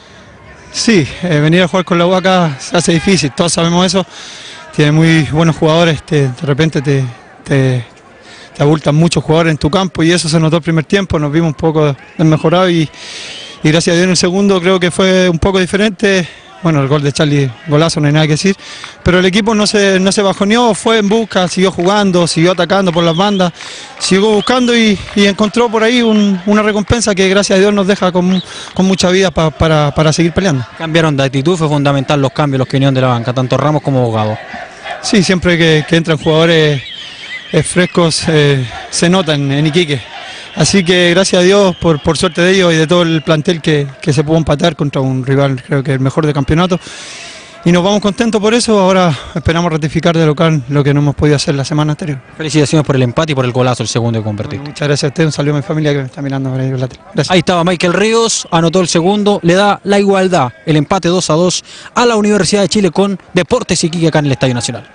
Sí, venir a jugar con la U acá se hace difícil, todos sabemos eso. Tiene muy buenos jugadores, de repente te abultan muchos jugadores en tu campo, y eso se notó el primer tiempo. Nos vimos un poco desmejorados y gracias a Dios en el segundo creo que fue un poco diferente. Bueno, el gol de Charlie, golazo, no hay nada que decir, pero el equipo no se bajoneó, fue en busca, siguió jugando, siguió atacando por las bandas, siguió buscando y encontró por ahí una recompensa que gracias a Dios nos deja con mucha vida para seguir peleando. Cambiaron de actitud, fue fundamental los cambios, los que vinieron de la banca, tanto Ramos como Bogado. Sí, siempre que entran jugadores frescos se notan en Iquique. Así que gracias a Dios por suerte de ellos y de todo el plantel que se pudo empatar contra un rival, creo que el mejor del campeonato. Y nos vamos contentos por eso. Ahora esperamos ratificar de local lo que no hemos podido hacer la semana anterior. Felicitaciones por el empate y por el golazo, el segundo que convertiste. Bueno, muchas gracias a usted, un saludo a mi familia que me está mirando por ahí. Gracias. Ahí estaba Michael Ríos, anotó el segundo, le da la igualdad, el empate 2-2 a la Universidad de Chile con Deportes Iquique acá en el Estadio Nacional.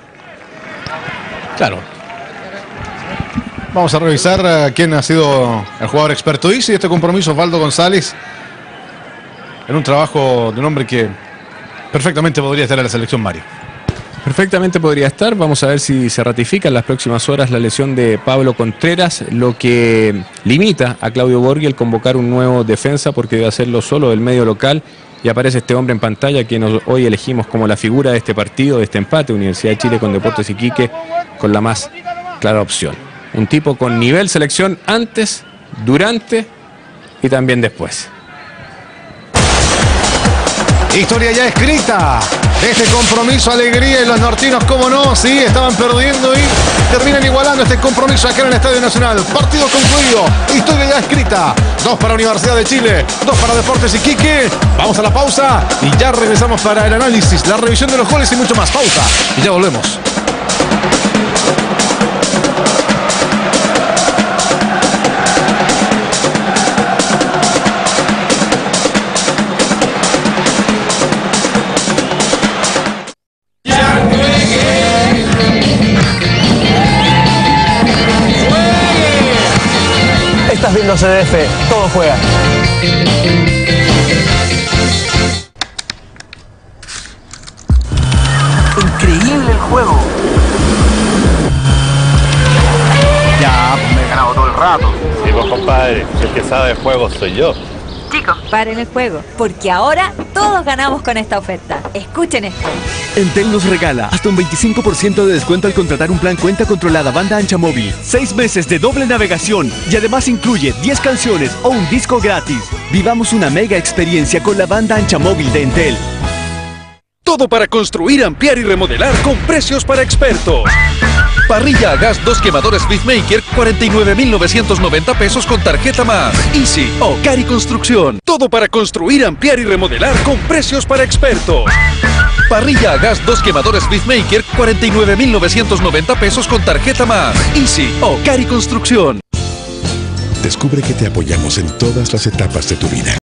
Claro. Vamos a revisar quién ha sido el jugador experto. Dice este compromiso Osvaldo González, en un trabajo de un hombre que perfectamente podría estar en la selección, Mario. Perfectamente podría estar. Vamos a ver si se ratifica en las próximas horas la lesión de Pablo Contreras, lo que limita a Claudio Borghi el convocar un nuevo defensa, porque debe hacerlo solo del medio local y aparece este hombre en pantalla que hoy elegimos como la figura de este partido, de este empate, Universidad de Chile con Deportes Iquique, con la más clara opción. Un tipo con nivel selección antes, durante y también después. Historia ya escrita. Este compromiso, alegría y los nortinos, cómo no, sí, estaban perdiendo y terminan igualando este compromiso acá en el Estadio Nacional. Partido concluido, historia ya escrita. 2 para Universidad de Chile, 2 para Deportes Iquique. Vamos a la pausa y ya regresamos para el análisis, la revisión de los goles y mucho más. Pausa y ya volvemos. Estás viendo CDF, todo juega. Increíble el juego. Ya, pues me he ganado todo el rato. Sí, pues compadre, el que sabe de juego soy yo. Chicos, paren el juego, porque ahora todos ganamos con esta oferta. Escuchen esto. Entel nos regala hasta un 25% de descuento al contratar un plan cuenta controlada banda ancha móvil, 6 meses de doble navegación y además incluye 10 canciones o un disco gratis. Vivamos una mega experiencia con la banda ancha móvil de Entel. Todo para construir, ampliar y remodelar con precios para expertos. Parrilla a gas 2 quemadores Beefmaker, 49.990 pesos con tarjeta más. Easy o Cari Construcción. Todo para construir, ampliar y remodelar con precios para expertos. Parrilla a gas 2 quemadores Beefmaker, 49.990 pesos con tarjeta más. Easy o Cari Construcción. Descubre que te apoyamos en todas las etapas de tu vida.